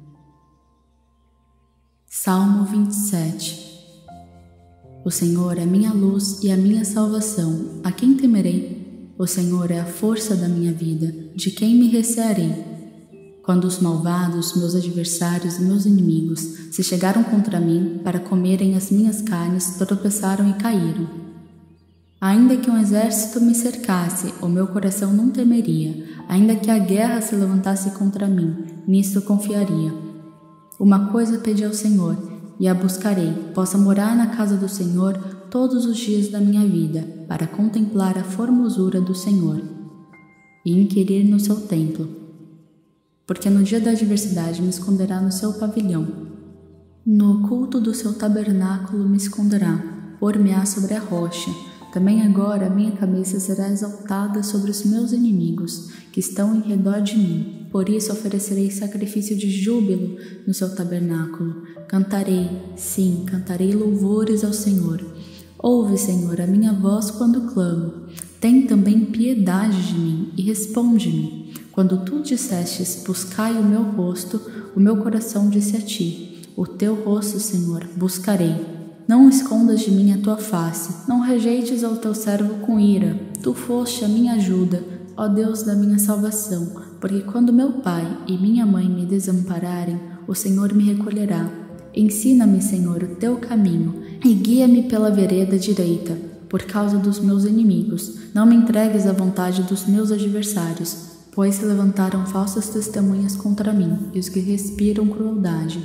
Salmo vinte e sete. O Senhor é minha luz e a minha salvação, a quem temerei? O Senhor é a força da minha vida, de quem me recearei? Quando os malvados, meus adversários e meus inimigos se chegaram contra mim para comerem as minhas carnes, tropeçaram e caíram. Ainda que um exército me cercasse, o meu coração não temeria. Ainda que a guerra se levantasse contra mim, nisto confiaria. Uma coisa pedi ao Senhor, e a buscarei, possa morar na casa do Senhor todos os dias da minha vida, para contemplar a formosura do Senhor e inquirir no seu templo. Porque no dia da adversidade me esconderá no seu pavilhão. No oculto do seu tabernáculo me esconderá, pôr-me-á sobre a rocha. Também agora a minha cabeça será exaltada sobre os meus inimigos, que estão em redor de mim. Por isso oferecerei sacrifício de júbilo no seu tabernáculo. Cantarei, sim, cantarei louvores ao Senhor. Ouve, Senhor, a minha voz quando clamo. Tem também piedade de mim e responde-me. Quando tu dissestes, buscai o meu rosto, o meu coração disse a ti, o teu rosto, Senhor, buscarei. Não escondas de mim a tua face, não rejeites ao teu servo com ira. Tu foste a minha ajuda, ó Deus da minha salvação, porque quando meu pai e minha mãe me desampararem, o Senhor me recolherá. Ensina-me, Senhor, o teu caminho, e guia-me pela vereda direita, por causa dos meus inimigos. Não me entregues à vontade dos meus adversários, pois se levantaram falsas testemunhas contra mim, e os que respiram crueldade.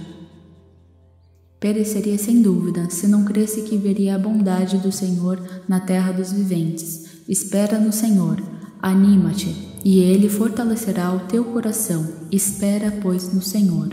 Pereceria sem dúvida, se não cresse que veria a bondade do Senhor na terra dos viventes. Espera no Senhor, anima-te, e Ele fortalecerá o teu coração. Espera, pois, no Senhor.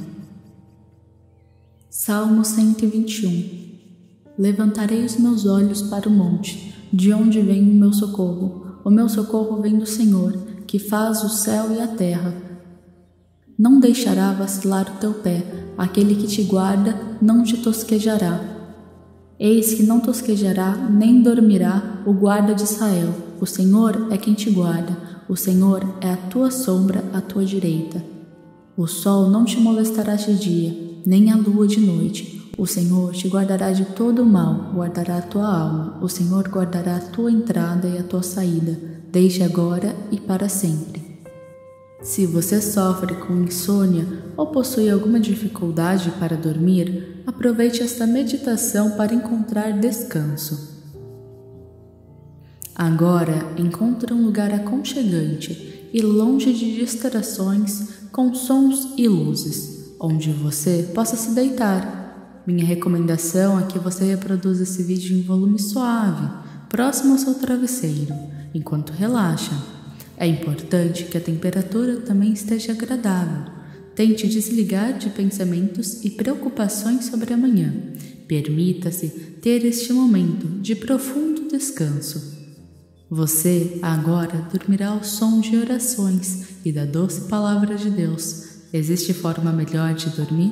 Salmo cento e vinte e um. Levantarei os meus olhos para o monte, de onde vem o meu socorro. O meu socorro vem do Senhor, que faz o céu e a terra. Não deixará vacilar o teu pé, aquele que te guarda não te tosquejará. Eis que não tosquejará, nem dormirá o guarda de Israel. O Senhor é quem te guarda, o Senhor é a tua sombra à tua direita. O sol não te molestará de dia, nem a lua de noite. O Senhor te guardará de todo o mal, guardará a tua alma. O Senhor guardará a tua entrada e a tua saída, desde agora e para sempre. Se você sofre com insônia ou possui alguma dificuldade para dormir, aproveite esta meditação para encontrar descanso. Agora, encontre um lugar aconchegante e longe de distrações com sons e luzes, onde você possa se deitar. Minha recomendação é que você reproduza esse vídeo em volume suave, próximo ao seu travesseiro, enquanto relaxa. É importante que a temperatura também esteja agradável. Tente desligar de pensamentos e preocupações sobre amanhã. Permita-se ter este momento de profundo descanso. Você agora dormirá ao som de orações e da doce palavra de Deus. Existe forma melhor de dormir?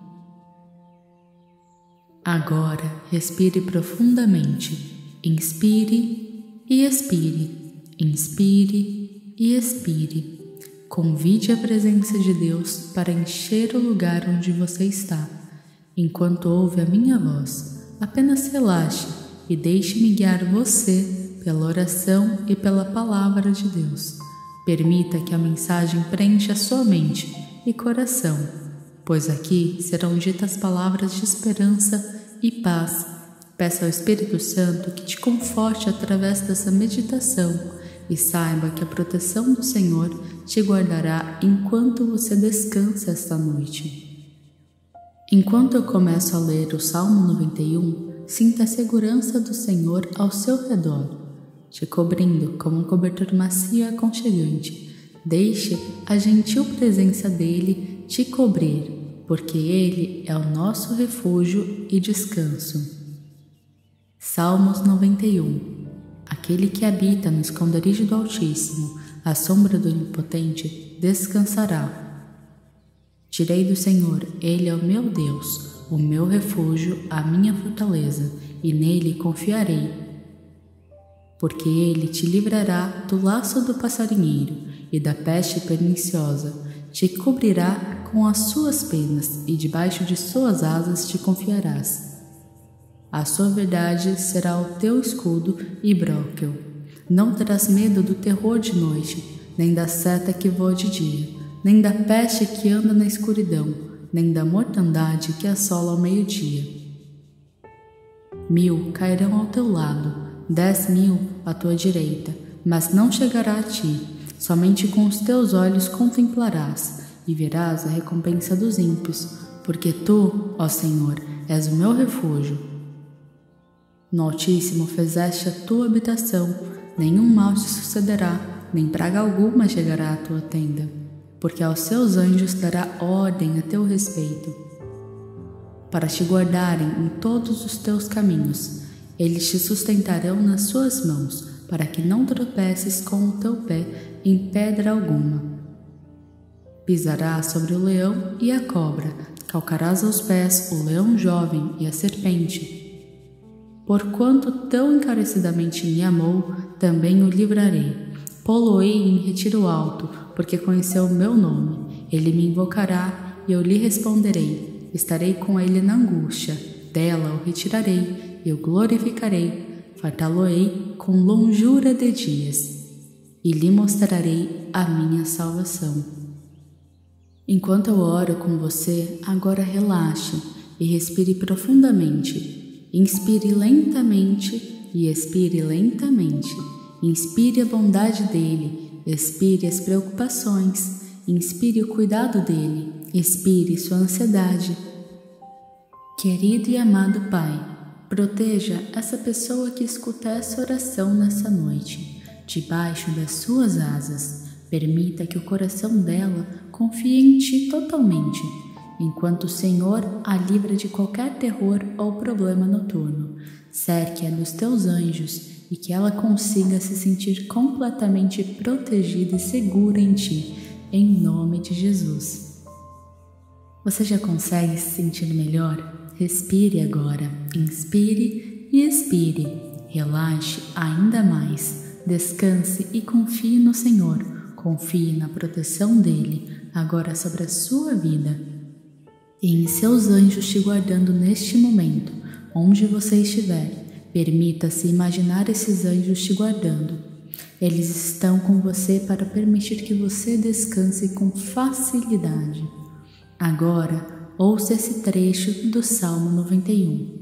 Agora respire profundamente. Inspire e expire. Inspire e expire. Convide a presença de Deus para encher o lugar onde você está. Enquanto ouve a minha voz, apenas relaxe e deixe-me guiar você pela oração e pela palavra de Deus. Permita que a mensagem preencha sua mente e coração, pois aqui serão ditas palavras de esperança e paz. Peça ao Espírito Santo que te conforte através dessa meditação e saiba que a proteção do Senhor te guardará enquanto você descansa esta noite. Enquanto eu começo a ler o Salmo noventa e um, sinta a segurança do Senhor ao seu redor, te cobrindo como um cobertor macio e aconchegante. Deixe a gentil presença dele te cobrir, porque ele é o nosso refúgio e descanso. Salmos noventa e um. Aquele que habita no esconderijo do Altíssimo, à sombra do Onipotente, descansará. Direi do Senhor, ele é o meu Deus, o meu refúgio, a minha fortaleza, e nele confiarei. Porque ele te livrará do laço do passarinheiro e da peste perniciosa, te cobrirá com as suas penas e debaixo de suas asas te confiarás. A sua verdade será o teu escudo e broquel. Não terás medo do terror de noite, nem da seta que voa de dia, nem da peste que anda na escuridão, nem da mortandade que assola ao meio-dia. Mil cairão ao teu lado, dez mil à tua direita, mas não chegará a ti. Somente com os teus olhos contemplarás e verás a recompensa dos ímpios, porque tu, ó Senhor, és o meu refúgio. No Altíssimo fizeste a tua habitação, nenhum mal te sucederá, nem praga alguma chegará à tua tenda, porque aos seus anjos dará ordem a teu respeito, para te guardarem em todos os teus caminhos. Eles te sustentarão nas suas mãos, para que não tropeces com o teu pé em pedra alguma. Pisarás sobre o leão e a cobra, calcarás aos pés o leão jovem e a serpente. Porquanto tão encarecidamente me amou, também o livrarei. Pô-lo-ei em retiro alto, porque conheceu o meu nome. Ele me invocará e eu lhe responderei. Estarei com ele na angústia, dela o retirarei, e o glorificarei. Fartá-lo-ei com longura de dias, e lhe mostrarei a minha salvação. Enquanto eu oro com você, agora relaxe e respire profundamente. Inspire lentamente e expire lentamente. Inspire a bondade dele, expire as preocupações, inspire o cuidado dele, expire sua ansiedade. Querido e amado Pai, proteja essa pessoa que escuta essa oração nessa noite, debaixo das suas asas. Permita que o coração dela confie em Ti totalmente, enquanto o Senhor a livra de qualquer terror ou problema noturno. Cerque-a dos Teus anjos e que ela consiga se sentir completamente protegida e segura em Ti, em nome de Jesus. Você já consegue se sentir melhor? Respire agora, inspire e expire. Relaxe ainda mais, descanse e confie no Senhor. Confie na proteção dele, agora sobre a sua vida. E em seus anjos te guardando neste momento, onde você estiver. Permita-se imaginar esses anjos te guardando. Eles estão com você para permitir que você descanse com facilidade. Agora, ouça esse trecho do Salmo noventa e um.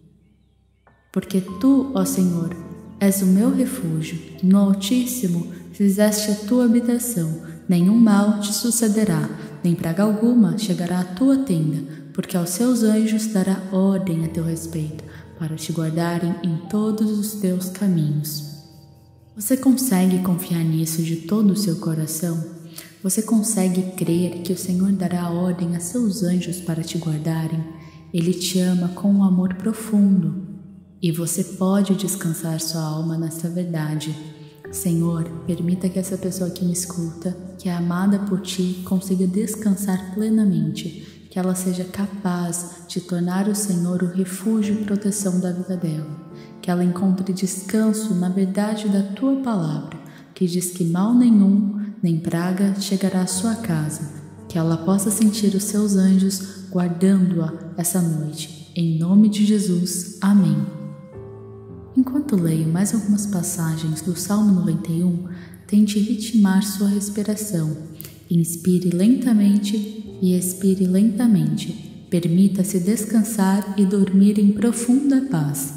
Porque tu, ó Senhor, és o meu refúgio, no Altíssimo fizeste a tua habitação, nenhum mal te sucederá, nem praga alguma chegará à tua tenda, porque aos seus anjos dará ordem a teu respeito, para te guardarem em todos os teus caminhos. Você consegue confiar nisso de todo o seu coração? Você consegue crer que o Senhor dará ordem a seus anjos para te guardarem? Ele te ama com um amor profundo, e você pode descansar sua alma nessa verdade. Senhor, permita que essa pessoa que me escuta, que é amada por Ti, consiga descansar plenamente, que ela seja capaz de tornar o Senhor o refúgio e proteção da vida dela, que ela encontre descanso na verdade da Tua palavra, que diz que mal nenhum, nem praga chegará à sua casa, que ela possa sentir os Seus anjos guardando-a essa noite. Em nome de Jesus, amém. Enquanto leio mais algumas passagens do Salmo noventa e um, tente ritmar sua respiração. Inspire lentamente e expire lentamente. Permita-se descansar e dormir em profunda paz.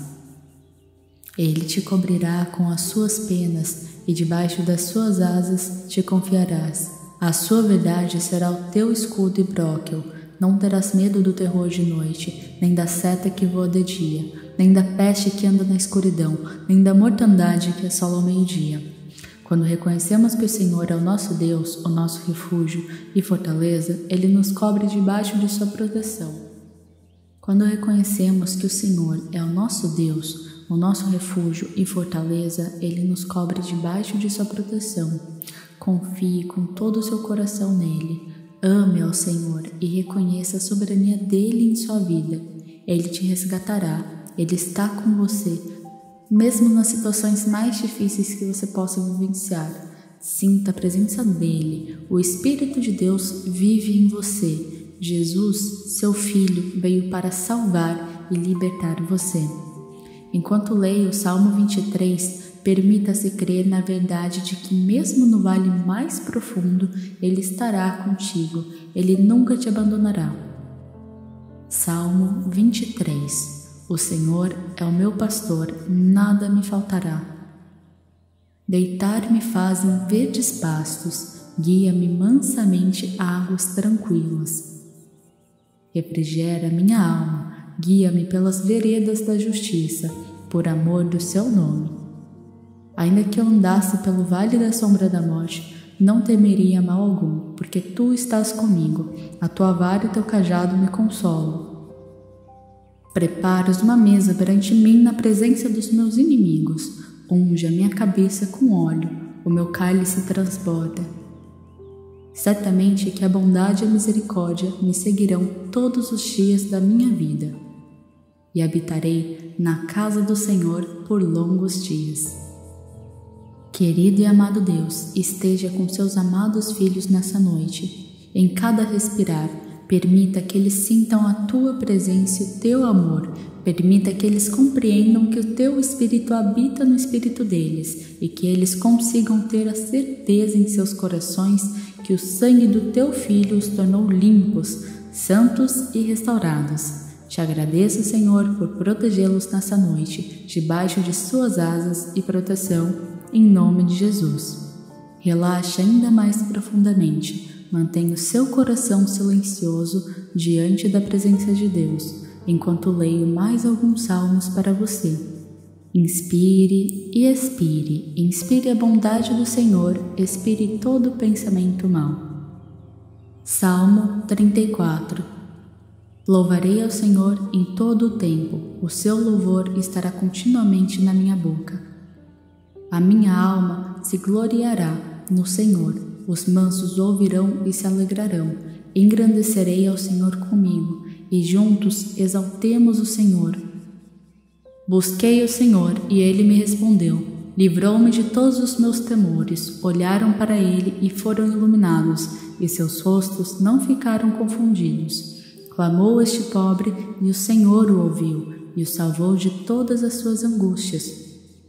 Ele te cobrirá com as suas penas e debaixo das suas asas te confiarás. A sua verdade será o teu escudo e broquel. Não terás medo do terror de noite, nem da seta que voa de dia, nem da peste que anda na escuridão, nem da mortandade que assola ao meio-dia. Quando reconhecemos que o Senhor é o nosso Deus, o nosso refúgio e fortaleza, Ele nos cobre debaixo de sua proteção. Quando reconhecemos que o Senhor é o nosso Deus, o nosso refúgio e fortaleza, Ele nos cobre debaixo de sua proteção. Confie com todo o seu coração nele. Ame ao Senhor e reconheça a soberania dele em sua vida. Ele te resgatará. Ele está com você, mesmo nas situações mais difíceis que você possa vivenciar. Sinta a presença dele. O Espírito de Deus vive em você. Jesus, seu Filho, veio para salvar e libertar você. Enquanto leio o Salmo vinte e três, permita-se crer na verdade de que mesmo no vale mais profundo, Ele estará contigo. Ele nunca te abandonará. Salmo vinte e três. O Senhor é o meu pastor, nada me faltará. Deitar-me faz em verdes pastos, guia-me mansamente a águas tranquilas. Refrigera minha alma, guia-me pelas veredas da justiça, por amor do seu nome. Ainda que eu andasse pelo vale da sombra da morte, não temeria mal algum, porque tu estás comigo, a tua vara e o teu cajado me consolam. Preparas uma mesa perante mim na presença dos meus inimigos, unge a minha cabeça com óleo, o meu cálice transborda. Certamente que a bondade e a misericórdia me seguirão todos os dias da minha vida, e habitarei na casa do Senhor por longos dias. Querido e amado Deus, esteja com seus amados filhos nessa noite. Em cada respirar, permita que eles sintam a tua presença e o teu amor. Permita que eles compreendam que o teu Espírito habita no espírito deles e que eles consigam ter a certeza em seus corações que o sangue do teu Filho os tornou limpos, santos e restaurados. Te agradeço, Senhor, por protegê-los nessa noite, debaixo de suas asas e proteção, em nome de Jesus. Relaxe ainda mais profundamente. Mantenha o seu coração silencioso diante da presença de Deus, enquanto leio mais alguns salmos para você. Inspire e expire. Inspire a bondade do Senhor, expire todo pensamento mau. Salmo trinta e quatro. Louvarei ao Senhor em todo o tempo, o seu louvor estará continuamente na minha boca. A minha alma se gloriará no Senhor, os mansos ouvirão e se alegrarão. Engrandecerei ao Senhor comigo, e juntos exaltemos o Senhor. Busquei o Senhor, e Ele me respondeu. Livrou-me de todos os meus temores. Olharam para Ele e foram iluminados, e seus rostos não ficaram confundidos. Clamou este pobre, e o Senhor o ouviu, e o salvou de todas as suas angústias.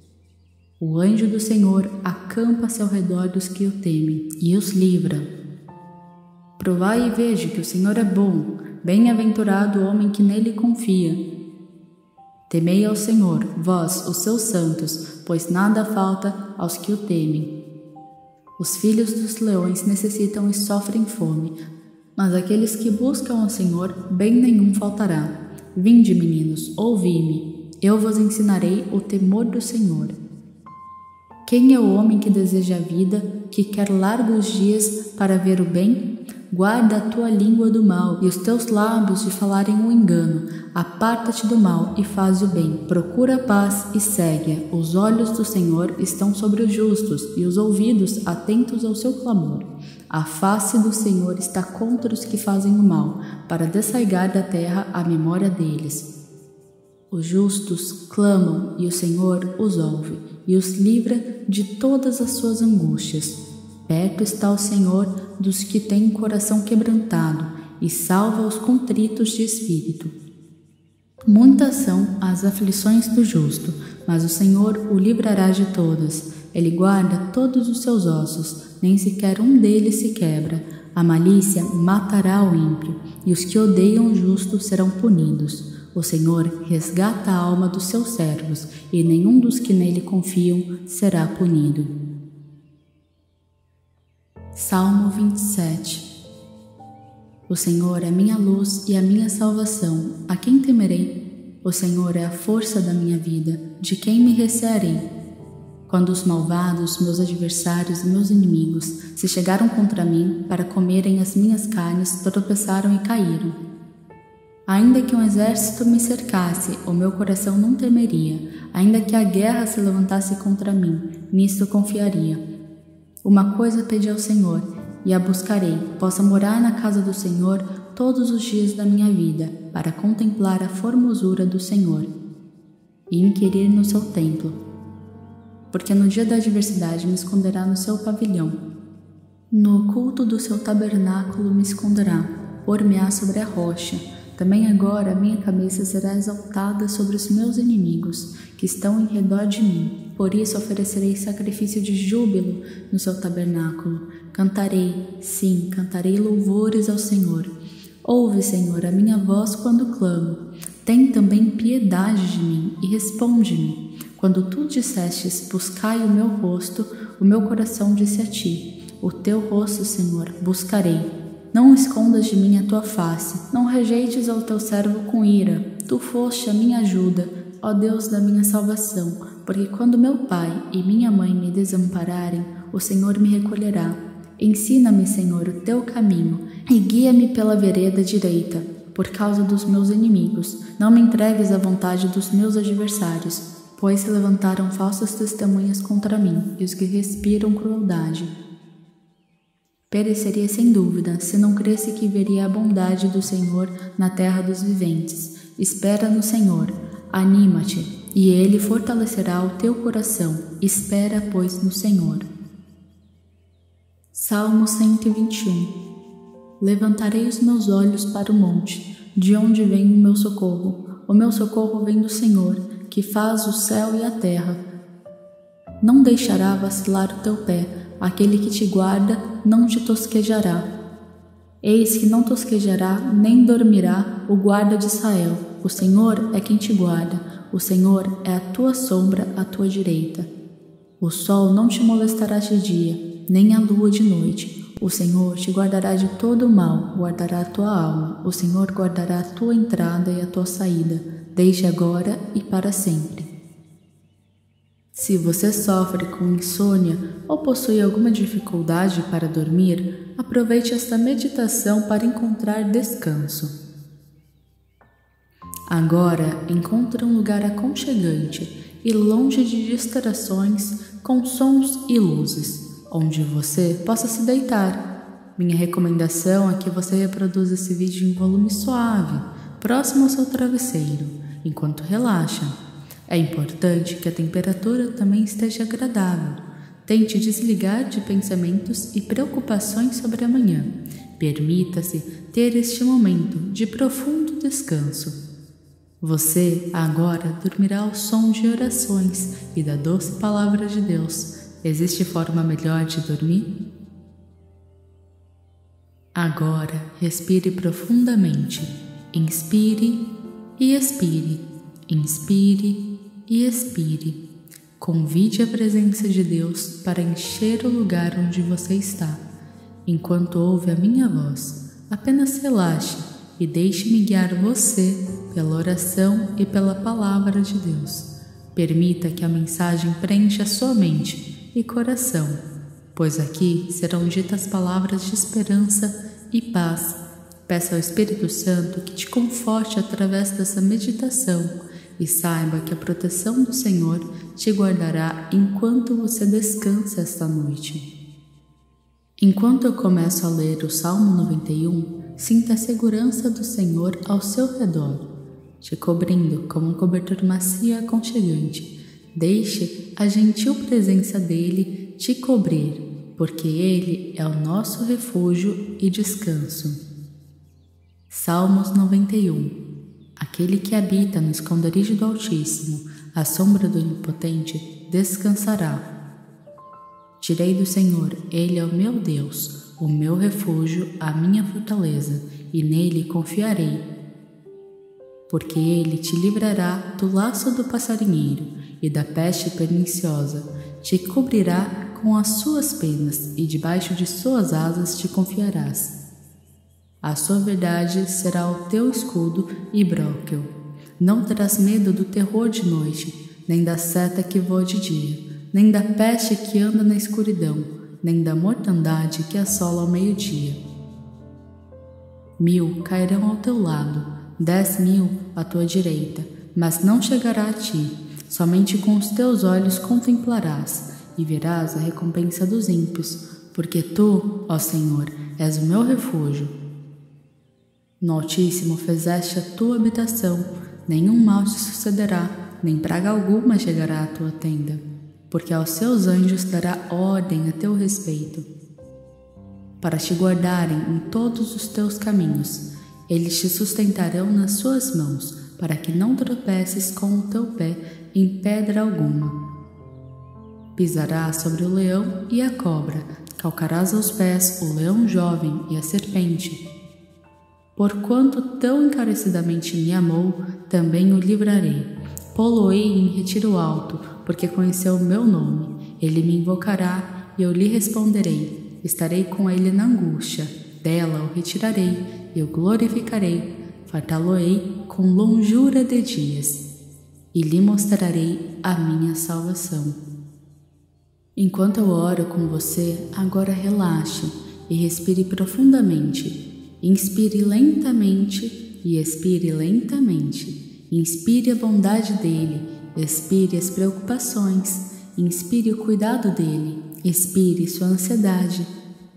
O anjo do Senhor acampa-se ao redor dos que o temem, e os livra. Provai e veja que o Senhor é bom, bem-aventurado o homem que nele confia. Temei ao Senhor, vós, os seus santos, pois nada falta aos que o temem. Os filhos dos leões necessitam e sofrem fome, mas aqueles que buscam ao Senhor, bem nenhum faltará. Vinde, meninos, ouvi-me, eu vos ensinarei o temor do Senhor. Quem é o homem que deseja a vida, que quer largos dias para ver o bem? Guarda a tua língua do mal e os teus lábios de falarem o engano. Aparta-te do mal e faz o bem. Procura a paz e segue-a. Os olhos do Senhor estão sobre os justos e os ouvidos atentos ao seu clamor. A face do Senhor está contra os que fazem o mal, para desarraigar da terra a memória deles. Os justos clamam e o Senhor os ouve e os livra de todas as suas angústias. Perto está o Senhor dos que têm o coração quebrantado e salva os contritos de espírito. Muitas são as aflições do justo, mas o Senhor o livrará de todas. Ele guarda todos os seus ossos, nem sequer um deles se quebra. A malícia matará o ímpio, e os que odeiam o justo serão punidos. O Senhor resgata a alma dos seus servos, e nenhum dos que nele confiam será punido. Salmo vinte e sete. O Senhor é minha luz e a minha salvação, a quem temerei? O Senhor é a força da minha vida, de quem me recearei? Quando os malvados, meus adversários e meus inimigos se chegaram contra mim para comerem as minhas carnes, tropeçaram e caíram. Ainda que um exército me cercasse, o meu coração não temeria. Ainda que a guerra se levantasse contra mim, nisto confiaria. Uma coisa pedi ao Senhor, e a buscarei, possa morar na casa do Senhor todos os dias da minha vida, para contemplar a formosura do Senhor e inquirir no seu templo. Porque no dia da adversidade me esconderá no seu pavilhão. No oculto do seu tabernáculo me esconderá, pôr-me-á sobre a rocha. Também agora a minha cabeça será exaltada sobre os meus inimigos, que estão em redor de mim. Por isso oferecerei sacrifício de júbilo no seu tabernáculo. Cantarei, sim, cantarei louvores ao Senhor. Ouve, Senhor, a minha voz quando clamo. Tem também piedade de mim e responde-me. Quando tu dissestes, buscai o meu rosto, o meu coração disse a ti, o teu rosto, Senhor, buscarei. Não escondas de mim a tua face, não rejeites ao teu servo com ira. Tu foste a minha ajuda, ó Deus da minha salvação, porque quando meu pai e minha mãe me desampararem, o Senhor me recolherá. Ensina-me, Senhor, o teu caminho, e guia-me pela vereda direita, por causa dos meus inimigos. Não me entregues à vontade dos meus adversários, pois se levantaram falsas testemunhas contra mim, e os que respiram crueldade. Pereceria sem dúvida, se não cresse que veria a bondade do Senhor na terra dos viventes. Espera no Senhor, anima-te, e Ele fortalecerá o teu coração. Espera, pois, no Senhor. Salmo cento e vinte e um. Levantarei os meus olhos para o monte, de onde vem o meu socorro. O meu socorro vem do Senhor, que faz o céu e a terra. Não deixará vacilar o teu pé, aquele que te guarda não te tosquejará. Eis que não tosquejará, nem dormirá o guarda de Israel. O Senhor é quem te guarda, o Senhor é a tua sombra à tua direita. O sol não te molestará de dia, nem a lua de noite. O Senhor te guardará de todo o mal, guardará a tua alma. O Senhor guardará a tua entrada e a tua saída, desde agora e para sempre. Se você sofre com insônia ou possui alguma dificuldade para dormir, aproveite esta meditação para encontrar descanso. Agora, encontre um lugar aconchegante e longe de distrações com sons e luzes, onde você possa se deitar. Minha recomendação é que você reproduza esse vídeo em volume suave, próximo ao seu travesseiro, enquanto relaxa. É importante que a temperatura também esteja agradável. Tente desligar de pensamentos e preocupações sobre amanhã. Permita-se ter este momento de profundo descanso. Você agora dormirá ao som de orações e da doce palavra de Deus. Existe forma melhor de dormir? Agora, respire profundamente. Inspire e expire. Inspire e expire. Convide a presença de Deus para encher o lugar onde você está. Enquanto ouve a minha voz, apenas relaxe e deixe-me guiar você pela oração e pela palavra de Deus. Permita que a mensagem preencha sua mente e coração, pois aqui serão ditas palavras de esperança e paz. Peça ao Espírito Santo que te conforte através dessa meditação e saiba que a proteção do Senhor te guardará enquanto você descansa esta noite. Enquanto eu começo a ler o Salmo noventa e um, sinta a segurança do Senhor ao seu redor, te cobrindo como um cobertor macio e aconchegante. Deixe a gentil presença dele te cobrir, porque ele é o nosso refúgio e descanso. Salmos noventa e um. Aquele que habita no esconderijo do Altíssimo, à sombra do Onipotente, descansará. Direi do Senhor, ele é o meu Deus, o meu refúgio, a minha fortaleza, e nele confiarei. Porque ele te livrará do laço do passarinheiro e da peste perniciosa, te cobrirá com as suas penas e debaixo de suas asas te confiarás. A sua verdade será o teu escudo e bróquel. Não terás medo do terror de noite, nem da seta que voa de dia, nem da peste que anda na escuridão, nem da mortandade que assola ao meio-dia. Mil cairão ao teu lado, dez mil à tua direita, mas não chegará a ti. Somente com os teus olhos contemplarás e verás a recompensa dos ímpios, porque tu, ó Senhor, és o meu refúgio. No Altíssimo fizeste a tua habitação, nenhum mal te sucederá, nem praga alguma chegará à tua tenda, porque aos seus anjos dará ordem a teu respeito, para te guardarem em todos os teus caminhos. Eles te sustentarão nas suas mãos, para que não tropeces com o teu pé em pedra alguma. Pisarás sobre o leão e a cobra, calcarás aos pés o leão jovem e a serpente. Porquanto tão encarecidamente me amou, também o livrarei. Pô-lo-ei em retiro alto, porque conheceu o meu nome. Ele me invocará e eu lhe responderei. Estarei com ele na angústia, dela o retirarei e o glorificarei. Fartá-lo-ei com longura de dias e lhe mostrarei a minha salvação. Enquanto eu oro com você, agora relaxe e respire profundamente. Inspire lentamente e expire lentamente. Inspire a bondade dele, expire as preocupações, inspire o cuidado dele, expire sua ansiedade.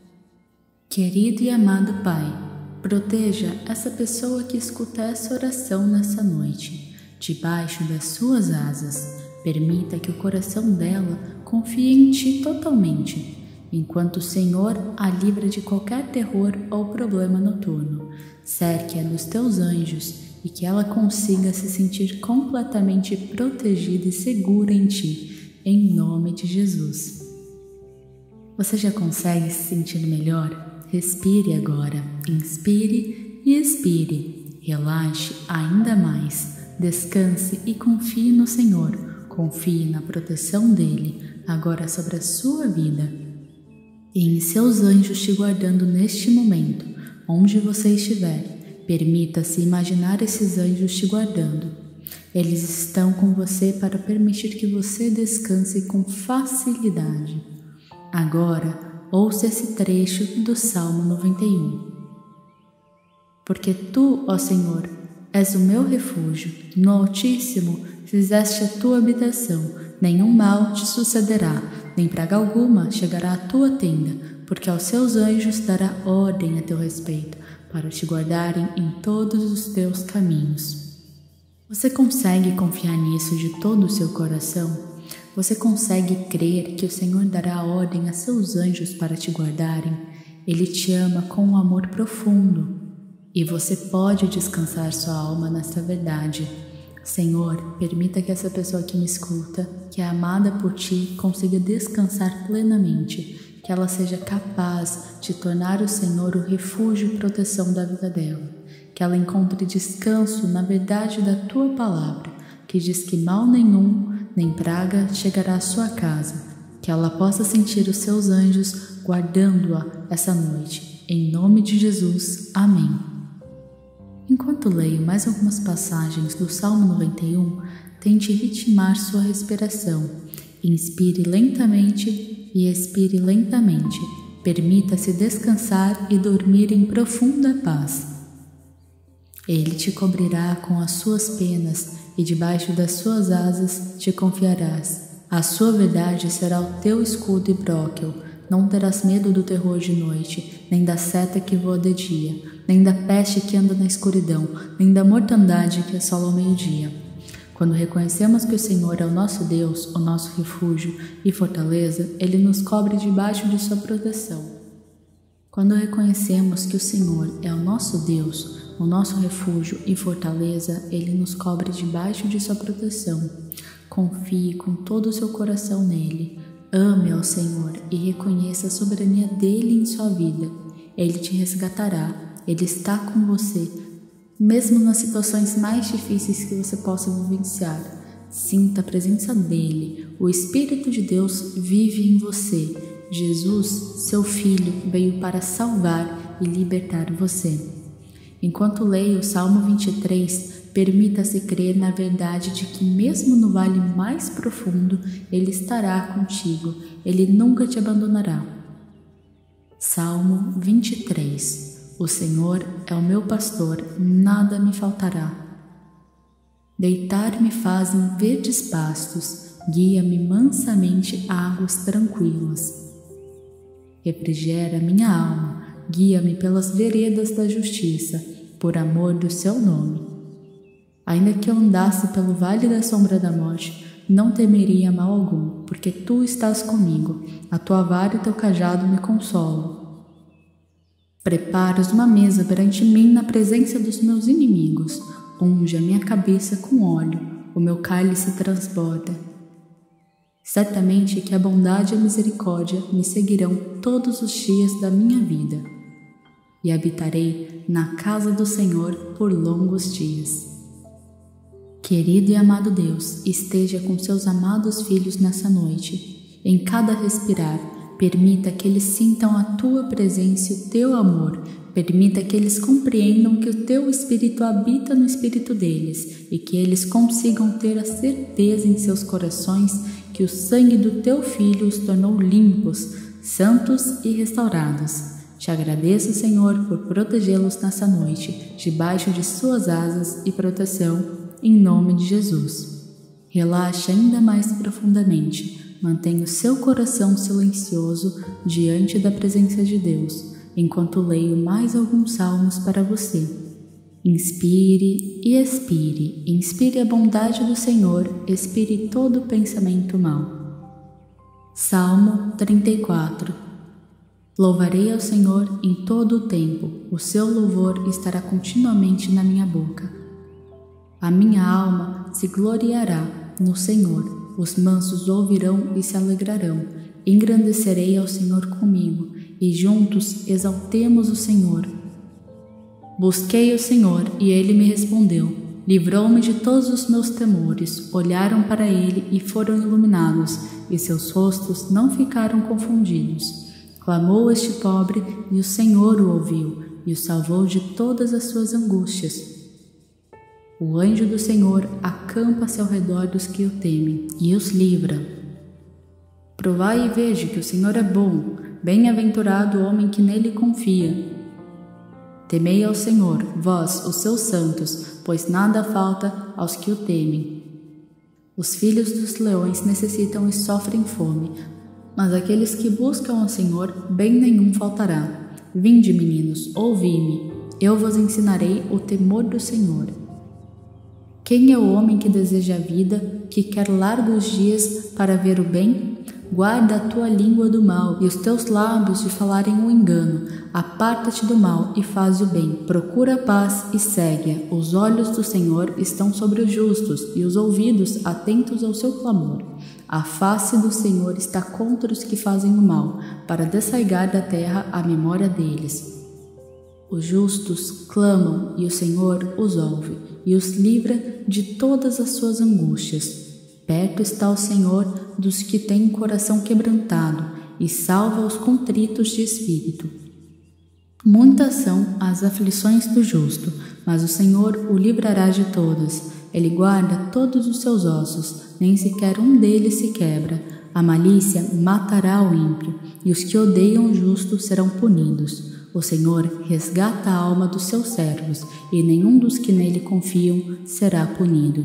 Querido e amado Pai, proteja essa pessoa que escuta essa oração nessa noite, debaixo das suas asas. Permita que o coração dela confie em Ti totalmente, enquanto o Senhor a livra de qualquer terror ou problema noturno. Cerque-a dos Teus anjos e que ela consiga se sentir completamente protegida e segura em Ti, em nome de Jesus. Você já consegue se sentir melhor? Respire agora, inspire e expire. Relaxe ainda mais, descanse e confie no Senhor. Confie na proteção dele, agora sobre a sua vida, e em seus anjos te guardando neste momento, onde você estiver. Permita-se imaginar esses anjos te guardando. Eles estão com você para permitir que você descanse com facilidade. Agora, ouça esse trecho do Salmo noventa e um. Porque tu, ó Senhor, és o meu refúgio, no Altíssimo fizeste a tua habitação, nenhum mal te sucederá, nem praga alguma chegará à tua tenda, porque aos seus anjos dará ordem a teu respeito, para te guardarem em todos os teus caminhos. Você consegue confiar nisso de todo o seu coração? Você consegue crer que o Senhor dará ordem a seus anjos para te guardarem? Ele te ama com um amor profundo, e você pode descansar sua alma nessa verdade. Senhor, permita que essa pessoa que me escuta, que é amada por Ti, consiga descansar plenamente, que ela seja capaz de tornar o Senhor o refúgio e proteção da vida dela, que ela encontre descanso na verdade da Tua palavra, que diz que mal nenhum, nem praga chegará à sua casa, que ela possa sentir os Seus anjos guardando-a essa noite. Em nome de Jesus, amém. Enquanto leio mais algumas passagens do Salmo noventa e um, tente ritmar sua respiração. Inspire lentamente e expire lentamente. Permita-se descansar e dormir em profunda paz. Ele te cobrirá com as suas penas e debaixo das suas asas te confiarás. A sua verdade será o teu escudo e bróquel. Não terás medo do terror de noite, nem da seta que voa de dia, nem da peste que anda na escuridão, nem da mortandade que assola ao meio-dia. Quando reconhecemos que o Senhor é o nosso Deus, o nosso refúgio e fortaleza, Ele nos cobre debaixo de sua proteção. Quando reconhecemos que o Senhor é o nosso Deus, o nosso refúgio e fortaleza, Ele nos cobre debaixo de sua proteção. Confie com todo o seu coração nele. Ame ao Senhor e reconheça a soberania dele em sua vida. Ele te resgatará, ele está com você, mesmo nas situações mais difíceis que você possa vivenciar. Sinta a presença dele, o Espírito de Deus vive em você. Jesus, seu Filho, veio para salvar e libertar você. Enquanto leio o Salmo vinte e três, permita-se crer na verdade de que mesmo no vale mais profundo, Ele estará contigo, Ele nunca te abandonará. Salmo vinte e três. O Senhor é o meu pastor, nada me faltará. Deitar-me faz em verdes pastos, guia-me mansamente a águas tranquilas. Refrigera minha alma, guia-me pelas veredas da justiça, por amor do seu nome. Ainda que eu andasse pelo vale da sombra da morte, não temeria mal algum, porque tu estás comigo, a tua vara e teu cajado me consolam. Preparas uma mesa perante mim na presença dos meus inimigos, unge a minha cabeça com óleo, o meu cálice transborda. Certamente que a bondade e a misericórdia me seguirão todos os dias da minha vida, e habitarei na casa do Senhor por longos dias. Querido e amado Deus, esteja com seus amados filhos nessa noite. Em cada respirar, permita que eles sintam a tua presença e o teu amor. Permita que eles compreendam que o teu Espírito habita no espírito deles e que eles consigam ter a certeza em seus corações que o sangue do teu Filho os tornou limpos, santos e restaurados. Te agradeço, Senhor, por protegê-los nessa noite, debaixo de suas asas e proteção, em nome de Jesus. Relaxe ainda mais profundamente, mantenha o seu coração silencioso diante da presença de Deus, enquanto leio mais alguns salmos para você. Inspire e expire, inspire a bondade do Senhor, expire todo pensamento mau. Salmo trinta e quatro. Louvarei ao Senhor em todo o tempo, o seu louvor estará continuamente na minha boca. A minha alma se gloriará no Senhor, os mansos ouvirão e se alegrarão. Engrandecerei ao Senhor comigo, e juntos exaltemos o Senhor. Busquei o Senhor, e Ele me respondeu. Livrou-me de todos os meus temores. Olharam para Ele e foram iluminados, e seus rostos não ficaram confundidos. Clamou este pobre, e o Senhor o ouviu, e o salvou de todas as suas angústias. O anjo do Senhor acampa-se ao redor dos que o temem, e os livra. Provai e veja que o Senhor é bom, bem-aventurado o homem que nele confia. Temei ao Senhor, vós, os seus santos, pois nada falta aos que o temem. Os filhos dos leões necessitam e sofrem fome, mas aqueles que buscam ao Senhor, bem nenhum faltará. Vinde, meninos, ouvi-me, eu vos ensinarei o temor do Senhor. Quem é o homem que deseja a vida, que quer largos dias para ver o bem? Guarda a tua língua do mal e os teus lábios de falarem o engano. Aparta-te do mal e faz o bem. Procura a paz e segue-a. Os olhos do Senhor estão sobre os justos e os ouvidos atentos ao seu clamor. A face do Senhor está contra os que fazem o mal, para desarraigar da terra a memória deles. Os justos clamam e o Senhor os ouve e os livra de todas as suas angústias. Perto está o Senhor dos que têm o coração quebrantado e salva os contritos de espírito. Muitas são as aflições do justo, mas o Senhor o livrará de todas. Ele guarda todos os seus ossos, nem sequer um deles se quebra. A malícia matará o ímpio, e os que odeiam o justo serão punidos. O Senhor resgata a alma dos seus servos, e nenhum dos que nele confiam será punido.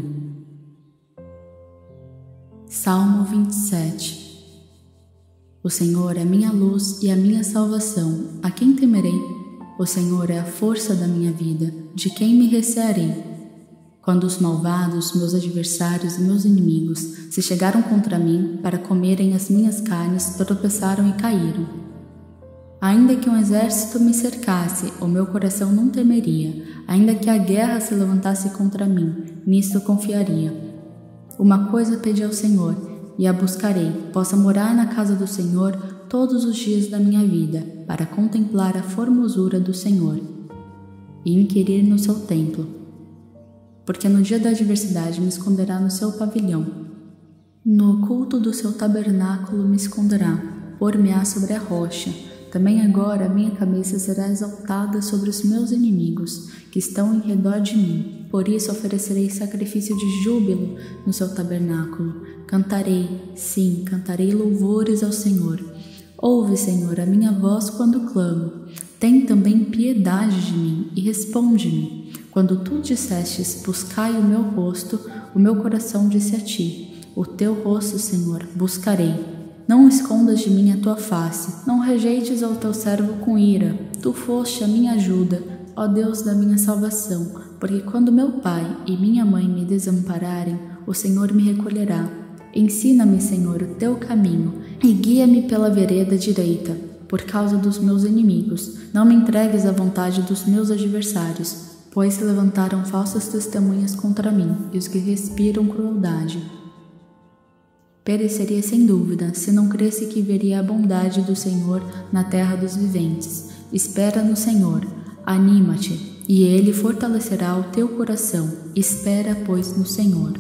Salmo vinte e sete. O Senhor é minha luz e a minha salvação, a quem temerei? O Senhor é a força da minha vida, de quem me recearei? Quando os malvados, meus adversários e meus inimigos se chegaram contra mim para comerem as minhas carnes, tropeçaram e caíram. Ainda que um exército me cercasse, o meu coração não temeria. Ainda que a guerra se levantasse contra mim, nisto confiaria. Uma coisa pedi ao Senhor, e a buscarei, possa morar na casa do Senhor todos os dias da minha vida, para contemplar a formosura do Senhor e inquirir no seu templo. Porque no dia da adversidade me esconderá no seu pavilhão, no oculto do seu tabernáculo me esconderá, pôr-me-á sobre a rocha. Também agora a minha cabeça será exaltada sobre os meus inimigos, que estão em redor de mim. Por isso oferecerei sacrifício de júbilo no seu tabernáculo. Cantarei, sim, cantarei louvores ao Senhor. Ouve, Senhor, a minha voz quando clamo. Tem também piedade de mim e responde-me. Quando tu dissestes, buscai o meu rosto, o meu coração disse a ti, o teu rosto, Senhor, buscarei. Não escondas de mim a tua face, não rejeites ao teu servo com ira. Tu foste a minha ajuda, ó Deus da minha salvação, porque quando meu pai e minha mãe me desampararem, o Senhor me recolherá. Ensina-me, Senhor, o teu caminho, e guia-me pela vereda direita, por causa dos meus inimigos. Não me entregues à vontade dos meus adversários, pois se levantaram falsas testemunhas contra mim, e os que respiram crueldade. Pereceria sem dúvida, se não cresse que veria a bondade do Senhor na terra dos viventes. Espera no Senhor, anima-te, e Ele fortalecerá o teu coração. Espera, pois, no Senhor.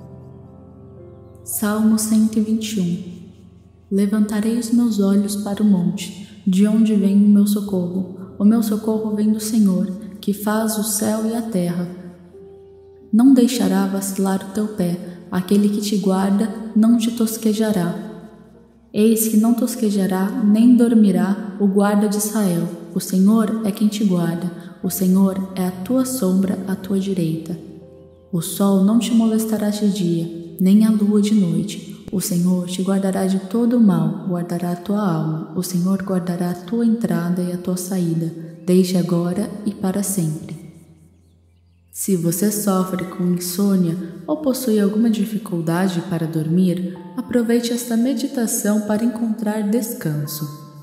Salmo cento e vinte e um. Levantarei os meus olhos para o monte, de onde vem o meu socorro. O meu socorro vem do Senhor, que faz o céu e a terra. Não deixará vacilar o teu pé, aquele que te guarda não te tosquejará. Eis que não tosquejará, nem dormirá o guarda de Israel. O Senhor é quem te guarda, o Senhor é a tua sombra à tua direita. O sol não te molestará de dia, nem a lua de noite. O Senhor te guardará de todo o mal, guardará a tua alma. O Senhor guardará a tua entrada e a tua saída, desde agora e para sempre. Se você sofre com insônia ou possui alguma dificuldade para dormir, aproveite esta meditação para encontrar descanso.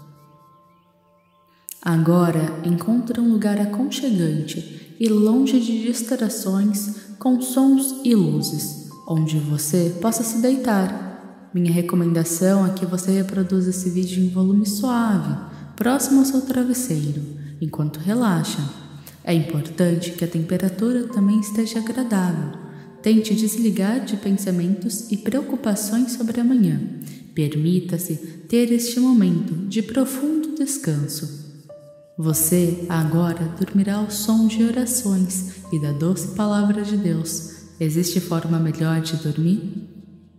Agora, encontre um lugar aconchegante e longe de distrações com sons e luzes, onde você possa se deitar. Minha recomendação é que você reproduza esse vídeo em volume suave, próximo ao seu travesseiro, enquanto relaxa. É importante que a temperatura também esteja agradável. Tente desligar de pensamentos e preocupações sobre amanhã. Permita-se ter este momento de profundo descanso. Você agora dormirá ao som de orações e da doce palavra de Deus. Existe forma melhor de dormir?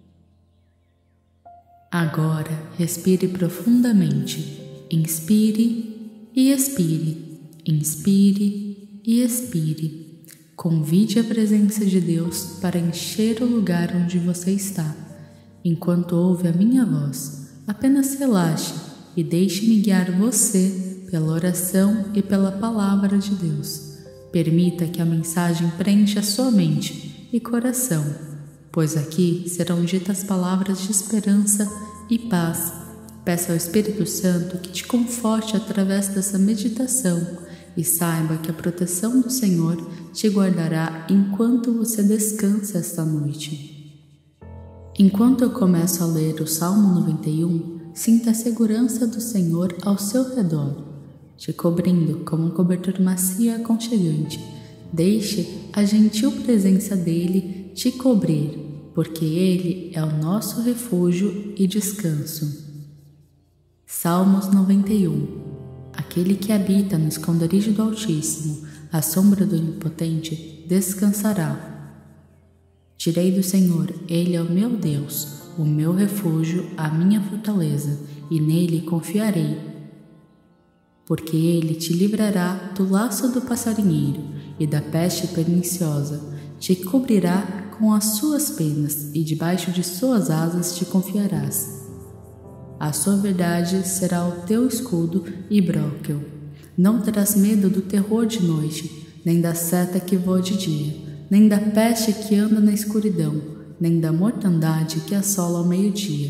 Agora respire profundamente. Inspire e expire. Inspire e expire. Convide a presença de Deus para encher o lugar onde você está. Enquanto ouve a minha voz, apenas relaxe e deixe-me guiar você pela oração e pela palavra de Deus. Permita que a mensagem preencha sua mente e coração, pois aqui serão ditas palavras de esperança e paz. Peça ao Espírito Santo que te conforte através dessa meditação e saiba que a proteção do Senhor te guardará enquanto você descansa esta noite. Enquanto eu começo a ler o Salmo noventa e um, sinta a segurança do Senhor ao seu redor, te cobrindo como um cobertor macio e aconchegante. Deixe a gentil presença dele te cobrir, porque ele é o nosso refúgio e descanso. Salmos noventa e um. Aquele que habita no esconderijo do Altíssimo, à sombra do Onipotente, descansará. Direi do Senhor, Ele é o meu Deus, o meu refúgio, a minha fortaleza, e nele confiarei. Porque Ele te livrará do laço do passarinheiro e da peste perniciosa, te cobrirá com as suas penas, e debaixo de suas asas te confiarás. A sua verdade será o teu escudo e bróquel. Não terás medo do terror de noite, nem da seta que voa de dia, nem da peste que anda na escuridão, nem da mortandade que assola ao meio-dia.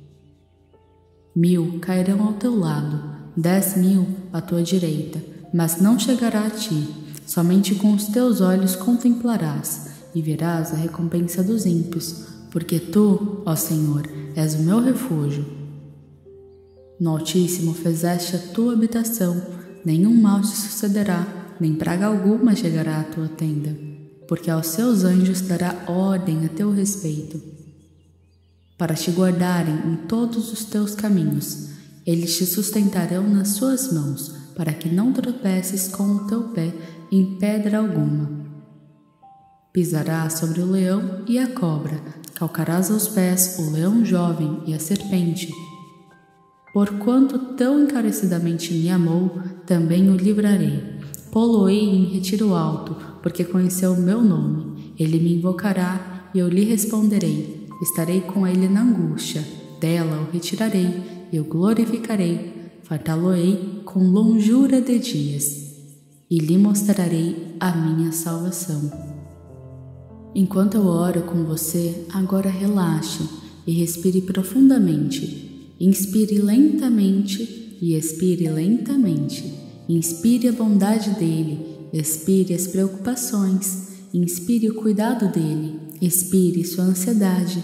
Mil cairão ao teu lado, dez mil à tua direita, mas não chegará a ti. Somente com os teus olhos contemplarás e verás a recompensa dos ímpios, porque tu, ó Senhor, és o meu refúgio. No Altíssimo fizeste a tua habitação, nenhum mal te sucederá, nem praga alguma chegará à tua tenda, porque aos seus anjos dará ordem a teu respeito, para te guardarem em todos os teus caminhos. Eles te sustentarão nas suas mãos, para que não tropeces com o teu pé em pedra alguma. Pisarás sobre o leão e a cobra, calcarás aos pés o leão jovem e a serpente. Porquanto tão encarecidamente me amou, também o livrarei. Pô-lo-ei em retiro alto, porque conheceu o meu nome. Ele me invocará e eu lhe responderei. Estarei com ele na angústia, dela o retirarei e o glorificarei. Fartá-lo-ei com longura de dias e lhe mostrarei a minha salvação. Enquanto eu oro com você, agora relaxe e respire profundamente. Inspire lentamente e expire lentamente. Inspire a bondade dele, expire as preocupações, inspire o cuidado dele, expire sua ansiedade.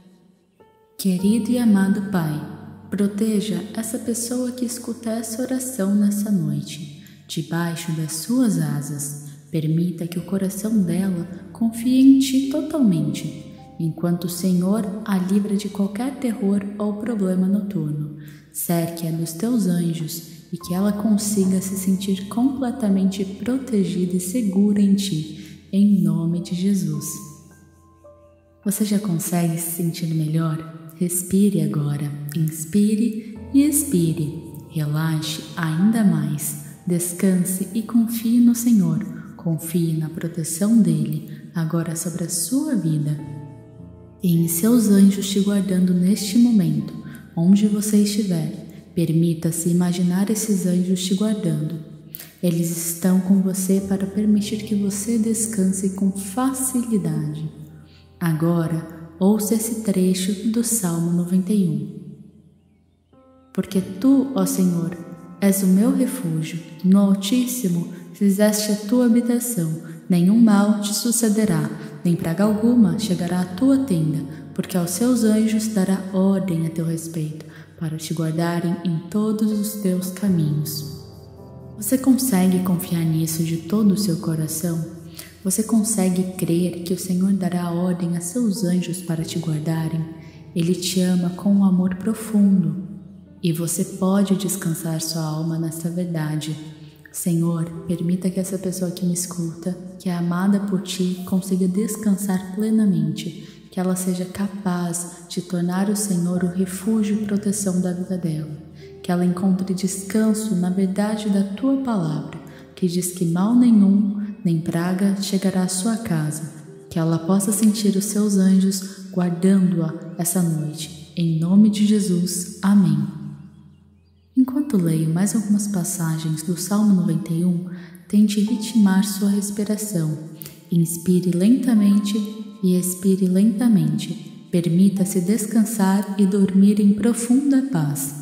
Querido e amado Pai, proteja essa pessoa que escuta essa oração nessa noite, debaixo das suas asas. Permita que o coração dela confie em Ti totalmente, enquanto o Senhor a livra de qualquer terror ou problema noturno. Cerque-a dos Teus anjos e que ela consiga se sentir completamente protegida e segura em Ti, em nome de Jesus. Você já consegue se sentir melhor? Respire agora, inspire e expire. Relaxe ainda mais, descanse e confie no Senhor. Confie na proteção dele, agora sobre a sua vida, e em seus anjos te guardando neste momento, onde você estiver. Permita-se imaginar esses anjos te guardando. Eles estão com você para permitir que você descanse com facilidade. Agora, ouça esse trecho do Salmo noventa e um. Porque tu, ó Senhor, és o meu refúgio, no Altíssimo fizeste a tua habitação, nenhum mal te sucederá, nem praga alguma chegará à tua tenda, porque aos seus anjos dará ordem a teu respeito, para te guardarem em todos os teus caminhos. Você consegue confiar nisso de todo o seu coração? Você consegue crer que o Senhor dará ordem a seus anjos para te guardarem? Ele te ama com um amor profundo, e você pode descansar sua alma nessa verdade. Senhor, permita que essa pessoa que me escuta, que é amada por Ti, consiga descansar plenamente, que ela seja capaz de tornar o Senhor o refúgio e proteção da vida dela, que ela encontre descanso na verdade da Tua palavra, que diz que mal nenhum, nem praga chegará à sua casa, que ela possa sentir os Seus anjos guardando-a essa noite. Em nome de Jesus, amém. Enquanto leio mais algumas passagens do Salmo noventa e um, tente ritmar sua respiração. Inspire lentamente e expire lentamente. Permita-se descansar e dormir em profunda paz.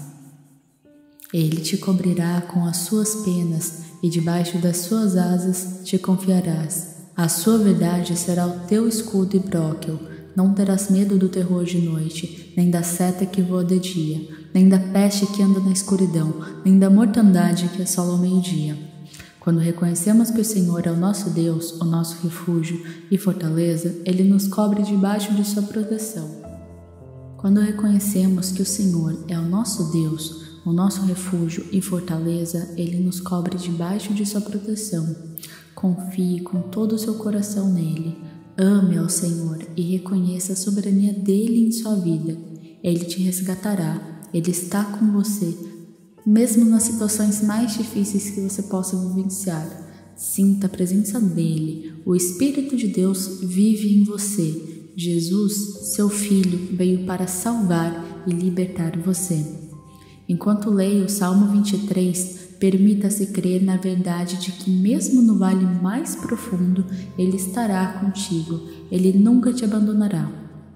Ele te cobrirá com as suas penas e debaixo das suas asas te confiarás. A sua verdade será o teu escudo e broquel. Não terás medo do terror de noite, nem da seta que voa de dia, nem da peste que anda na escuridão, nem da mortandade que assola ao meio-dia. Quando reconhecemos que o Senhor é o nosso Deus, o nosso refúgio e fortaleza, Ele nos cobre debaixo de sua proteção. Quando reconhecemos que o Senhor é o nosso Deus, o nosso refúgio e fortaleza, Ele nos cobre debaixo de sua proteção. Confie com todo o seu coração nele. Ame ao Senhor e reconheça a soberania dele em sua vida. Ele te resgatará, Ele está com você, mesmo nas situações mais difíceis que você possa vivenciar. Sinta a presença dele, o Espírito de Deus vive em você. Jesus, seu Filho, veio para salvar e libertar você. Enquanto leio o Salmo vinte e três, permita-se crer na verdade de que mesmo no vale mais profundo, Ele estará contigo, Ele nunca te abandonará.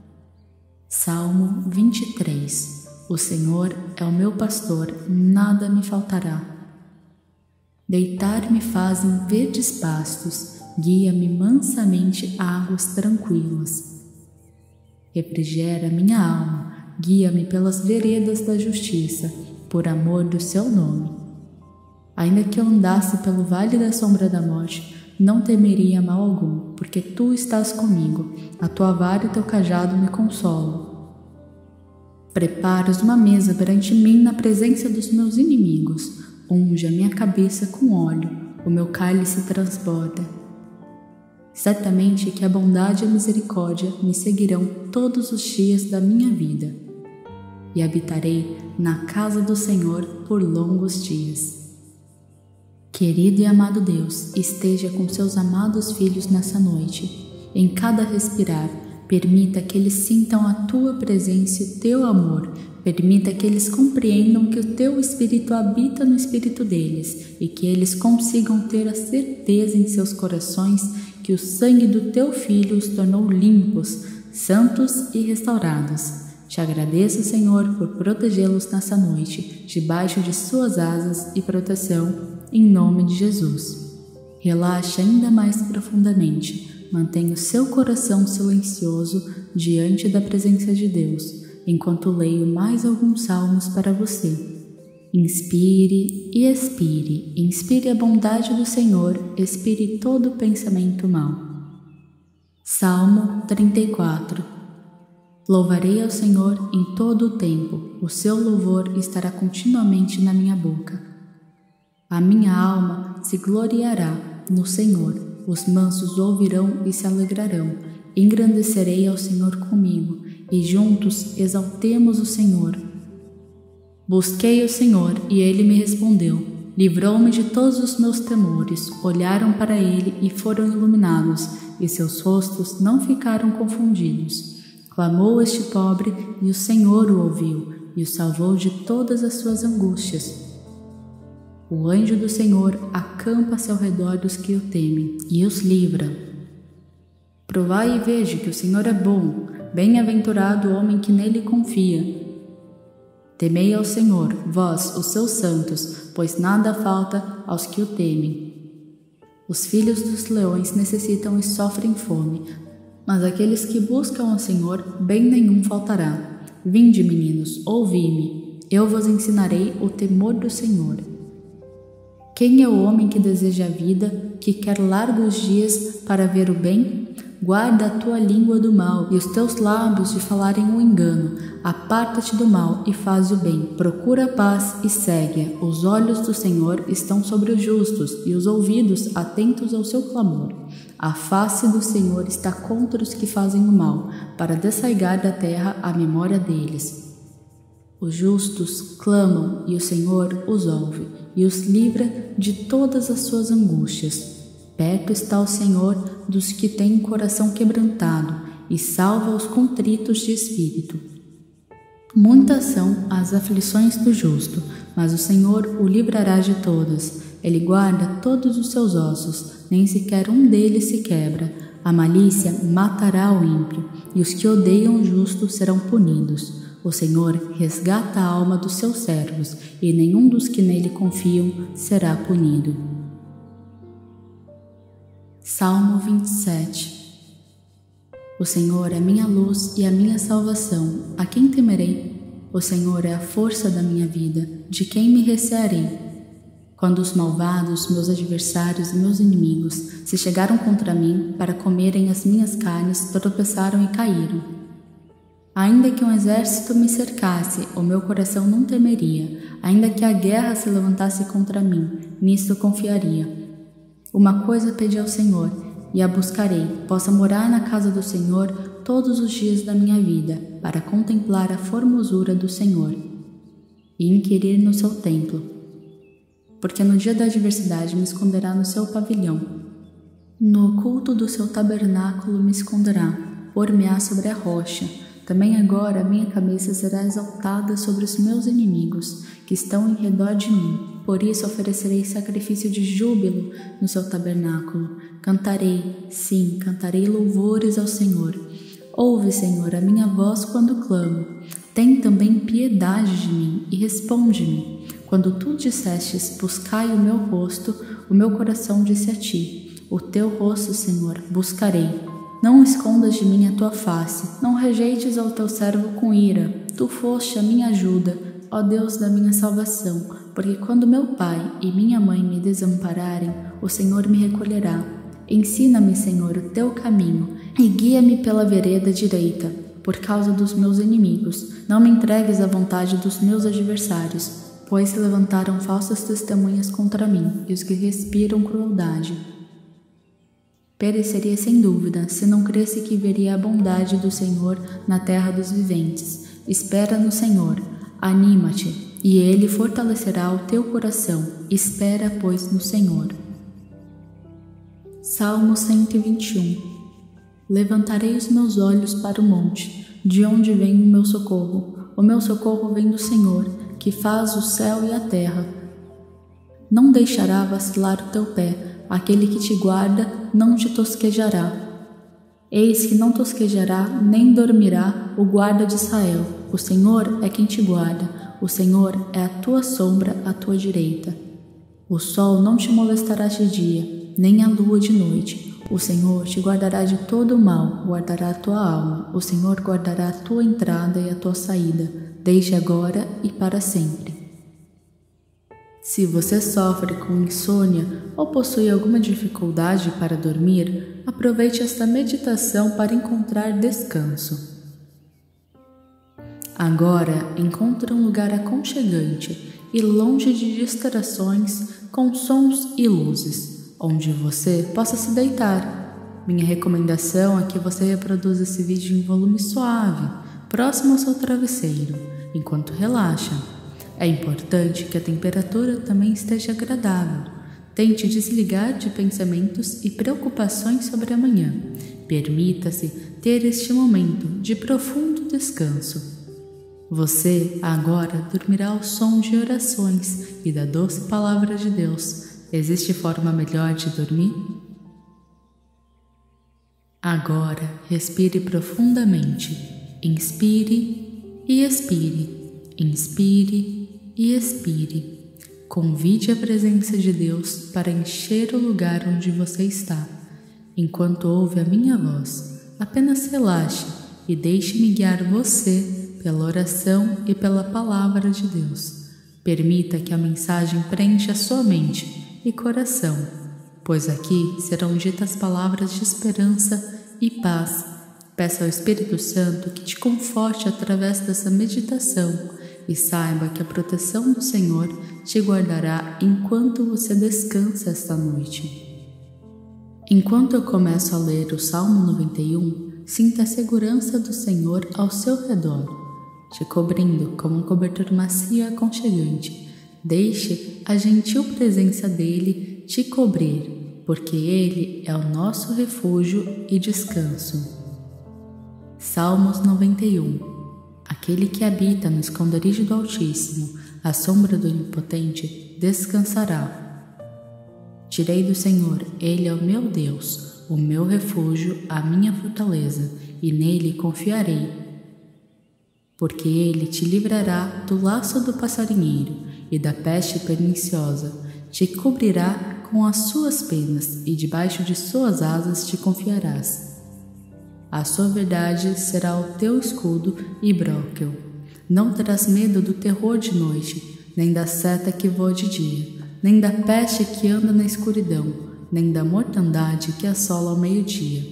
Salmo vinte e três. O Senhor é o meu pastor, nada me faltará. Deitar-me faz em verdes pastos, guia-me mansamente a águas tranquilas. Refrigera minha alma, guia-me pelas veredas da justiça, por amor do seu nome. Ainda que eu andasse pelo vale da sombra da morte, não temeria mal algum, porque tu estás comigo, a tua vara e teu cajado me consolam. Preparas uma mesa perante mim na presença dos meus inimigos, unge a minha cabeça com óleo, o meu cálice transborda. Certamente que a bondade e a misericórdia me seguirão todos os dias da minha vida, e habitarei na casa do Senhor por longos dias. Querido e amado Deus, esteja com seus amados filhos nessa noite. Em cada respirar, permita que eles sintam a tua presença e o teu amor. Permita que eles compreendam que o teu Espírito habita no espírito deles e que eles consigam ter a certeza em seus corações que o sangue do teu Filho os tornou limpos, santos e restaurados. Te agradeço, Senhor, por protegê-los nessa noite, debaixo de suas asas e proteção, em nome de Jesus. Relaxe ainda mais profundamente, mantenha o seu coração silencioso diante da presença de Deus, enquanto leio mais alguns salmos para você. Inspire e expire, inspire a bondade do Senhor, expire todo pensamento mau. Salmo trinta e quatro. Louvarei ao Senhor em todo o tempo, o seu louvor estará continuamente na minha boca. A minha alma se gloriará no Senhor, os mansos ouvirão e se alegrarão. Engrandecerei ao Senhor comigo, e juntos exaltemos o Senhor. Busquei o Senhor, e Ele me respondeu. Livrou-me de todos os meus temores. Olharam para Ele e foram iluminados, e seus rostos não ficaram confundidos. Clamou este pobre, e o Senhor o ouviu, e o salvou de todas as suas angústias. O anjo do Senhor acampa-se ao redor dos que o temem, e os livra. Provai e veja que o Senhor é bom, bem-aventurado o homem que nele confia. Temei ao Senhor, vós, os seus santos, pois nada falta aos que o temem. Os filhos dos leões necessitam e sofrem fome, mas aqueles que buscam ao Senhor, bem nenhum faltará. Vinde, meninos, ouvi-me, eu vos ensinarei o temor do Senhor. Quem é o homem que deseja a vida, que quer largos dias para ver o bem? Guarda a tua língua do mal e os teus lábios de falarem o engano. Aparta-te do mal e faz o bem. Procura a paz e segue-a. Os olhos do Senhor estão sobre os justos e os ouvidos atentos ao seu clamor. A face do Senhor está contra os que fazem o mal, para desarraigar da terra a memória deles. Os justos clamam e o Senhor os ouve e os livra de todas as suas angústias. Perto está o Senhor dos que têm o coração quebrantado e salva os contritos de espírito. Muitas são as aflições do justo, mas o Senhor o livrará de todas. Ele guarda todos os seus ossos, nem sequer um deles se quebra. A malícia matará o ímpio, e os que odeiam o justo serão punidos. O Senhor resgata a alma dos seus servos, e nenhum dos que nele confiam será punido. Salmo vinte e sete. O Senhor é minha luz e a minha salvação, a quem temerei? O Senhor é a força da minha vida, de quem me recearei? Quando os malvados, meus adversários e meus inimigos se chegaram contra mim para comerem as minhas carnes, tropeçaram e caíram. Ainda que um exército me cercasse, o meu coração não temeria. Ainda que a guerra se levantasse contra mim, nisto confiaria. Uma coisa pedi ao Senhor, e a buscarei, possa morar na casa do Senhor todos os dias da minha vida, para contemplar a formosura do Senhor e inquirir no seu templo. Porque no dia da adversidade me esconderá no seu pavilhão. No oculto do seu tabernáculo me esconderá, pôr-me-á sobre a rocha. Também agora a minha cabeça será exaltada sobre os meus inimigos, que estão em redor de mim. Por isso oferecerei sacrifício de júbilo no seu tabernáculo. Cantarei, sim, cantarei louvores ao Senhor. Ouve, Senhor, a minha voz quando clamo. Tem também piedade de mim e responde-me. Quando tu dissestes, buscai o meu rosto, o meu coração disse a ti, o teu rosto, Senhor, buscarei. Não escondas de mim a tua face, não rejeites ao teu servo com ira. Tu foste a minha ajuda, ó Deus da minha salvação, porque quando meu pai e minha mãe me desampararem, o Senhor me recolherá. Ensina-me, Senhor, o teu caminho, e guia-me pela vereda direita, por causa dos meus inimigos. Não me entregues à vontade dos meus adversários, pois se levantaram falsas testemunhas contra mim, e os que respiram crueldade. Pereceria sem dúvida, se não cresse que veria a bondade do Senhor na terra dos viventes. Espera no Senhor, anima-te, e Ele fortalecerá o teu coração. Espera, pois, no Senhor. Salmo cento e vinte e um. Levantarei os meus olhos para o monte, de onde vem o meu socorro. O meu socorro vem do Senhor, que faz o céu e a terra. Não deixará vacilar o teu pé. Aquele que te guarda não te tosquejará. Eis que não tosquejará, nem dormirá o guarda de Israel. O Senhor é quem te guarda, o Senhor é a tua sombra à tua direita. O sol não te molestará de dia, nem a lua de noite. O Senhor te guardará de todo o mal, guardará a tua alma. O Senhor guardará a tua entrada e a tua saída, desde agora e para sempre. Se você sofre com insônia ou possui alguma dificuldade para dormir, aproveite esta meditação para encontrar descanso. Agora, encontre um lugar aconchegante e longe de distrações com sons e luzes, onde você possa se deitar. Minha recomendação é que você reproduza esse vídeo em volume suave, próximo ao seu travesseiro, enquanto relaxa. É importante que a temperatura também esteja agradável. Tente desligar de pensamentos e preocupações sobre amanhã. Permita-se ter este momento de profundo descanso. Você agora dormirá ao som de orações e da doce palavra de Deus. Existe forma melhor de dormir? Agora respire profundamente. Inspire e expire. Inspire e expire. Convide a presença de Deus para encher o lugar onde você está. Enquanto ouve a minha voz, apenas relaxe e deixe-me guiar você pela oração e pela palavra de Deus. Permita que a mensagem preencha sua mente e coração, pois aqui serão ditas palavras de esperança e paz. Peça ao Espírito Santo que te conforte através dessa meditação e saiba que a proteção do Senhor te guardará enquanto você descansa esta noite. Enquanto eu começo a ler o Salmo noventa e um, sinta a segurança do Senhor ao seu redor, te cobrindo como um cobertor macio e aconchegante. Deixe a gentil presença dele te cobrir, porque ele é o nosso refúgio e descanso. Salmos noventa e um. Aquele que habita no esconderijo do Altíssimo, à sombra do Onipotente, descansará. Direi do Senhor, Ele é o meu Deus, o meu refúgio, a minha fortaleza, e nele confiarei. Porque Ele te livrará do laço do passarinheiro e da peste perniciosa, te cobrirá com as suas penas, e debaixo de suas asas te confiarás. A sua verdade será o teu escudo e broquel. Não terás medo do terror de noite, nem da seta que voa de dia, nem da peste que anda na escuridão, nem da mortandade que assola ao meio-dia.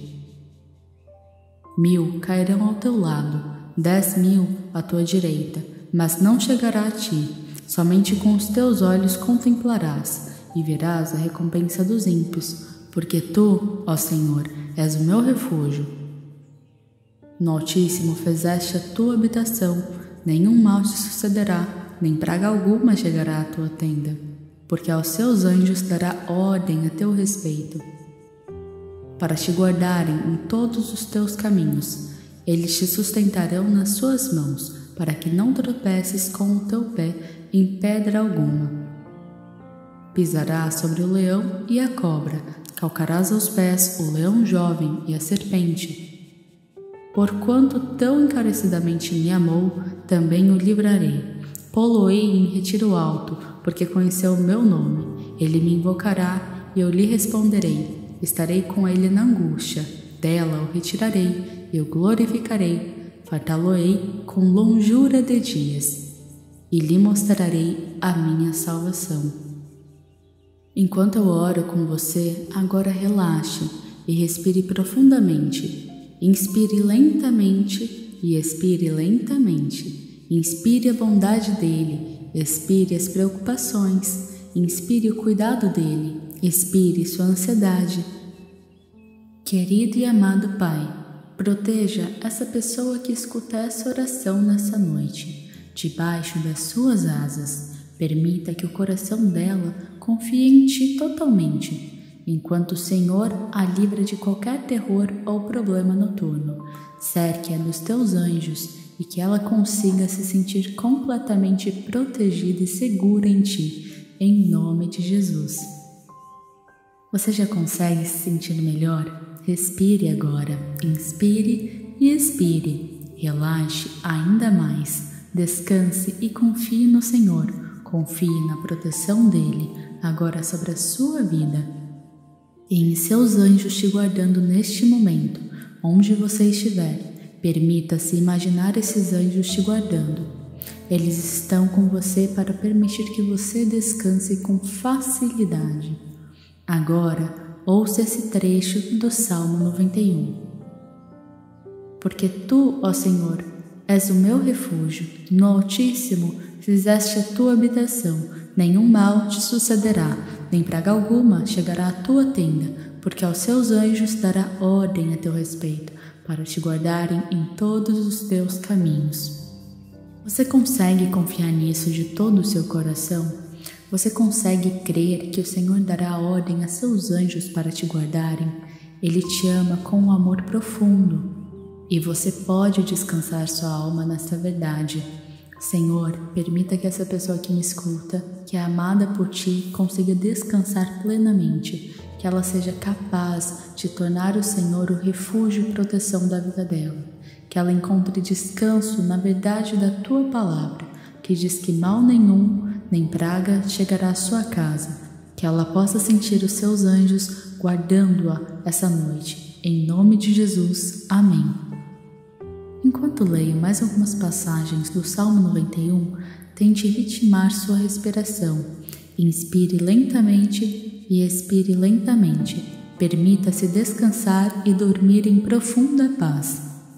Mil cairão ao teu lado, dez mil à tua direita, mas não chegará a ti. Somente com os teus olhos contemplarás e verás a recompensa dos ímpios, porque tu, ó Senhor, és o meu refúgio. No Altíssimo fizeste a tua habitação, nenhum mal te sucederá, nem praga alguma chegará à tua tenda, porque aos seus anjos dará ordem a teu respeito, para te guardarem em todos os teus caminhos. Eles te sustentarão nas suas mãos, para que não tropeces com o teu pé em pedra alguma. Pisarás sobre o leão e a cobra, calcarás aos pés o leão jovem e a serpente. Porquanto tão encarecidamente me amou, também o livrarei. Pô-lo-ei em retiro alto, porque conheceu o meu nome. Ele me invocará, e eu lhe responderei. Estarei com ele na angústia. Dela o retirarei, eu glorificarei, fartá-lo-ei com longura de dias, e lhe mostrarei a minha salvação. Enquanto eu oro com você, agora relaxe e respire profundamente. Inspire lentamente e expire lentamente. Inspire a bondade dele, expire as preocupações, inspire o cuidado dele, expire sua ansiedade. Querido e amado Pai, proteja essa pessoa que escuta essa oração nessa noite, debaixo das suas asas. Permita que o coração dela confie em Ti totalmente, enquanto o Senhor a livra de qualquer terror ou problema noturno. Cerque-a dos Teus anjos e que ela consiga se sentir completamente protegida e segura em Ti, em nome de Jesus. Você já consegue se sentir melhor? Respire agora, inspire e expire. Relaxe ainda mais, descanse e confie no Senhor. Confie na proteção dele, agora sobre a sua vida, e em seus anjos te guardando neste momento, onde você estiver. Permita-se imaginar esses anjos te guardando. Eles estão com você para permitir que você descanse com facilidade. Agora, ouça esse trecho do Salmo noventa e um. Porque Tu, ó Senhor, és o meu refúgio, no Altíssimo fizeste a tua habitação, nenhum mal te sucederá, nem praga alguma chegará à tua tenda, porque aos seus anjos dará ordem a teu respeito, para te guardarem em todos os teus caminhos. Você consegue confiar nisso de todo o seu coração? Você consegue crer que o Senhor dará ordem a seus anjos para te guardarem? Ele te ama com um amor profundo, e você pode descansar sua alma nessa verdade. Senhor, permita que essa pessoa que me escuta, que é amada por Ti, consiga descansar plenamente, que ela seja capaz de tornar o Senhor o refúgio e proteção da vida dela, que ela encontre descanso na verdade da Tua palavra, que diz que mal nenhum, nem praga chegará à sua casa, que ela possa sentir os Seus anjos guardando-a essa noite. Em nome de Jesus, amém. Enquanto leio mais algumas passagens do Salmo noventa e um, tente ritmar sua respiração. Inspire lentamente e expire lentamente. Permita-se descansar e dormir em profunda paz.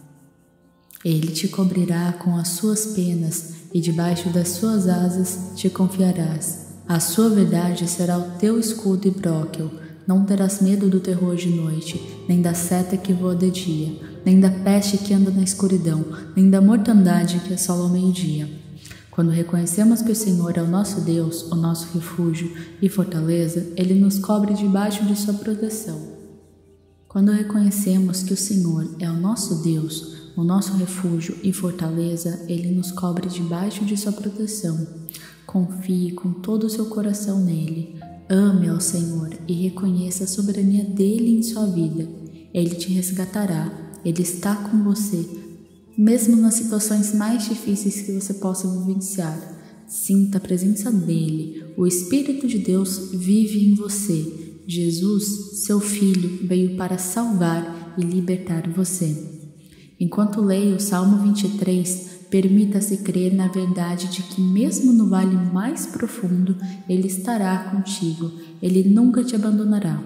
Ele te cobrirá com as suas penas e debaixo das suas asas te confiarás. A sua verdade será o teu escudo e broquel. Não terás medo do terror de noite, nem da seta que voa de dia, nem da peste que anda na escuridão, nem da mortandade que assola ao meio-dia. Quando reconhecemos que o Senhor é o nosso Deus, o nosso refúgio e fortaleza, Ele nos cobre debaixo de sua proteção. Quando reconhecemos que o Senhor é o nosso Deus, o nosso refúgio e fortaleza, Ele nos cobre debaixo de sua proteção. Confie com todo o seu coração nele. Ame ao Senhor e reconheça a soberania dele em sua vida. Ele te resgatará, Ele está com você, mesmo nas situações mais difíceis que você possa vivenciar. Sinta a presença dele, o Espírito de Deus vive em você. Jesus, seu Filho, veio para salvar e libertar você. Enquanto leio o Salmo vinte e três, permita-se crer na verdade de que mesmo no vale mais profundo, Ele estará contigo, Ele nunca te abandonará.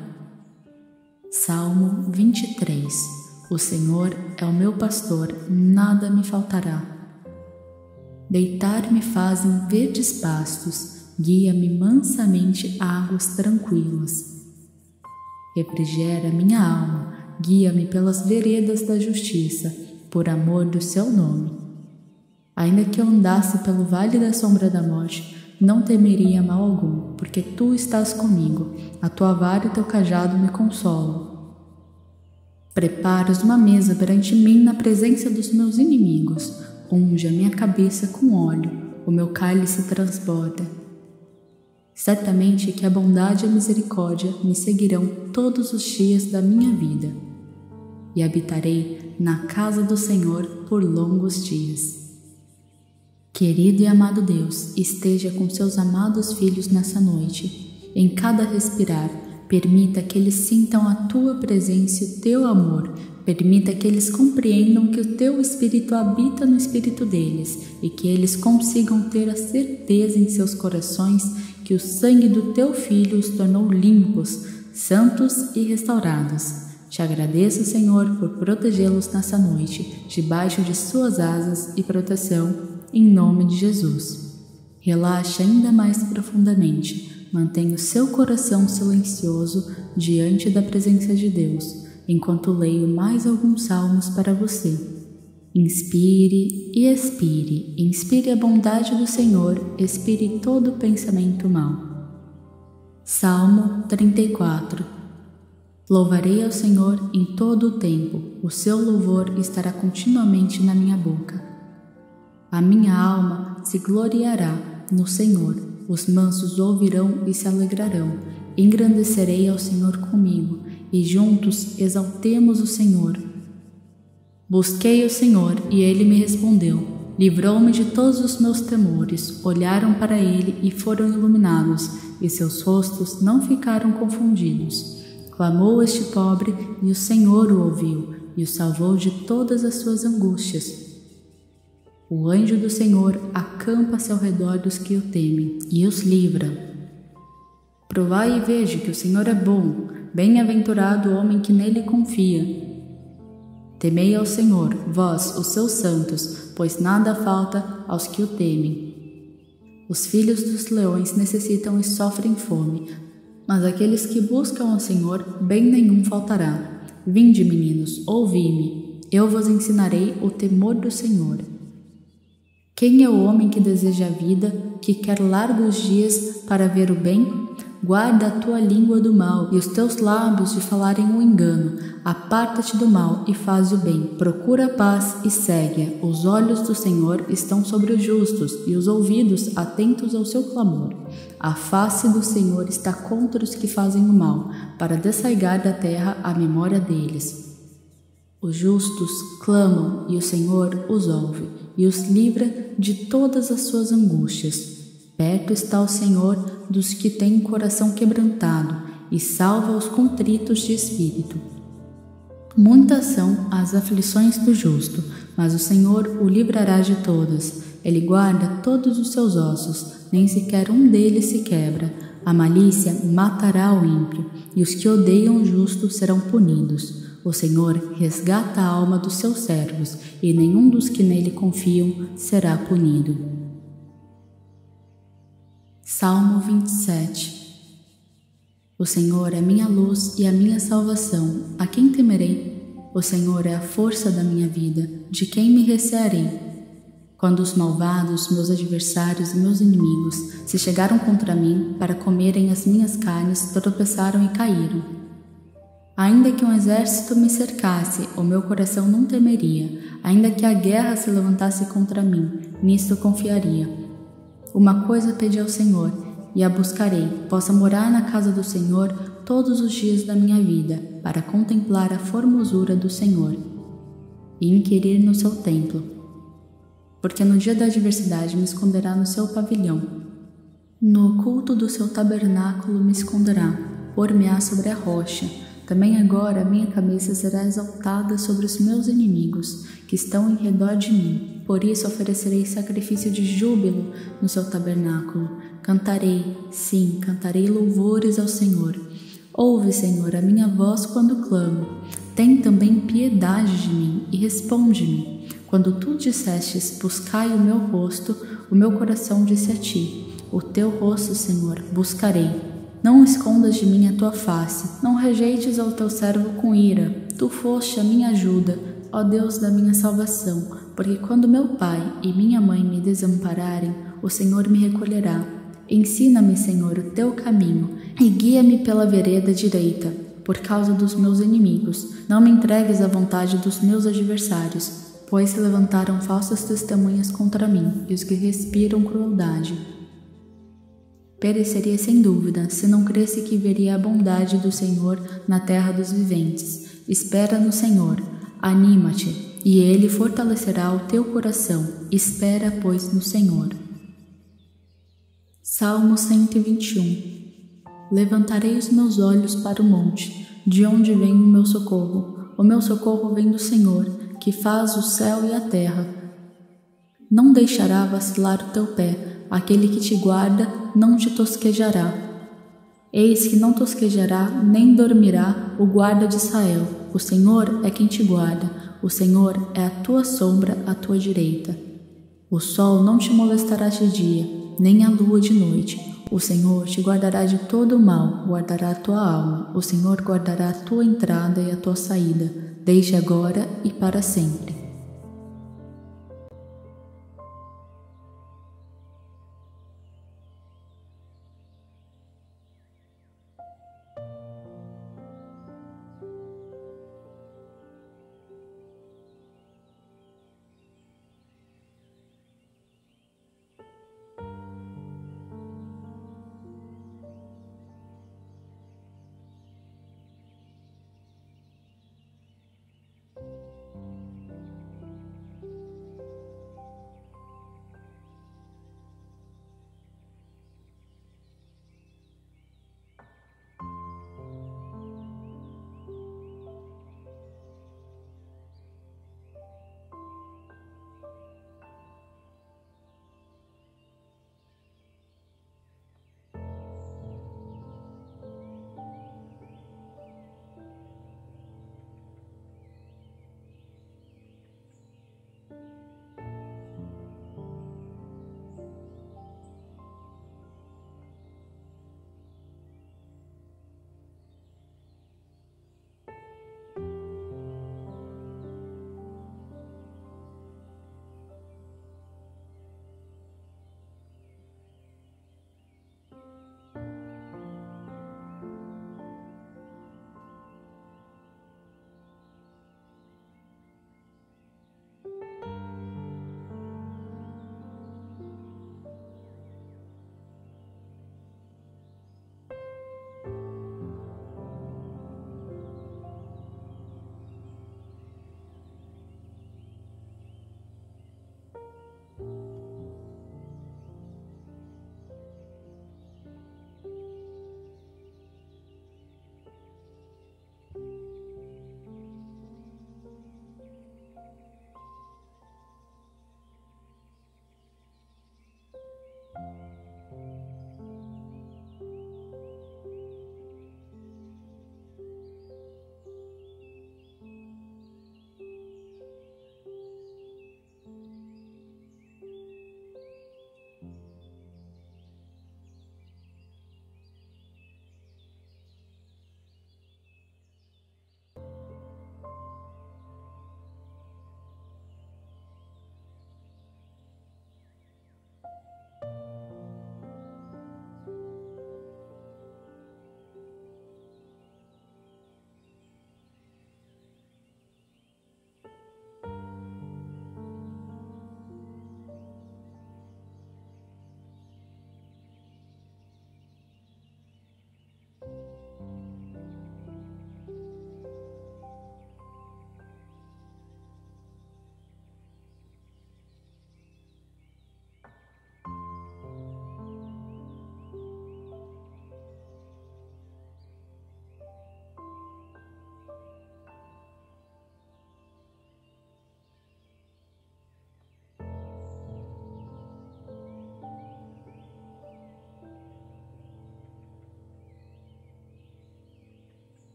Salmo vinte e três. O Senhor é o meu pastor, nada me faltará. Deitar-me faz em verdes pastos, guia-me mansamente a águas tranquilas. Refrigera minha alma, guia-me pelas veredas da justiça, por amor do seu nome. Ainda que eu andasse pelo vale da sombra da morte, não temeria mal algum, porque tu estás comigo, a tua vara e o teu cajado me consolam. Preparas uma mesa perante mim na presença dos meus inimigos, unge a minha cabeça com óleo, o meu cálice transborda. Certamente que a bondade e a misericórdia me seguirão todos os dias da minha vida, e habitarei na casa do Senhor por longos dias. Querido e amado Deus, esteja com seus amados filhos nessa noite. Em cada respirar, Permita que eles sintam a tua presença e o teu amor. Permita que eles compreendam que o teu Espírito habita no espírito deles e que eles consigam ter a certeza em seus corações que o sangue do teu Filho os tornou limpos, santos e restaurados. Te agradeço, Senhor, por protegê-los nessa noite, debaixo de suas asas e proteção, em nome de Jesus. Relaxe ainda mais profundamente. Mantenha o seu coração silencioso diante da presença de Deus, enquanto leio mais alguns salmos para você. Inspire e expire. Inspire a bondade do Senhor, expire todo pensamento mau. Salmo trinta e quatro. Louvarei ao Senhor em todo o tempo, o seu louvor estará continuamente na minha boca. A minha alma se gloriará no Senhor, os mansos ouvirão e se alegrarão. Engrandecerei ao Senhor comigo, e juntos exaltemos o Senhor. Busquei o Senhor, e Ele me respondeu. Livrou-me de todos os meus temores. Olharam para Ele e foram iluminados, e seus rostos não ficaram confundidos. Clamou este pobre, e o Senhor o ouviu, e o salvou de todas as suas angústias. O anjo do Senhor acampa-se ao redor dos que o temem, e os livra. Provai e veja que o Senhor é bom, bem-aventurado o homem que nele confia. Temei ao Senhor, vós, os seus santos, pois nada falta aos que o temem. Os filhos dos leões necessitam e sofrem fome, mas aqueles que buscam ao Senhor, bem nenhum faltará. Vinde, meninos, ouvi-me, eu vos ensinarei o temor do Senhor. Quem é o homem que deseja a vida, que quer largos dias para ver o bem? Guarda a tua língua do mal e os teus lábios de falarem o engano. Aparta-te do mal e faz o bem. Procura a paz e segue-a. Os olhos do Senhor estão sobre os justos e os ouvidos atentos ao seu clamor. A face do Senhor está contra os que fazem o mal, para desarraigar da terra a memória deles. Os justos clamam e o Senhor os ouve e os livra de todas as suas angústias. Perto está o Senhor dos que têm o coração quebrantado e salva os contritos de espírito. Muitas são as aflições do justo, mas o Senhor o livrará de todas. Ele guarda todos os seus ossos, nem sequer um deles se quebra. A malícia matará o ímpio, e os que odeiam o justo serão punidos. O Senhor resgata a alma dos seus servos, e nenhum dos que nele confiam será punido. Salmo vinte e sete. O Senhor é minha luz e a minha salvação, a quem temerei? O Senhor é a força da minha vida, de quem me recearei? Quando os malvados, meus adversários e meus inimigos, se chegaram contra mim para comerem as minhas carnes, tropeçaram e caíram. Ainda que um exército me cercasse, o meu coração não temeria. Ainda que a guerra se levantasse contra mim, nisto confiaria. Uma coisa pedi ao Senhor, e a buscarei, possa morar na casa do Senhor todos os dias da minha vida, para contemplar a formosura do Senhor e inquirir no seu templo. Porque no dia da adversidade me esconderá no seu pavilhão. No oculto do seu tabernáculo me esconderá, pôr-me-á sobre a rocha. Também agora a minha cabeça será exaltada sobre os meus inimigos, que estão em redor de mim. Por isso oferecerei sacrifício de júbilo no seu tabernáculo. Cantarei, sim, cantarei louvores ao Senhor. Ouve, Senhor, a minha voz quando clamo. Tem também piedade de mim e responde-me. Quando tu dissestes, buscai o meu rosto, o meu coração disse a ti, o teu rosto, Senhor, buscarei. Não escondas de mim a tua face, não rejeites ao teu servo com ira. Tu foste a minha ajuda, ó Deus da minha salvação, porque quando meu pai e minha mãe me desampararem, o Senhor me recolherá. Ensina-me, Senhor, o teu caminho, e guia-me pela vereda direita, por causa dos meus inimigos. Não me entregues à vontade dos meus adversários, pois se levantaram falsas testemunhas contra mim, e os que respiram crueldade. Pereceria sem dúvida, se não cresse que veria a bondade do Senhor na terra dos viventes. Espera no Senhor, anima-te, e Ele fortalecerá o teu coração. Espera, pois, no Senhor. Salmo cento e vinte e um. Levantarei os meus olhos para o monte, de onde vem o meu socorro. O meu socorro vem do Senhor, que faz o céu e a terra. Não deixará vacilar o teu pé, aquele que te guarda não te tosquejará. Eis que não tosquejará, nem dormirá o guarda de Israel. O Senhor é quem te guarda, o Senhor é a tua sombra à tua direita. O sol não te molestará de dia, nem a lua de noite. O Senhor te guardará de todo o mal, guardará a tua alma. O Senhor guardará a tua entrada e a tua saída, desde agora e para sempre.